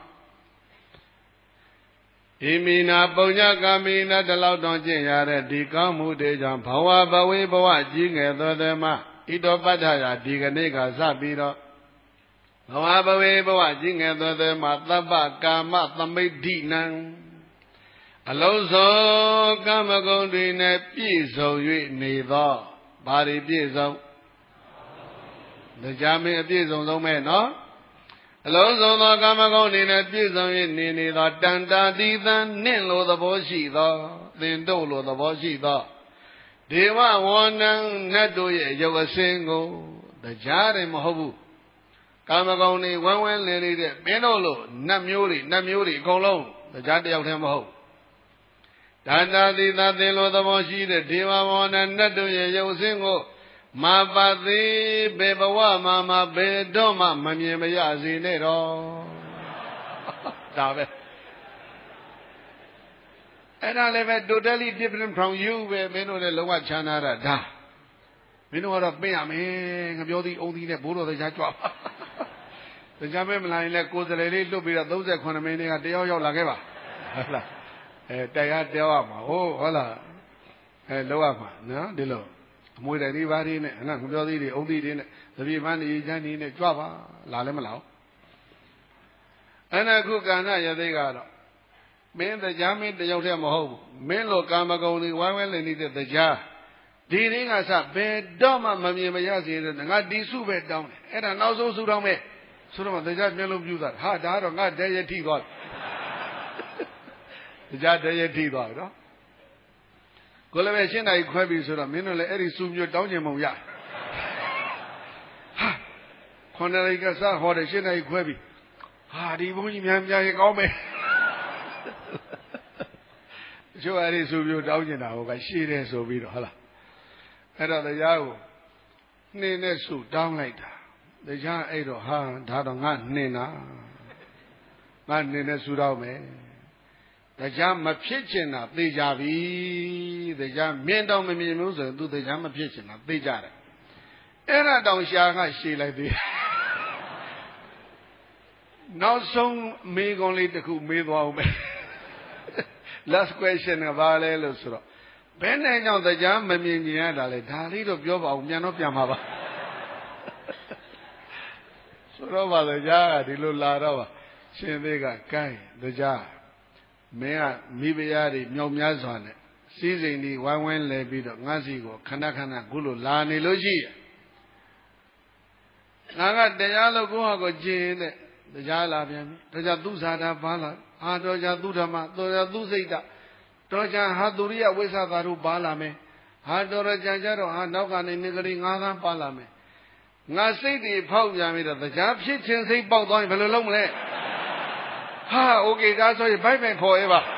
ဣမိနာပုညကာမိနာတလောက်တောင်ကျင့်ရတဲ့ဒီကောင်းမှုတွေကြောင့်ဘဝဘဝေဘဝကြီးငယ်သောတည်းမှဣတောပတ္ထရာဒီကနေ့ကစပြီးတော့ဘဝဘဝေဘဝကြီးငယ်သောတည်းမှသဗ္ဗကာမသမိဋ္ဌိနံအလုံးစုံကာမဂုဏ်တွေနဲ့ပြည့်စုံ၍နေသောဘာတွေပြည့်စုံတရားမင်းအပြည့်စုံဆုံးပဲနော်အလုံးစုံသောကာမဂုဏ်တွေနဲ့ပြည့်စုံ၍နေနေသောတန်တာတိသံနှင့်လိုသဘောရှိသောသင်တို့လိုသဘောရှိသောဒေဝဝန္တံနတ်တို့ရဲ့ရုပ်အစဉ်ကိုတရားတွေမဟုတ်ဘူးကာမဂုဏ်တွေဝမ်းဝမ်းလည်နေတဲ့မင်းတို့လိုနတ်မျိုးတွေနတ်မျိုးတွေအကုန်လုံးတရားတယောက်တည်းမဟုတ်တန်တာတိသသင်လိုသဘောရှိတဲ့ဒေဝဝန္တံနတ်တို့ရဲ့ရုပ်အစဉ်ကိုမပါသေးဘေဘဝမှာမဘေတော့မှမမြင်မရစေနဲ့တော့ဒါပဲအဲ့ဒါလည်းပဲ totally different from you ပဲမင်းတို့လည်းလုံးဝခြားနာတာဒါမင်းတို့ကတော့ပြင်ရမယ်ငါပြောသည်အုံသည်နဲ့ဘိုးတော်တရားကြွပါတရားမဲမလာရင်လည်းကိုယ်စလေလေးလွတ်ပြီးတော့၃၈မိနစ်ကတယောက်ရောက်လာခဲ့ပါဟုတ်လားအဲတရားတောက်ရမှာဟုတ်ဟုတ်လားအဲလောက်ရမှာနော်ဒီလိုအမွေတိုင်လေးပါးလေးနဲ့ဟလားငပြောသေးတွေအုံသေးတွေနဲ့သပြေပန်းနေချမ်းနေနဲ့ကြွပါလာလည်းမလာဘူးအဲ့ဒါခုကာဏရသေးကတော့မင်းတရားမင်းတယောက်တည်းမဟုတ်ဘူးမင်းလိုကာမဂုဏ်တွေဝိုင်းဝဲနေနေတဲ့တရားဒီနေ့ကစဘယ်တော့မှမမြင်မရစေတဲ့ငါဒီစုပဲတောင်းတယ်အဲ့ဒါနောက်ဆုံးစုတောင်းမယ်ဆိုတော့တရားမျက်လုံးပြူတာဟာဒါကတော့ငါတည်းရထိသွားတရားတည်းရထိသွားပြီနော်ကိုလည်းပဲရှင်းနိုင်ခွဲပြီဆိုတော့မင်းတို့လည်းအဲ့ဒီစုမျိုးတောင်းကျင်မုံရဟာခွန်နိုင်ကစားဟောတယ်ရှင်းနိုင်ခွဲပြီဟာဒီဘုန်းကြီးများများရင်ကောင်းမယ်ကျိုးအဲ့ဒီစုမျိုးတောင်းကျင်တာဟောကရှည်တယ်ဆိုပြီးတော့ဟုတ်လားအဲ့တော့တရားကိုနှင်းနဲ့စုတောင်းလိုက်တာတရားအဲ့တော့ဟာဒါတော့ငါနှင်းတာငါနှင်းနဲ့စုတောင်းမယ်တရားမဖြစ်ချင်တာသိကြပြီတရားမြင်တော့မမြင်ဘူးဆိုရင်သူတရားမဖြစ်ချင်တာသိကြတယ်အဲ့ဒါတောင်ရှာကရှည်လိုက်သေးနောက်ဆုံးမေးခွန်းလေးတစ်ခုမေးသွားအောင်ပဲ last question ကဘာလဲလို့ဆိုတော့ဘယ်နဲ့ကြောင့်တရားမမြင်ကြရတာလဲဒါလေးတော့ပြောပါဦးပြန်တော့ပြန်ပါပါဆိုတော့ပါတရားကဒီလိုလာတော့ပါရှင်သေးကကိုင်းတရားမင်းကမိဖုရားတွေမြောက်များစွာနဲ့စီးစိမ်တွေဝိုင်းဝန်းလဲပြီးတော့ငါးစီကိုခဏခဏခုလိုလာနေလို့ရှိရငါကတရားလို့ကိုယ့်ဟာကိုကျင့်တဲ့တရားလာပြန်ပြီတရားသူဇာတာပါလာအာတော်ကြသူဓမ္မတော်ကြသူစိတ်တတော်ကြဟာသူရိယဝိသသာတို့ပါလာမယ်ဟာတော်ကြကြတော့ဟာနောက်ကနေနေကလေးငါးသန်းပါလာမယ်ငါစိတ်တွေဖောက်ပြန်ပြီးတော့တရားဖြစ်ခြင်းစိတ်ပေါက်သွားရင်ဘယ်လိုလုပ်မလဲဟာโอเคဒါဆိုရင်ဘိုက်ပဲခေါ်ရပါ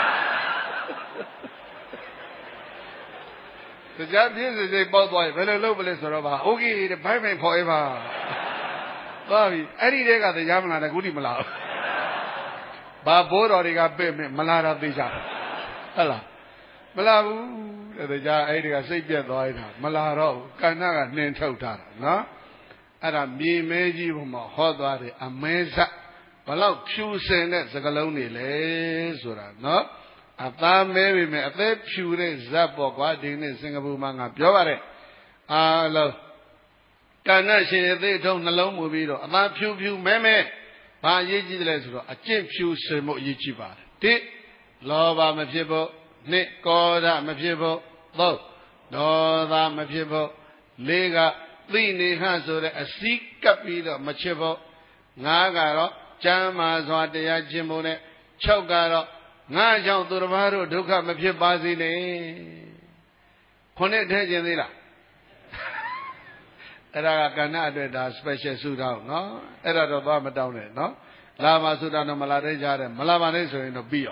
တရားပြည့်စုံစိတ်ပေါက်သွားရင်ဘယ်လိုလုပ်မလဲဆိုတော့ပါโอเคဘိုက်ပဲခေါ်ရပါသွားပြီအဲ့ဒီတည်းကတရားမလာတဲ့ခုထိမလာဘူးဘာဘိုးတော်တွေကပြည့်မယ်မလာတော့သိကြဟုတ်လားမလာဘူးတဲ့တရားအဲ့ဒီကစိတ်ပြတ်သွားရတာမလာတော့ဘူးကန္နာကနှင်ထုတ်ထားတာနော် ara mi meji boma hodware ameza balok pyu sen de sakalong ni le sora no atha me bi me athe pyu de zat po kwa di ni Singapore ma nga pyo pare a lo kana shin yathe thong nalong mu bi do atha pyu pyu me me ba yi ji le so do a cint pyu sen mo yi ji pare ti lo ba ma phit pho ni ko da ma phit pho tho do da ma phit pho le ga thi ni ha so de a si kap pi do ma chit pho nga ga do chမ်းမာစွာတရားကျင့်ဖို့နဲ့၆ကတော့ငါကြောင့်သူတစ်ပါးတို့ဒုက္ခမဖြစ်ပါစေနဲ့ခုနှစ်ထဲကျင်သေးလားအဲ့ဒါကကဏ္ဍအတွက်ဒါ special ဆုတောင်းနော်အဲ့ဒါတော့သွားမတောင်းနဲ့နော်လာမှာဆုတောင်းတော့မလာတဲ့ကြားတယ်မလာပါနဲ့ဆိုရင်တော့ပြီးရော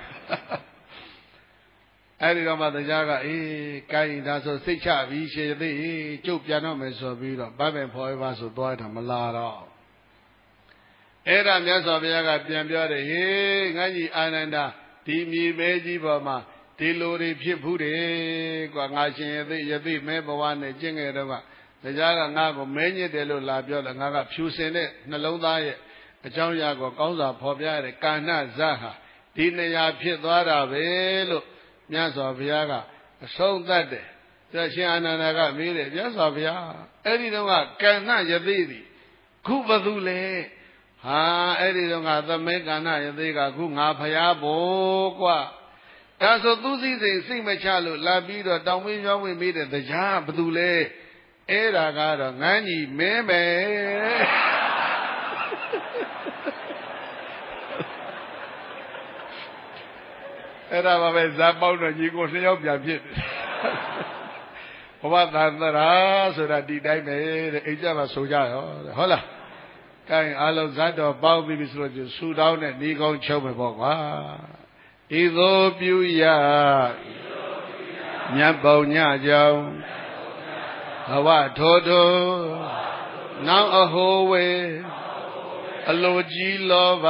အဲ့ဒီတော့မှတရားကအေးကိုင်းဒါဆိုစိတ်ချပြီးရှည်သေးကျုပ်ပြန်တော့မယ်ဆိုပြီးတော့ဗတ်ပင်ဖော်ရပါဆိုသွားတာမလာတော့အဲ့ဒါမြတ်စွာဘုရားကပြန်ပြောတယ်ဟေးငါကြီးအာနန္ဒာဒီမြေပဲကြီးပေါ်မှာဒီလိုတွေဖြစ်ဘူးတယ်ကွာငါရှင်ရသိရသိမဲဘဝနဲ့ကျင့်ခဲ့တော့ကတရားကငါ့ကိုမဲညစ်တယ်လို့လာပြောတယ်ငါကဖြူစင်တဲ့နှလုံးသားရဲ့အကြောင်းအရာကိုကောင်းစွာဖော်ပြရတဲ့ကာဏဇတ်ဟာဒီနေရာဖြစ်သွားတာပဲလို့မြတ်စွာဘုရားကအဆုံးသတ်တယ်ဒါရှင်အာနန္ဒာကမေးတယ်မြတ်စွာဘုရားအဲ့ဒီတော့ကကာဏယသိသည်ခုဘသူလဲဟာအဲ့ဒီတော့ငါသမဲကဏ္ဍရသေးကခုငါဖျားဖို့ကွာဒါဆိုသူစည်းစိမ်စိတ်မချလို့လာပြီးတော့တောင်မင်းရောင်းဝင်မိတဲ့တရားဘသူလဲအဲ့ဒါကတော့ငန်းကြီးမင်းပဲအဲ့ဒါပါပဲဇာပေါက်တော့ညီကိုနှစ်ယောက်ပြန်ဖြစ်တယ်ဘဝသန္တရာဆိုတာဒီတိုင်းပဲတဲ့အိမ်ကြမှာဆိုကြရောဟုတ်လားကိုင်းအားလုံးဇတ်တော်ပေါက်ပြီးပြီဆိုတော့ဆူတောင်းတဲ့ဤကောင်းချုပ်ပဲပေါ့ကွာဤသို့ပြုရမြတ်ပုံညကြောင့်ဘဝထိုးထိုးနောက်အဟိုးဝေအလိုကြီးလောဘ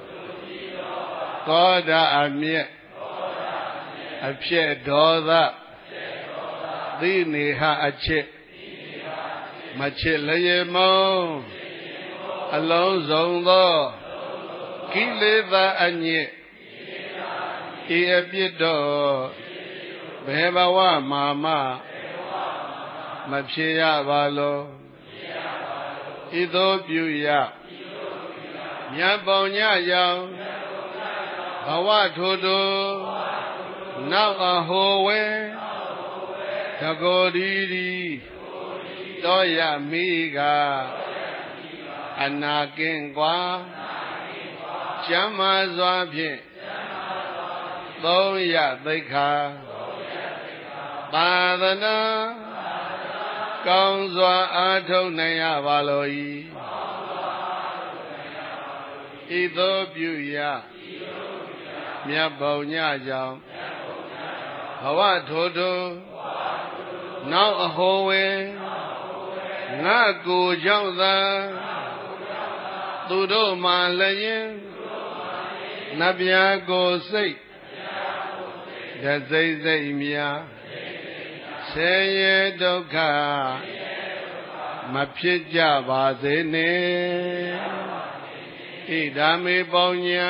သောတာအမျက်အဖြစ်ဒေါသသိနေဟအချစ်မချစ်လျေမုံအလုံးစုံသောကိလေသာအညစ်ဤအပြစ်တော်ဘယ်ဘဝမှာမှမဖြစ်ရပါလောဤသို့ပြုရမြတ်ပေါညရောင်ဘဝထိုထိုနောက်အဟိုဝဲတကောဒီဒီတော်ရမိကအနာကင်းကွာကျမ်းမာစွာဖြင့်သုံးရသိက္ခာသာသနာကောင်းစွာအားထုတ်နိုင်ရပါလို၏ဤသို့ပြုရမြတ်ဘုံညကြောင့်ဘဝထိုထိုနောက်အဟိုဝဲငါကိုကြောင့်သာသူတို့မှလည်းရင်နတ်ဗျာကိုစိတ်တစိမ့်စိမ့်မြာဆင်းရဲဒုက္ခမဖြစ်ကြပါစေနဲ့ဣဒာမေပေါဉ္ဉံ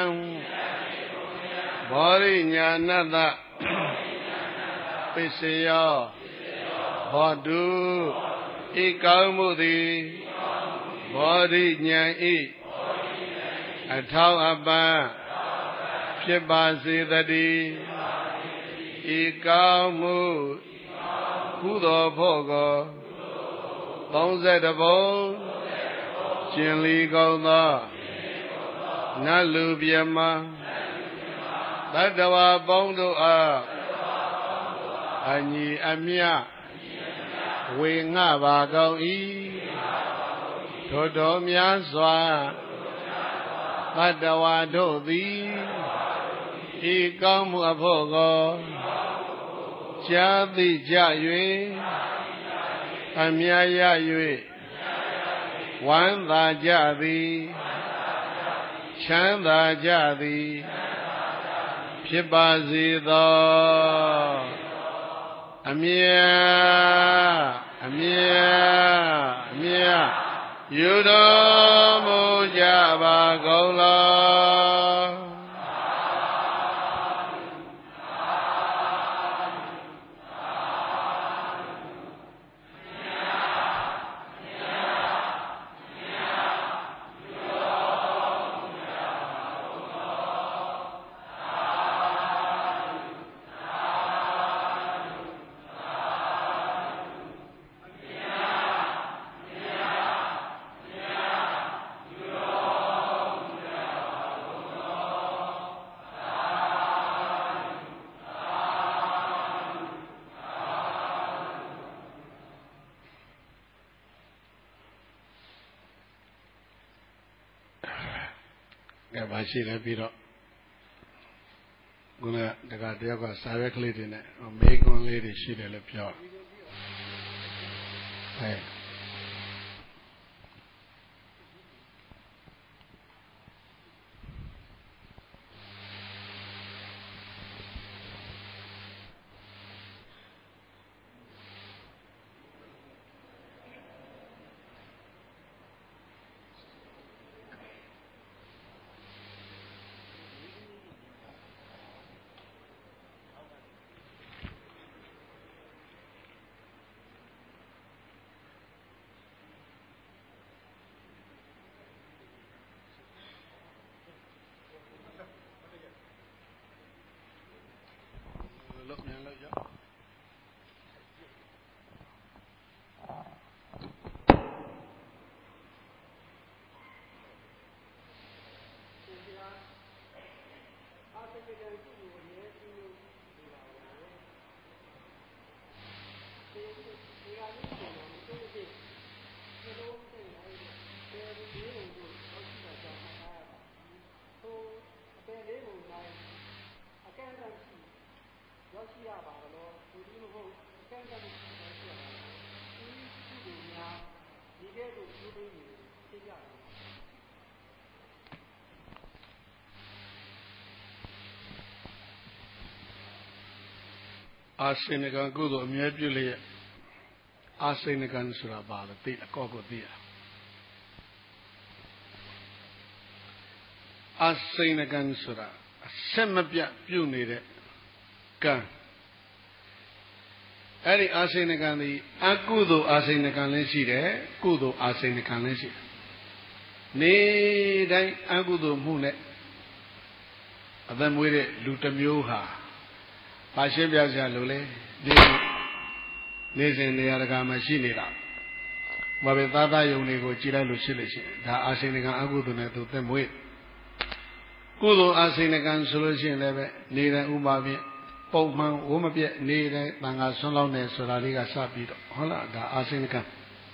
ဘောရိညာဏတပစ္စယောဘောတုဤကောင်းမှုသည်ဘောရိညာဤအထောက်အပံ့ဖြစ်ပါစေတည်းဤကောင်းမှုကုသိုလ်ဖို့ကိုသုံးဆယ်တဘုံကျင်လီကောင်းသောနတ်လူပြမသတ္တဝါပေါင်းတို့အားအညီအမျှဝေငှပါကောင်း၏ထိုတော်များစွာသတ္တဝါတို့သည်ဤကောင်းမှုအဖို့ကိုကြားသိကြ၍အမြတ်ရ၍ဝမ်းသာကြသည်ချမ်းသာကြသည်ဖြစ်ပါစေသောအမြတ်အမြတ်အမြတ်ယူတော်မူကြပါကုန်လောဘာရှိလဲပြီးတော့ခုနကတကတယောက်ကစာရွက်ကလေးတွေနဲ့မေးခွန်းလေးတွေရှိတယ်လို့ပြောတယ်ဟဲ့အာစိဏကံကုသိုလ်အမြဲပြုလျက်အာစိဏကံဆိုတာဘာလဲသိအကောကိုသိရအာစိဏကံဆိုတာအဆက်မပြတ်ပြုနေတဲ့ကံအဲ့ဒီအာစိဏကံဒီအကုသိုလ်အာစိဏကံလည်းရှိတယ်ကုသိုလ်အာစိဏကံလည်းရှိတယ်နေတိုင်းအကုသိုလ်မှုနဲ့အသက်မွေးတဲ့လူတစ်မျိုးဟာဘာရှင်းပြစရာလို့လဲဒီနေစဉ်နေရာတကာမှာရှိနေတာဘာပဲသားသားယုံတွေကိုကြည်လိုက်လို့ရှိလို့ရှိရင်ဒါအာစိဏကံအကုသိုလ်နဲ့သူသက်မွေးကုသိုလ်အာစိဏကံဆိုလို့ရှိရင်လည်းပဲနေတိုင်းဥပါဖြင့်ပုံမှန်ဝမပြက်နေတိုင်းတန်ခါဆွန်းလောင်းနေဆိုတာလေးကစပြီးတော့ဟုတ်လားဒါအာစိဏကံ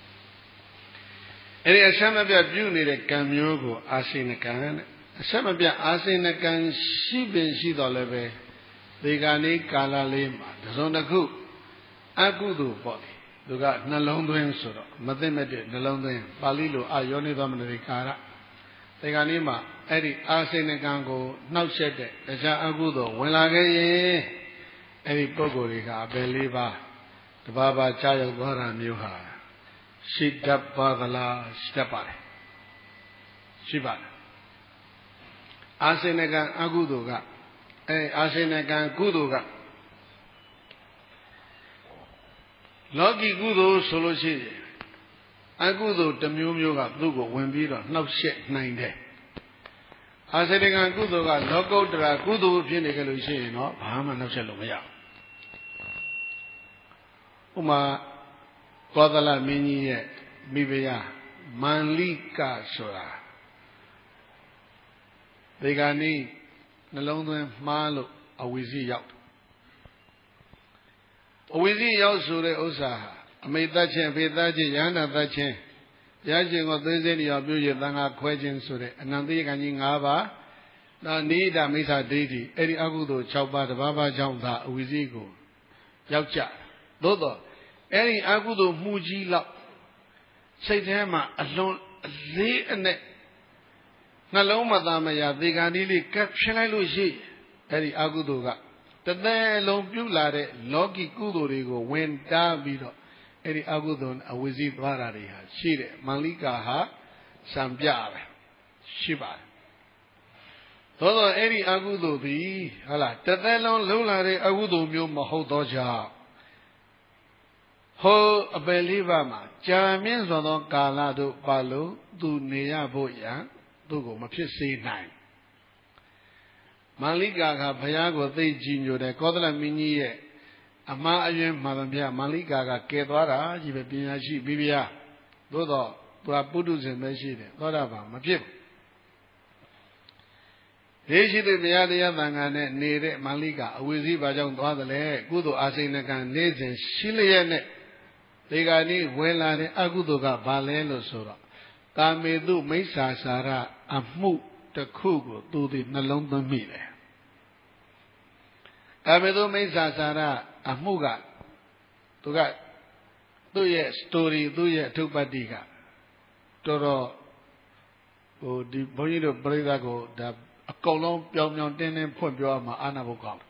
အဲ့ဒီအဆက်မပြတ်ပြုနေတဲ့ကံမျိုးကိုအာစိဏကံနဲ့အဆက်မပြတ်အာစိဏကံရှိပင်ရှိတော်လည်းပဲဒီကနေ့ကာလလေးမှာတစုံတစ်ခုအကုသိုလ်ပေါ့လေသူကနှလုံးသွင်းဆိုတော့မသိမဲ့တဲ့နှလုံးသွင်းပါဠိလိုအယောနိသောမနတိကာရဒီကနေ့မှာအဲ့ဒီအာစိဏကံကိုနှောက်ယှက်တဲ့တခြားအကုသိုလ်ဝင်လာခဲ့ရင်အဲ့ဒီပုဂ္ဂိုလ်တွေကအပယ်လေးပါးတပါးပါးကြာရောက်သွားတာမျိုးဟာရှိတတ်ပါသလားရှိတတ်ပါတယ်ရှိပါတယ်အာစိဏကံအကုသိုလ်ကအဲအာစိဏကံကုသိုလ်ကလောကီကုသိုလ်ဆိုလို့ရှိရင်အကုသိုလ်တစ်မျိုးမျိုးကသူ့ကိုဝင်ပြီးတော့နှောက်ယှက်နိုင်တယ်အာစိဏကံကုသိုလ်ကလောကုတ္တရာကုသိုလ်ဖြစ်နေကြလို့ရှိရင်တော့ဘာမှနှောက်ယှက်လို့မရဘူးဥမာကောသလမင်းကြီးရဲ့မိဖုရားမန္လိကဆိုတာဒီကနေ့နှလုံးသွင်းမှားလို့အဝိဇ္ဇရောက်အဝိဇ္ဇရောက်ဆိုတဲ့ဥစ္စာအမိတ်သက်ခြင်းဖေသက်ခြင်းယန္တာသက်ခြင်းဘုရားရှင်ကိုသိစေလျော်ပြုရသံဃာခွဲခြင်းဆိုတဲ့အနန္တိကံကြီး၅ပါးဒါနိဒာမိစ္ဆာဒိဋ္ဌိအဲ့ဒီအကုသိုလ်၆ပါးတပါးပါးကြောင့်သာအဝိဇ္ဇကိုရောက်ကြသို့တော့အဲ့ဒီအကုသိုလ်မှုကြီးလောက်စိတ်ထဲမှာအလွန်အလေးအနက်နှလုံးမသားမရသေကံဒီလေးကပ်ဖြစ်လိုက်လို့ရှိအဲ့ဒီအကုသိုလ်ကတသက်လုံးပြုလာတဲ့လောကီကုသိုလ်တွေကိုဝင်တားပြီးတော့အဲ့ဒီအကုသိုလ်အဝိဇ္ဇိသွားတာတွေဟာရှိတယ်မန္လိကာဟာစံပြပဲရှိပါတယ်သို့သောအဲ့ဒီအကုသိုလ်သည်ဟုတ်လားတစ်သက်လုံးလုံးလာတဲ့အကုသိုလ်မျိုးမဟုတ်သောကြောင့်ဟောအပယ်လေးပါးမှာကြာမြင့်စွာသောကာလတို့ပါလို့သူနေရဖို့ရန်သူ့ကိုမဖြစ်စေနိုင်မန္လိကာကဘုရားကိုသိကြည်ညိုတယ်ကောသလမင်းကြီးရဲ့အမှားအယွင်းမှန်သမျှမန္လိကာကကယ်သွားတာကြီးပဲပညာရှိပြီးပြားသို့တော့သူကပုထုဇဉ်ပဲရှိတယ်သောတာပန်မဖြစ်ဘူးဒေရှိတဲ့တရားတရားသံဃာနဲ့နေတဲ့မန္လိကာအဝိဇ္ဇိဘာကြောင့်သွားသလဲကုသိုလ်အာစိဏကံနေစဉ်ရှိလျက်နဲ့ဒီကနေ့ဝင်လာတဲ့အကုသိုလ်ကဘာလဲလို့ဆိုတော့ကာမေတုမိစ္ဆာစာရအမှုတစ်ခုကိုသူဒီနှလုံးသွင်းမိတယ်ကာမေတုမိစ္ဆာစာရအမှုကသူကသူ့ရဲ့ story သူ့ရဲ့အထုပ္ပတ္တိကတော်တော်ဟိုဒီဘုန်းကြီးတို့ပြိဿကိုဒါအကုန်လုံးပြောင်ပြောင်တင်းတင်းဖွင့်ပြောမှအာနာဘုကောင်း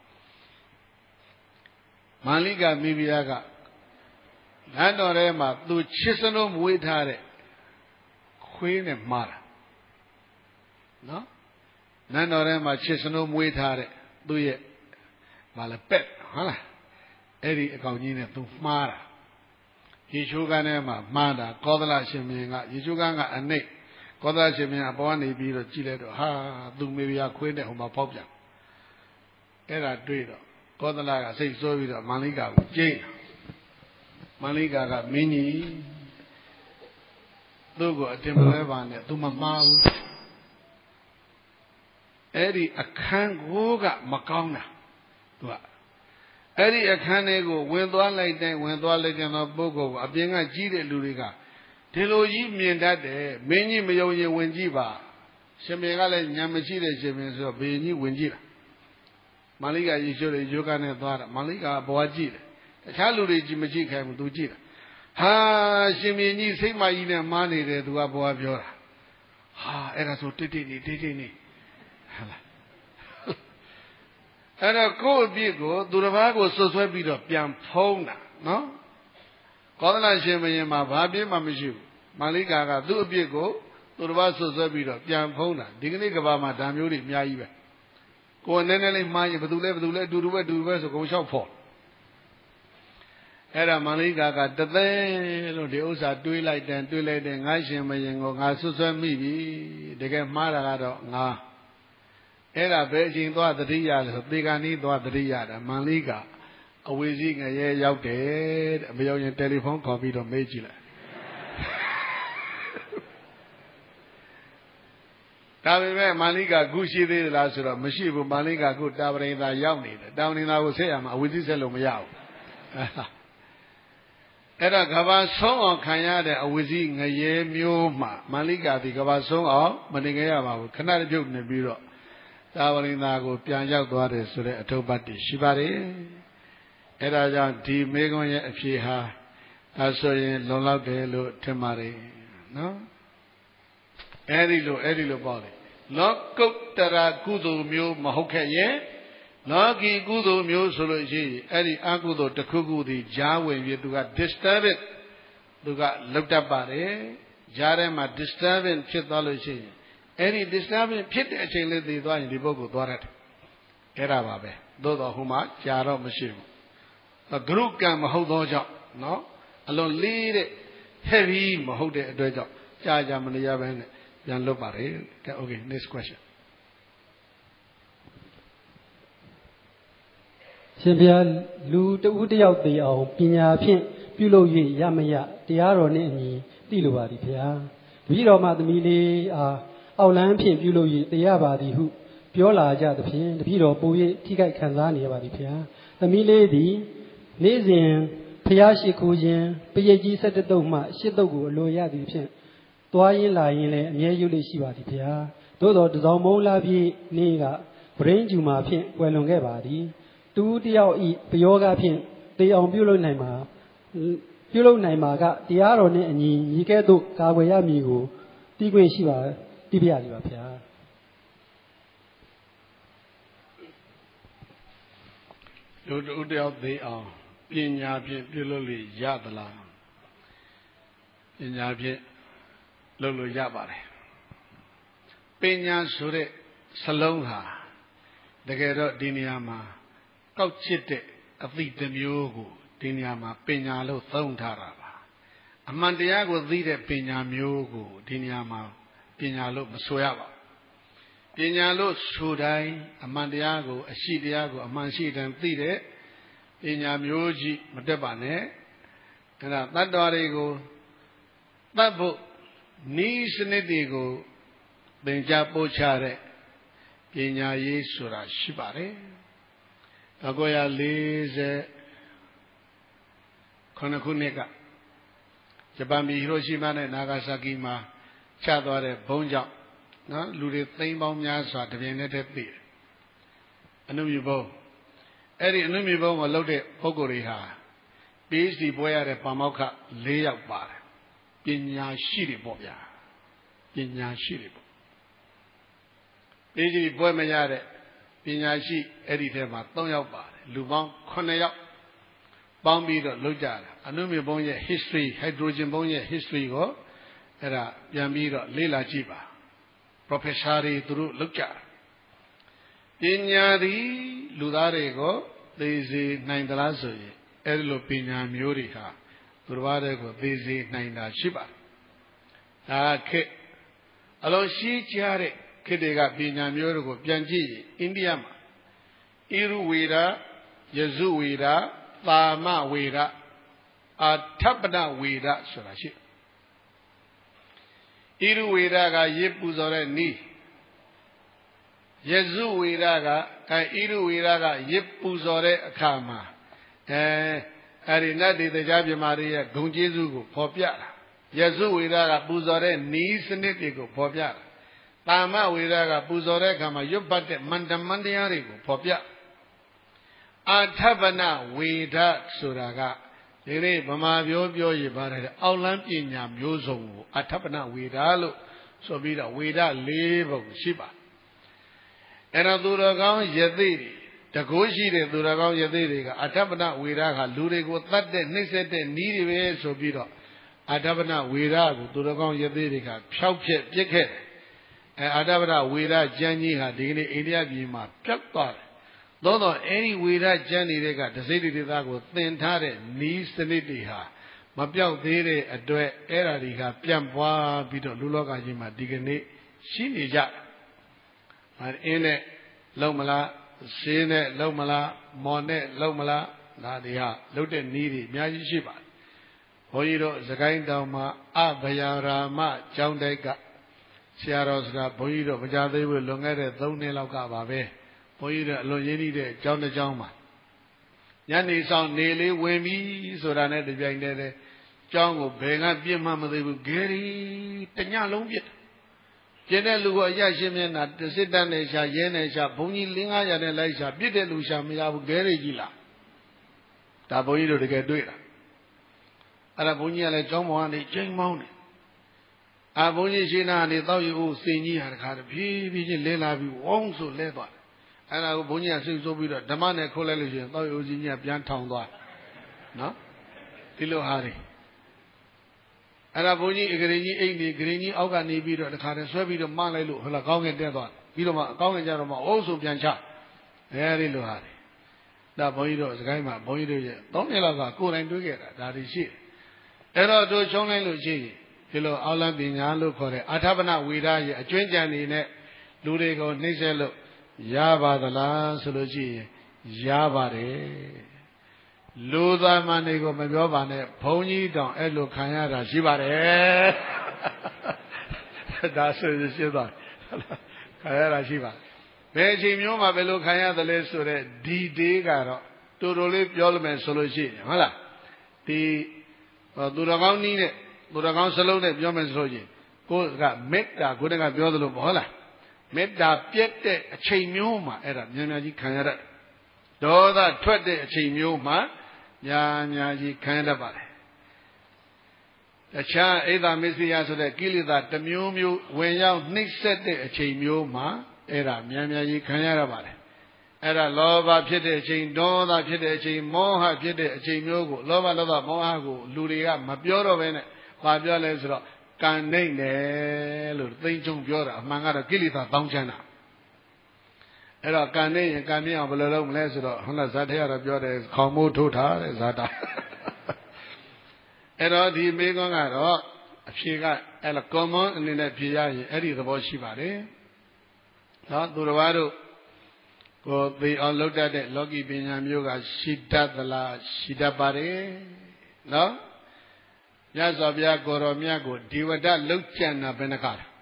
မန္လိကာမိဖုရားကနန်းတော်ထဲမှာသူချစ်စနိုးမွေးထားတဲ့ခွေးနဲ့မှားတာနော်နန်းတော်ထဲမှာချစ်စနိုးမွေးထားတဲ့သူ့ရဲ့ဘာလဲပက်ဟုတ်လားအဲ့ဒီအကောင်ကြီးနဲ့သူမှားတာရေချိုးကန်းထဲမှာမှားတာကောသလရှင်မင်းကရေချိုးကန်းကအနှိတ်ကောသလရှင်မင်းအပေါ်ကနေပြီးတော့ကြည့်လိုက်တော့ဟာသူမေဘုရားခွေးနဲ့ဟိုမှာပေါက်ပြန်အဲ့ဒါတွေ့တော့ကောသလကစိတ်ဆိုးပြီးတော့မန္လိကာကိုကြိတ်မန္လိကာကမင်းကြီးသူ့ကိုအတင်မလဲပါနဲ့သူမမှားဘူးအဲ့ဒီအခန်းကိုကမကောင်းတာသူကအဲ့ဒီအခန်းလေးကိုဝင်သွားလိုက်တဲ့ဝင်သွားလိုက်တဲ့ပုဂ္ဂိုလ်ကအပြင်ကကြီးတဲ့လူတွေကဒီလိုကြီးမြင်တတ်တယ်မင်းကြီးမယုံရင်ဝင်ကြည့်ပါရှင်မင်းကလည်းညံမရှိတဲ့ရှင်မင်းဆိုတော့ဘယ်ကြီးဝင်ကြည့်လားမန္လိကာရေချိုးတွေယောဂနဲ့သွားတာမန္လိကာဘွားကြည့်တယ်တခြားလူတွေကြည့်မကြည့်ခိုင်းဘူးသူကြည့်တာဟာရှင်မင်းကြီးစိတ်မကြီးနဲ့မားနေတယ်သူကဘွားပြောတာဟာအဲ့ဒါဆိုတိတ်တိတ်နေတိတ်တိတ်နေဟာလားအဲ့တော့ကိုယ့်အပြစ်ကိုသူတစ်ပါးကိုဆွဆွဲပြီးတော့ပြန်ဖုံးတာနော်ကောသလရှင်ဘုရင်မှာဘာပြစ်မှမရှိဘူးမန္လိကာကသူ့အပြစ်ကိုသူတစ်ပါးဆွဆွဲပြီးတော့ပြန်ဖုံးတာဒီကနေ့ကဘာမှာဓာမျိုးတွေအများကြီးပဲကိုယ်နည်းနည်းလေးမှားရင်ဘယ်သူလဲဘယ်သူလဲအတူတူပဲအတူတူပဲဆိုကုန်လျှောက်ဖို့အဲ့ဒါမန္လိကာကတသေးလို့ဒီဥစ္စာတွေးလိုက်တယ်တွေးလိုက်တယ်ငါရှင်ဘုရင်ကိုငါဆွဆွဲမိပြီတကယ်မှားတာကတော့ငါအဲ့ဒါဘယ်အချိန်သွားတတိယလဲဆိုသေကံဤသွားတတိယတာမန္လိကာအဝိဇ္ဇိငရဲရောက်တယ်တဲ့မရောက်ရင်တယ်လီဖုန်းခေါ်ပြီးတော့မေးကြည့်လိုက်ဒါပေမဲ့မန္လိကာခုရှိသေးသလားဆိုတော့မရှိဘူးမန္လိကာခုတာဝရိန်သာရောက်နေတယ်တာဝရိန်သာကိုဆက်ရမှာအဝိဇ္ဇိဆက်လို့မရဘူးအဲ့တော့ကဘာဆုံးအောင်ခံရတဲ့အဝိဇ္ဇိငရဲမျိုးမှာမန္လိကာဒီကဘာဆုံးအောင်မနေခဲ့ရပါဘူးခဏတပြုတ်နေပြီးတော့တာဝရိန်သာကိုပြန်ရောက်သွားတယ်ဆိုတဲ့အထုပ္ပတ္တိရှိပါတယ်အဲ့ဒါကြောင့်ဒီမေခွန်းရဲ့အဖြေဟာအဲဆိုရင်လွန်လောက်တယ်လို့ထင်ပါတယ်နော်အဲ့ဒီလိုအဲ့ဒီလိုပေါ့လေလောကုတ္တရာကုသိုလ်မျိုးမဟုတ်ခဲ့ရဲ့လောကီကုသိုလ်မျိုးဆိုလို့ရှိရင်အဲ့ဒီအကုသိုလ်တစ်ခုခုဒီဂျားဝင်ပြီးသူက disturbance သူကလောက်တတ်ပါတယ်ဂျားထဲမှာ disturbance ဖြစ်သွားလို့ရှိရင်အဲ့ဒီ disturbance ဖြစ်တဲ့အချိန်လေးသိသွားရင်ဒီပုဂ္ဂိုလ်သွားရတယ်အဲ့ဒါပါပဲသို့တော်ဟိုမှာကြာတော့မရှိဘူးဂရုကံမဟုတ်သောကြောင့်နော်အလွန်လေးတဲ့ heavy မဟုတ်တဲ့အတွက်ကြောင့်ကြာကြာမနေရဘဲနဲ့ပြန်လွတ်ပါတယ်ကဲ okay next question ရှင်ဘုရားလူတဦးတယောက်သိအောင်ပညာဖြင့်ပြုလုပ်၍ရမရတရားတော်နှင့်အညီသိလိုပါသည်ဘုရားတပည့်တော်မှသမီးလေးအားအောက်လန်းဖြင့်ပြုလုပ်၍တရားပါသည်ဟုပြောလာကြသဖြင့်တပည့်တော်ပို၍ထိခိုက်ခံစားနေရပါသည်ဘုရားသမီးလေးသည်နေ့စဉ်ဘုရားရှိခိုးခြင်းပရိတ်ကြီး၁၁တုပ်မှ၈တုပ်ကိုအလိုရသည်ဖြင့်သွားရင်းလာရင်းလည်းအမြဲရွတ်လို့ရှိပါသည်ဘုရားသို့တော်တစောင်းမုံလာပြည့်နေ့ကဗရင်းကျူမှာဖြင့်ကွယ်လွန်ခဲ့ပါသည်တူတယောက်ဤပယောဂဖြင့်တေအောင်ပြုလုပ်နိုင်မှာပြုလုပ်နိုင်မှာကတရားတော်နှင့်အညီညီကဲ့သို့ကာကွယ်ရမည်ကိုသိခွင့်ရှိပါသိပြရစီပါဗျာလူတူတယောက်သိအောင်ပညာဖြင့်ပြုလုပ်လို့ရသလားပညာဖြင့်လုပ်လို့ရပါတယ်ပညာဆိုတဲ့စလုံးဟာတကယ်တော့ဒီနေရာမှာကောက်ချစ်တဲ့အသည့်တစ်မျိုးကိုဒီနေရာမှာပညာလို့သုံးထားတာပါအမှန်တရားကိုသိတဲ့ပညာမျိုးကိုဒီနေရာမှာပညာလို့မဆိုရပါဘူးပညာလို့ဆိုတိုင်းအမှန်တရားကိုအရှိတရားကိုအမှန်ရှိတိုင်းသိတဲ့ပညာမျိုးကြီးမတက်ပါနဲ့အဲ့ဒါတတ္တဝါတွေကိုတတ်ဖို့ဤစနစ်တွေကိုသင်ကြားပို့ချတဲ့ပညာရေးဆိုတာရှိပါတယ်၁၉၄ခုနှစ်ကဂျပန်ပြည်ဟီရိုရှီမာနဲ့နာဂါဆာကီမှာချသွားတဲ့ဘုံကြောင့်နော်လူတွေသိန်းပေါင်းများစွာတပြိုင်တည်းတည်းသိတယ်အနုမြူဘုံအဲ့ဒီအနုမြူဘုံကိုလှုပ်တဲ့ပုဂ္ဂိုလ်တွေဟာ ပီএইချဒီ ပွဲရတဲ့ပါမောက္ခ၄ယောက်ပါတယ်ပညာရှိတွေပေါ့ဗျာပညာရှိတွေပေါ့ပီএইချဒီ ပွဲမရတဲ့ပညာရှိအဲ့ဒီထဲမှာ၃ယောက်ပါတယ်လူပေါင်း9ယောက်ပေါင်းပြီးတော့လှုပ်ကြတာအနုမြူဘုံရဲ့ history hydrogen ဘုံရဲ့ history ကိုအဲ့ဒါပြန်ပြီးတော့လေ့လာကြည့်ပါ professor တွေသူတို့လှုပ်ကြပညာသည်လူသားတွေကိုသိစေနိုင်သလားဆိုရင်အဲ့ဒီလိုပညာမျိုးတွေဟာသူတော်ဘာတွေကိုသိစေနိုင်တာရှိပါတယ်ဒါခေတ်အလုံးရှိကြတဲ့ခေတ်တွေကပညာမျိုးတွေကိုပြန်ကြည့်ရင်အိန္ဒိယမှာဣရုဝေဒယဇုဝေဒသာမဝေဒအာထပ္ပနဝေဒဆိုတာရှိဣရုဝေဒကရစ်ပူဇော်တဲ့နည်းယဇုဝေဒကအဲဣရုဝေဒကရစ်ပူဇော်တဲ့အခါမှာအဲအဲ့ဒီနတ်တွေတရားပြမာတွေရဲ့ဂုဏ်ကျေးဇူးကိုဖော်ပြတာယဇုဝေဒကပူဇော်တဲ့နည်းစနစ်တွေကိုဖော်ပြတာသာမဝေဒကပူဇော်တဲ့အခါမှာရွတ်ပတ်တဲ့မန္တမန္တရားတွေကိုဖော်ပြအာထပ္ပနဝေဒဆိုတာကဒီနေ့ဗမာပြောပြောရပါတယ်အောက်လန်းပညာမျိုးစုံကိုအာထပ္ပနဝေဒလို့ဆိုပြီးတော့ဝေဒ၄ပုံရှိပါအဲ့တော့သူတော်ကောင်းယသိတွေတကိုးရှိတဲ့သူတော်ကောင်းယသိတွေကအထပ္ပနဝေဒကလူတွေကိုတတ်တဲ့နှိမ့်ဆက်တဲ့နည်းတွေပဲဆိုပြီးတော့အာထပ္ပနဝေဒကိုသူတော်ကောင်းယသိတွေကဖြောက်ပြက်ပြစ်ခဲ့တယ်အဲအာထပ္ပနဝေဒကျမ်းကြီးဟာဒီကနေ့အိန္ဒိယပြည်မှာပြတ်သွားတယ်သို့တော့အဲဒီဝေဒကျမ်းတွေကတစိမ့်တွေသားကိုသင်ထားတဲ့နီးစနစ်တွေဟာမပြောက်သေးတဲ့အတွက်အဲ့ဓာတွေကပြန့်ပွားပြီးတော့လူလောကကြီးမှာဒီကနေ့ရှိနေကြတယ်။အင်းနဲ့လုံမလားရှင်းနဲ့လုံမလားမော်နဲ့လုံမလားဒါတွေဟာလုတ်တဲ့နီးတွေအများကြီးရှိပါတယ်။ဘုန်းကြီးတို့စကိုင်းတောင်မှာအဘယာရာမကျောင်းတိုက်ကဆရာတော်ဆိုတာဘုန်းကြီးတို့မကြသေးဘူးလွန်ခဲ့တဲ့၃နှစ်လောက်ကပါပဲ။ဘုန်းကြီးတို့အလွန်ရင်းနှီးတဲ့ကျောင်းတစ်ကျောင်းမှာညနေဆောင်နေလေးဝင်ပြီဆိုတာနဲ့တပြိုင်တည်းတဲ့ကျောင်းကိုဘယ်ကပြစ်မှမသိဘူးဂေရီတညလုံးပြစ်ပြစ်တဲ့လူကအရရှင်းမျက်နှာတစ်စစ်တန်းနဲ့ရှာရဲနဲ့ရှာဘုန်းကြီး၄၅ရာနဲ့လိုက်ရှာပြစ်တဲ့လူရှာမရဘူးဂေရီကြီးလားဒါဘုန်းကြီးတို့တကယ်တွေ့တာအဲ့ဒါဘုန်းကြီးကလည်းကျောင်းပေါ်ကနေချိန်မောင်းတယ်အာဘုန်းကြီးရှင်းနာကနေတောက်ယူစင်ကြီးဟာတခါတဖြည်းဖြည်းချင်းလဲလာပြီးဝုန်းဆိုလဲသွားအဲ့ဒါကိုဘုန်းကြီးကစိတ်ဆိုးပြီးတော့ဓမ္မနဲ့ခိုးလိုက်လို့ရှိရင်တောက်ရိုးကြီးကြီးပြန်ထောင်သွားနော်ဒီလိုဟာတွေအဲ့ဒါဘုန်းကြီးအကရင်ကြီးအိမ်ကြီးဂရင်ကြီးအောက်ကနေပြီးတော့တခါတည်းဆွဲပြီးတော့မလိုက်လို့ဟိုလာကောင်းငင်တက်သွားပြီးတော့မှအကောင်းငင်ကြတော့မှအုပ်စုပြန်ချအဲဒီလိုဟာတွေဒါဘုန်းကြီးတို့စကိုင်းမှာဘုန်းကြီးတို့ရဲ့သုံးနှစ်လောက်ကကိုယ်တိုင်တွေးခဲ့တာဒါတွေရှိတယ်အဲ့တော့တို့ချုံလိုက်လို့ရှိရင်ဒီလိုအောက်လန်းပညာလို့ခေါ်တဲ့အာထပ္ပနဝေဒရဲ့အကျွမ်းကြံနေနဲ့လူတွေကိုနှိမ့်ဆက်လို့ရပါသလားဆိုလို့ရှိရင်ရပါတယ်လူသားမနေကိုမပြောပါနဲ့ဘုန်းကြီးတောင်အဲ့လိုခံရတာရှိပါတယ်ဒါဆိုရင်ရှင်းသွားခံရတာရှိပါဘယ်အချိန်မျိုးမှာဘယ်လိုခံရသလဲဆိုတော့ဒီဒေးကတော့တူတူလေးပြောလို့မယ်ဆိုလို့ရှိရင်ဟုတ်လားဒီသူတော်ကောင်းနည်းနဲ့သူတော်ကောင်းစလုံးနဲ့ပြောမယ်ဆိုလို့ရှိရင်ကိုယ်ကမေတ္တာကိုယ်ကပြောသလိုဟုတ်လားမေတ္တာပြည့်တဲ့အချိန်မျိုးမှာအဲ့ဒါများများကြီးခံရတတ်ဒေါသထွက်တဲ့အချိန်မျိုးမှာများများကြီးခံရတတ်ပါတယ်တခြားအိဒါမစ္စရိယဆိုတဲ့ကိလေသာတစ်မျိုးမျိုးဝင်ရောက်နှိမ့်ဆက်တဲ့အချိန်မျိုးမှာအဲ့ဒါများများကြီးခံရတတ်ပါတယ်အဲ့ဒါလောဘဖြစ်တဲ့အချိန်ဒေါသဖြစ်တဲ့အချိန်မောဟဖြစ်တဲ့အချိန်မျိုးကိုလောဘဒေါသမောဟကိုလူတွေကမပြောတော့ဘဲနဲ့ဘာပြောလဲဆိုတော့ကံနှိမ့်တယ်လို့သိချုံပြောတာအမှန်ကတော့ကိလေသာတောင်းချမ်းတာအဲ့တော့ကံနှိမ့်ရင်ကံမြင်အောင်ဘယ်လိုလုပ်မလဲဆိုတော့ဟုတ်လားဇာတ်ထဲကတော့ပြောတယ်ခေါင်းမိုးထိုးထားတဲ့ဇာတာအဲ့တော့ဒီမိကွန်းကတော့အဖြေကအဲ့လို common အနေနဲ့ဖြေရရင်အဲ့ဒီသဘောရှိပါတယ်နော်သူတော်ဘာတို့ကိုသိအောင်လုပ်တတ်တဲ့လောကီပညာမျိုးကရှိတတ်သလားရှိတတ်ပါတယ်နော်မြတ်စွာဘုရားကိုရောမြတ်ကိုဒီဝတ္တလှုပ်ကြံတာဘယ်နှခါလဲ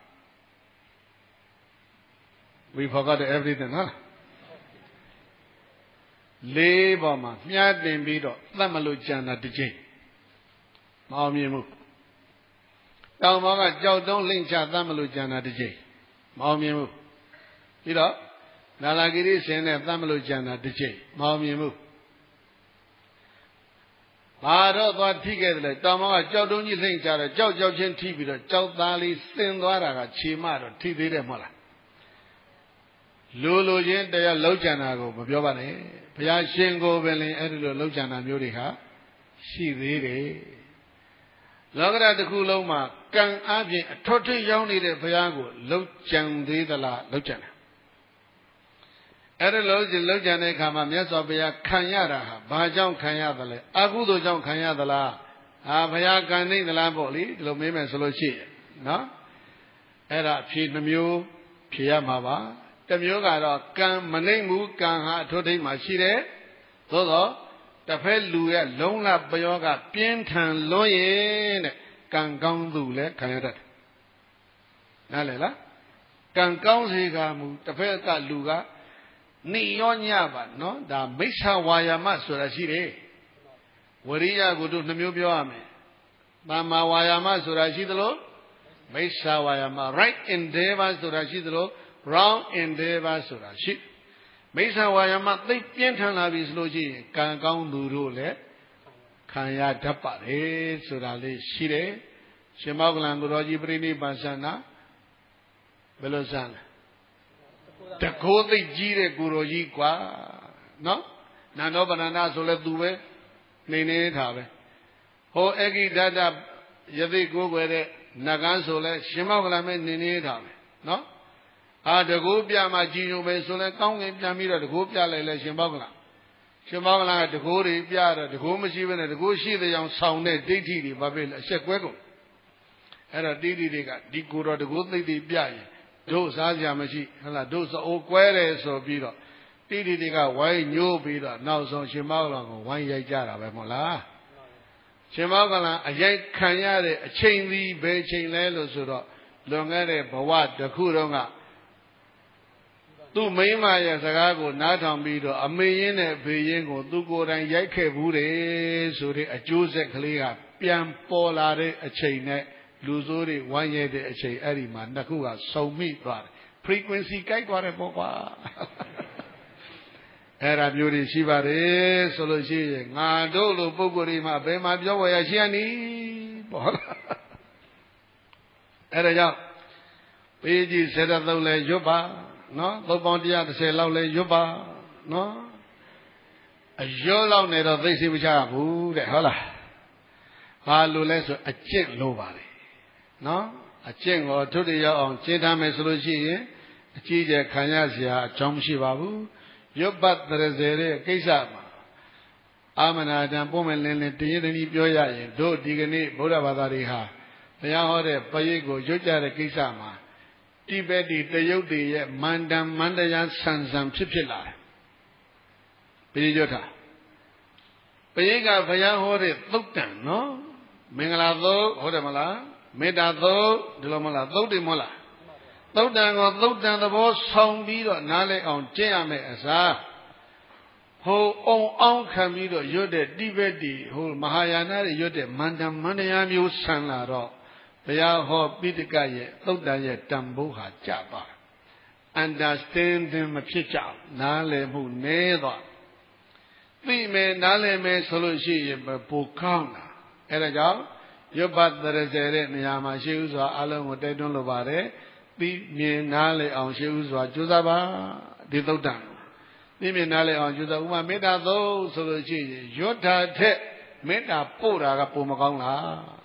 we forgot everything နော်လေးပေါ်မှာမြတ်တင်ပြီးတော့သတ်မလို့ကြံတာတစ်ချိန်မအောင်မြင်ဘူးတောင်ပေါ်ကကြောက်တုံးလိမ့်ချသတ်မလို့ကြံတာတစ်ချိန်မအောင်မြင်ဘူးပြီးတော့နာလာဂိရိရှင်နဲ့သတ်မလို့ကြံတာတစ်ချိန်မအောင်မြင်ဘူးဘာတော့သွားထိခဲ့တယ်လေတောင်ပေါ်ကကြောက်တုံးကြီးလိမ့်ချတော့ကြောက်ကြောက်ချင်းထိပြီးတော့ကြောက်သားလေးစင်သွားတာကခြေမတော့ထိသေးတယ်မဟုတ်လားလိုလိုချင်းတရားလှုပ်ကြံတာကိုမပြောပါနဲ့ဘုရားရှင်ကိုပင်လင်အဲ့ဒီလိုလှုပ်ကြံတာမျိုးတွေဟာရှိသေးတယ်လောကဓာတ်တစ်ခုလုံးမှာကံအပြင်အထွတ်ထွတ်ရောက်နေတဲ့ဘုရားကိုလှုပ်ကြံသေးသလားလှုပ်ကြံတယ်အဲ့ဒီလှုပ်ကြလှုပ်ကြံတဲ့အခါမှာမြတ်စွာဘုရားခံရတာဟာဘာကြောင့်ခံရသလဲအကုသိုလ်ကြောင့်ခံရသလားဟာဘုရားကံနေသလားပေါ့လေဒီလိုမေးမယ်ဆိုလို့ရှိရင်နော်အဲ့ဒါဖြေနှမျိုးဖြေရမှာပါတမျိုးကတော့ကံမနှိမ့်ဘူးကံဟာအထွတ်ထိပ်မှာရှိတယ်သို့တော့တစ်ဖက်လူရဲ့လုံးလပယောကပြင်းထန်လွန်းရင်တဲ့ကံကောင်းသူလည်းခံရတတ်တယ်နားလည်လားကံကောင်းစေကမူတစ်ဖက်ကလူကနိရောညပါနော်ဒါမိစ္ဆာဝါယာမဆိုတာရှိတယ်ဝရိယကိုတို့နှမျိုးပြောရမယ်သမ္မာဝါယာမဆိုတာရှိသလိုမိစ္ဆာဝါယာမ right endeavor ဆိုတာရှိသလိုwrong endeavor ဆိုတာရှိမိစ္ဆာဝါယာမသိပြင်းထန်လာပြီဆိုလို့ရှိရင်ကံကောင်းသူတို့လည်းခံရတတ်ပါတယ်ဆိုတာလေးရှိတယ်ရှင်မောကလန်ကိုတော်ကြီးပြိဋိဘံဆန္ဒဘယ်လိုဆန်းလဲတကိုးသိကြီးတဲ့ကိုတော်ကြီးกว่าနော်နန္ဒောပဏ္ဏဆိုလဲသူပဲနေနေထားပဲဟိုအဂိဒတယသိကိုးွယ်တဲ့နဂန်းဆိုလဲရှင်မောကလန်ပဲနေနေထားပဲနော်အာတကူပြမှာကြည်ညိုပဲဆိုလဲကောင်းကင်ပြန်ပြီးတော့တကူပြလိုက်လဲရှင်မောကလန်ရှင်မောကလန်ကတကူတွေပြတော့တကူမရှိဘဲနဲ့တကူရှိတဲ့အောင်ဆောင်းတဲ့ဒိဋ္ဌိတွေဘာဖြစ်လဲအဆက်ကွဲကုန်အဲ့တော့ဒိဋ္ဌိတွေကဒီကိုတော်တကူသိသိပြရင်တို့စားကြမရှိဟလားတို့စအိုကွဲတယ်ဆိုပြီးတော့တိတိတွေကဝိုင်းညိုးပြီးတော့နောက်ဆုံးရှင်မောကလန်ကိုဝိုင်းရိုက်ကြတာပဲမဟုတ်လားရှင်မောကလန်အရိုက်ခံရတဲ့အချိန်စီဘယ်ချိန်လဲလို့ဆိုတော့လွန်ခဲ့တဲ့ဘဝတစ်ခုတုန်းကသူ့မိန်းမရဲ့စကားကိုနားထောင်ပြီးတော့အမေရင်းနဲ့ဖေရင်းကိုသူကိုယ်တိုင်ရိုက်ခဲ့ဘူးတယ်ဆိုတဲ့အကျိုးဆက်ကလေးကပြန်ပေါ်လာတဲ့အချိန်နဲ့လူဆိုးတွေဝမ်းရဲတဲ့အချိန်အဲ့ဒီမှာနှစ်ခုကစုံမိသွားတယ် frequency ကိုက်သွားတယ်ပေါ့ကွာအဲ့ဒါမျိုးတွေရှိပါတယ်ဆိုလို့ရှိရင်ငါတို့လိုပုဂ္ဂိုလ်တွေမှာဘယ်မှာပြောဝယ်ရရှိရနည်းပေါ့အဲ့ဒါကြောင့်ပေကြီးဆယ်သုံးလဲရွတ်ပါနော်သုံးပေါင်းတစ်ဆယ်လောက်လဲရွတ်ပါနော်အရွတ်လောက်နေတော့သိစိတ်မချဘူးတဲ့ဟုတ်လားဘာလို့လဲဆိုအကျင့်လိုပါလေနော်အကျင့်ကိုထုတရအောင်ကျင့်ထားမယ်ဆိုလို့ရှိရင်အကြီးကျယ်ခံရစရာအကြောင်းမရှိပါဘူးရွတ်ပတ်တရစေတဲ့ကိစ္စမှာအာမနာတံပုံမဲ့လင်းလင်းတည်ရည်တည်းပြောရရင်တို့ဒီကနေ့ဗုဒ္ဓဘာသာတွေဟာဘုရားဟောတဲ့ပရိတ်ကိုရွတ်ကြတဲ့ကိစ္စမှာတိဘက်ဒီတရုတ်တွေရဲ့မန္တန်မန္တရာဆန်ဆန်ဖြစ်ဖြစ်လာတယ်။ပြည်ရွတ်တာပရိတ်ကဘုရားဟောတဲ့သုတ်တံနော်မင်္ဂလာသုတ်ဟုတ်တယ်မလားမေတ္တာသုတ်ဒီလိုမလားသုတ်တယ်မဟုတ်လားသုတ်တံကိုသုတ်တံသဘောဆောင်ပြီးတော့နားလည်အောင်ကျင့်ရမယ်အစားဟိုအုံအောင်ခံပြီးတော့ရွတ်တဲ့တိဘက်ဒီဟိုမဟာယာနတွေရွတ်တဲ့မန္တန်မန္တရာမျိုးဆန်လာတော့ဘုရားဟောပိဋကရဲ့သုတ်တံရဲ့တန်ဖိုးဟာကျသွား understanding မဖြစ်ကြဘူးနားလည်မှုနည်းသွားသိမယ်နားလည်မယ်ဆိုလို့ရှိရင်ပိုကောင်းတာအဲဒါကြောင့်ရွတ်ပတ်တရစေတဲ့နေရာမှာရှေးဥစွာအလုံးကိုတိုက်တွန်းလိုပါတယ်သိမြင်နားလည်အောင်ရှေးဥစွာကြိုးစားပါဒီသုတ်တံသိမြင်နားလည်အောင်ကြိုးစားဥပမာမေတ္တာသုတ်ဆိုလို့ရှိရင်ရွတ်တာထက်မေတ္တာပို့တာကပိုမကောင်းလား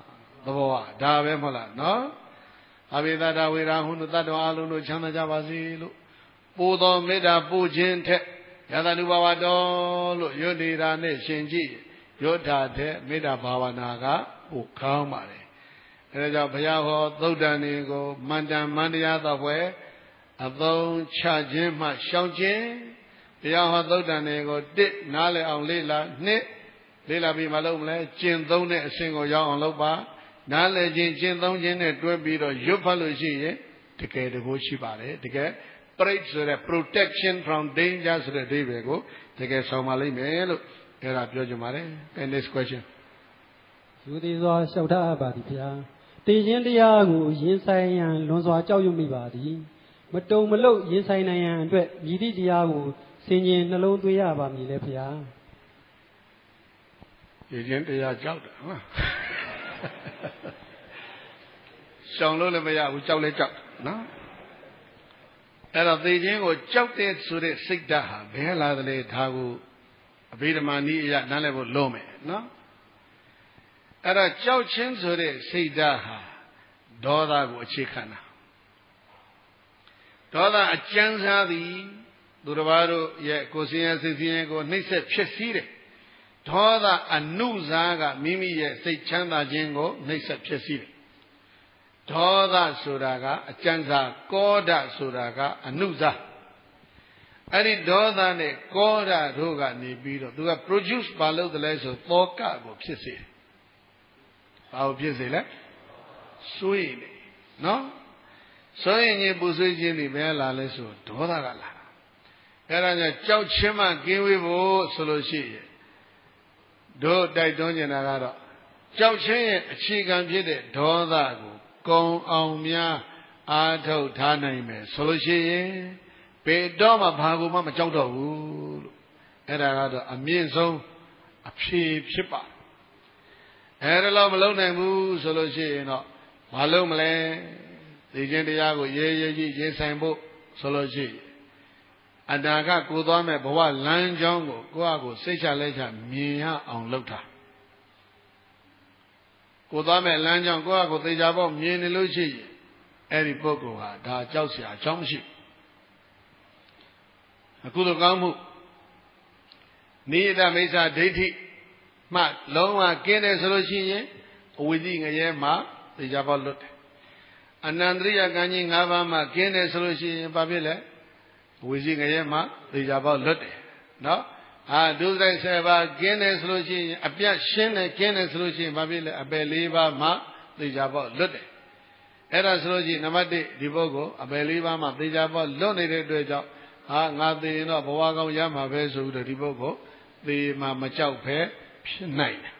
သဘောကဒါပဲမဟုတ်လားနော်အဘိဓါဝေရာဟုနုတတ္တဝါအလုံးတို့ချမ်းသာကြပါစေလို့ပို့တော်မေတ္တာပို့ခြင်းထက်ယသနုဘဝတော်လို့ယွတ်နေတာနဲ့ရှင်ကြည့်ယွတ်တာတဲ့မေတ္တာဘာဝနာကပိုကောင်းပါတယ်အဲဒါကြောင့်ဘုရားဟောသုတ်တန်တွေကိုမန္တန်မန္တရားတော်ပွဲအသုံးချခြင်းမှရှောင်ခြင်းဘုရားဟောသုတ်တန်တွေကိုတစ်နားလည်အောင်လေ့လာနှစ်လေ့လာပြီးမလုပ်မလဲကျင့်သုံးတဲ့အဆင့်ကိုရောက်အောင်လုပ်ပါနားလည်ခြင်းကျင့်သုံးခြင်းနဲ့တွဲပြီးတော့ရွတ်ဖတ်လို့ရှိရင်တကယ်တကိုးရှိပါတယ်တကယ်ပရိတ်ဆိုတဲ့ protection from danger ဆိုတဲ့အဓိပ္ပာယ်ကိုတကယ်ဆောင်ပါလိမ့်မယ်လို့အဲ့ဒါပြောချင်ပါတယ် next question ယူသည်စွာလျှောက်ထားပါသည်ဗျာတည်ခြင်းတရားကိုရင်ဆိုင်ရန်လွန်စွာကြောက်ရွံ့မိပါသည်မတုံမလုတ်ရင်ဆိုင်နိုင်ရန်အတွက်မြည်သည့်တရားကိုဆင်ခြင်နှလုံးသွင်းရပါမည်လေဗျာတည်ခြင်းတရားကြောက်တာဟုတ်ရှောင်လို့လည်းမရဘူးကြောက်လည်းကြောက်နော်အဲ့တော့သိခြင်းကိုကြောက်တဲ့ဆိုတဲ့စိတ်ဓာတ်ဟာဘယ်လာသလဲဒါကိုအဘိဓမ္မာနည်းအရနားလည်ဖို့လုံးမယ်နော်အဲ့တော့ကြောက်ခြင်းဆိုတဲ့စိတ်ဓာတ်ဟာဒေါသကိုအခြေခံတာဒေါသအကျဉ်းစားသည်သူတစ်ပါးတို့ရဲ့ကိုယ်စင်ရစိတ်စင်ရကိုနှိမ့်ဆက်ဖြစ်စည်းတယ်ဒေါသအနုစားကမိမိရဲ့စိတ်ချမ်းသာခြင်းကိုနှိမ့်ဆက်ဖြစ်စည်းတယ်ဒေါသဆိုတာကအကျဉ်းစားကောဓဆိုတာကအနုစားအဲ့ဒီဒေါသနဲ့ကောဓတို့ကနေပြီးတော့သူက produce ဘာလုပ်တယ်လဲဆိုသောကကိုဖြစ်စေတယ်ဘာကိုဖြစ်စေလဲစွေးနေနော်စွေးရင်ပူဆွေးခြင်းတွေပဲလာလဲဆိုဒေါသကလာအဲ့ဒါကြောင့်ကြောက်ချင်းမှကင်းဝေးဖို့ဆိုလို့ရှိရင်တို့တိုက်တွန်းနေတာကတော့ကြောက်ချင်းရဲ့အခြေခံဖြစ်တဲ့ဒေါသကိုကုံအောင်များအာထုတ်ထားနိုင်မယ်ဆိုလို့ရှိရင်ဘယ်တော့မှဘာကိုမှမကြောက်တော့ဘူးလို့အဲ့ဒါကတော့အမြင့်ဆုံးအဖြေဖြစ်ပါအဲ့ဒါလို့မလုပ်နိုင်ဘူးဆိုလို့ရှိရင်တော့မလုပ်မလဲသိခြင်းတရားကိုရေးရေးကြီးရေးဆိုင်ဖို့ဆိုလို့ရှိရင်အနာကကိုသွားမဲ့ဘဝလမ်းကြောင်းကိုကိုယ့်အကိုစိတ်ချလက်ချမြင်ရအောင်လုပ်တာကိုသွားမဲ့လမ်းကြောင်းကိုယ့်အကိုသိကြပေါ့မြင်နေလို့ရှိရင်အဲ့ဒီပုဂ္ဂိုလ်ဟာဒါကြောက်เสียအကြောင်းမရှိအခုလိုကောင်းမှုနိယတမိစ္ဆာဒိဋ္ဌိမှလုံးဝကင်းတယ်ဆိုလို့ရှိရင်အဝိဇ္ဇငရဲမှာသိကြပေါ့လွတ်တယ်အနန္တရိယကံကြီး၅ပါးမှကင်းတယ်ဆိုလို့ရှိရင်ဘာဖြစ်လဲဝိဇ္ဇငရဲမှာသိကြပေါ့လွတ်တယ်နော်အာဒုစရိုက်ဆယ်ပါးကင်းတယ်ဆိုလို့ရှိရင်အပြတ်ရှင်းတယ်ကင်းတယ်ဆိုလို့ရှိရင်ဘာဖြစ်လဲအပယ်၄ပါးမှသိကြပေါ့လွတ်တယ်အဲ့ဒါဆိုလို့ရှိရင်နံပါတ်၁ဒီပုဂ္ဂိုလ်အပယ်၄ပါးမှသိကြပေါ့လွတ်နေတဲ့အတွက်ကြောင့်ဟာငါသိရင်တော့ဘဝကောင်းရမှာပဲဆိုပြီးတော့ဒီပုဂ္ဂိုလ်သေမှာမကြောက်ဖဲဖြစ်နိုင်တယ်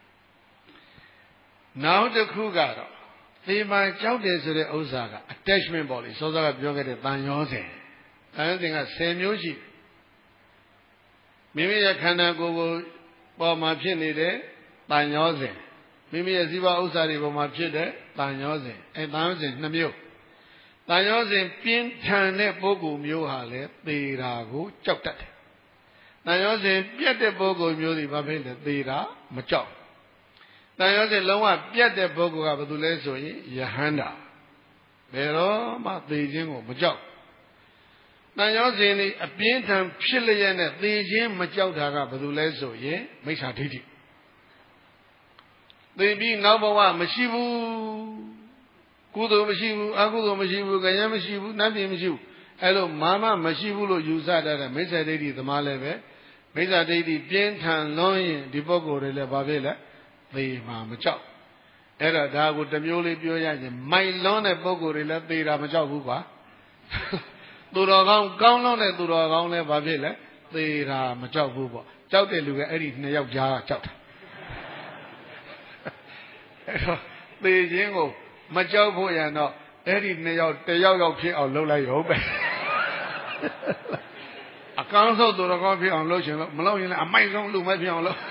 နောက်တစ်ခုကတော့သေမှာကြောက်တယ်ဆိုတဲ့ဥစ္စာက attachment ပေါ့လေစောစောကပြောခဲ့တဲ့တန်ရောစဉ်တန်ရောစဉ်က၁၀မျိုးရှိမိမိရဲ့ခန္ဓာကိုယ်ကိုပေါ်မှာဖြစ်နေတဲ့တန်ရောစဉ်မိမိရဲ့ဇီဝဥစ္စာတွေပေါ်မှာဖြစ်တဲ့တန်ရောစဉ်အဲတန်ရောစဉ်နှစ်မျိုးတန်ရောစဉ်ပြင်းထန်တဲ့ပုဂ္ဂိုလ်မျိုးဟာလည်းသေတာကိုကြောက်တတ်တယ်တန်ရောစဉ်ပြတ်တဲ့ပုဂ္ဂိုလ်မျိုးတွေဘာဖြစ်လဲသေတာမကြောက်တန်ရောစဉ်လုံးဝပြတ်တဲ့ပုဂ္ဂိုလ်ကဘာလို့လဲဆိုရင်ယဟန္တာဘယ်တော့မှသေခြင်းကိုမကြောက်တန်ရောစဉ်นี่အပြင်းထန်ဖြစ်လျက်နဲ့သေခြင်းမကြောက်တာကဘာလို့လဲဆိုရင်မိစ္ဆာဒိဋ္ဌိသေပြီးနောက်ဘဝမရှိဘူးကုသိုလ်မရှိဘူးအကုသိုလ်မရှိဘူးကြံမရှိဘူးနတ်ပြည်မရှိဘူးအဲ့လိုမာမမရှိဘူးလို့ယူဆတတ်တဲ့မိစ္ဆာဒိဋ္ဌိသမားလည်းပဲမိစ္ဆာဒိဋ္ဌိပြင်းထန်လွန်းရင်ဒီပုဂ္ဂိုလ်တွေလည်းဘာဖြစ်လဲသေမှာမကြောက်အဲ့တော့ဒါကိုတစ်မျိုးလေးပြောရရင်မိုက်လွန်းတဲ့ပုဂ္ဂိုလ်တွေလည်းသေတာမကြောက်ဘူးကွာသူတော်ကောင်းကောင်းလွန်းတဲ့သူတော်ကောင်းလည်းဘာဖြစ်လဲသေတာမကြောက်ဘူးပေါ့ကြောက်တဲ့လူကအဲ့ဒီနှစ်ယောက်ကြားကကြောက်တာအဲ့တော့သေခြင်းကိုမကြောက်ဖို့ရန်တော့အဲ့ဒီနှစ်ယောက်တယောက်ယောက်ဖြစ်အောင်လုပ်လိုက်ရောပဲအကောင်းဆုံးသူတော်ကောင်းဖြစ်အောင်လုပ်ရှင်လို့မလုပ်ရင်လည်းအမိုက်ဆုံးလူမဖြစ်အောင်လုပ်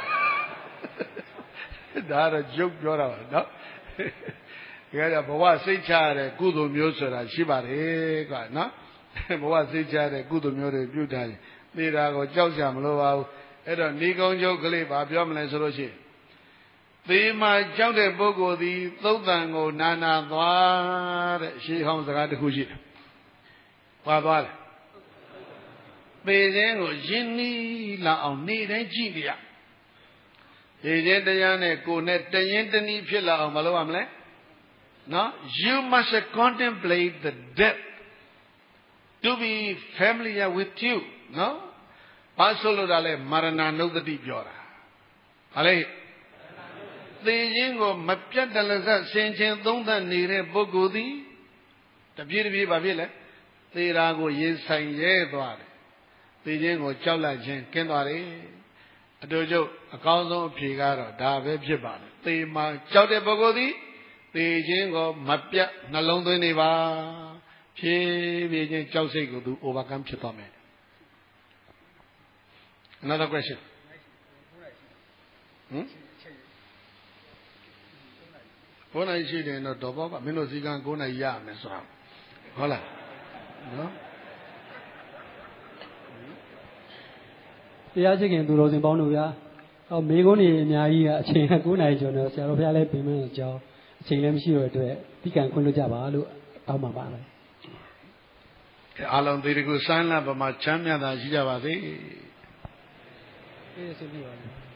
ဒါတော့ကြုတ်ပြောတာပါနော်ဒါကြဘဝစိတ်ချရတဲ့ကုသိုလ်မျိုးဆိုတာရှိပါတယ်ကွာနော်ဘဝစိတ်ချတဲ့ကုသိုလ်မျိုးတွေပြုထားရင်သေတာကိုကြောက်ကြမလို့ပါဘူးအဲ့တော့ဏီကုံကျုပ်ကလေးဘာပြောမလဲဆိုလို့ရှိရင်သသေမာကြောက်တဲ့ပုဂ္ဂိုလ်သည်သုတ်တန်ကိုနာနာသွားတဲ့ရှေးဟောင်းစကားတစ်ခုရှိတယ်။ပါသွားတယ်။သေခြင်းကိုရင်းနှီးလာအောင်နေ့တိုင်းကြည့်ကြရ။သေခြင်းတရားနဲ့ကိုယ်နဲ့တရင်တနည်းဖြစ်လာအောင်မလုပ်ရမလဲ။နော် you must contemplate the death to be familiar with you နော်။ဘာဆိုလို့ဒါလဲမရဏနုဿတိပြောတာ။ဟာလေသေခြင်းကိုမပြတ်တလစဆင်ခြင်သုံးသပ်နေတဲ့ပုဂ္ဂိုလ်သည်တပြေးတပြေးဘာဖြစ်လဲသေတာကိုရင်ဆိုင်ရဲသွားတယ်သေခြင်းကိုကြောက်လန့်ခြင်းကင်းသွားတယ်အတူတူအကောင်းဆုံးအဖြေကတော့ဒါပဲဖြစ်ပါတယ်သေမှာကြောက်တဲ့ပုဂ္ဂိုလ်သည်သေခြင်းကိုမပြတ်နှလုံးသွင်းနေပါဖြည်းဖြည်းချင်းကြောက်စိတ်ကိုသူ overcome ဖြစ်သွားမယ် Another question ဟမ်ကိုယ်နိုင်ရှိတယ်တော့တော်ပေါ့ကမင်းတို့စီကံကိုယ်နိုင်ရမယ်ဆိုတာဟုတ်လားနော်တရားချစ်ခင်သူတော်စင်ပေါင်းတို့ဗျာဟောမိကုန်းနေအများကြီးကအချိန်ကကိုယ်နိုင်ကျော်နေဆရာတော်ဘုရားလည်းပြင်မင်းအကြောင်းအချိန်လည်းမရှိတော့အတွက်ပြီးကံခွင့်လို့ကြပါလို့တောင်းပါပါမယ်အားလုံးဒီတကူစမ်းလာပမာချမ်းမြတ်တာရှိကြပါစေအေးဆိုပြီးပါ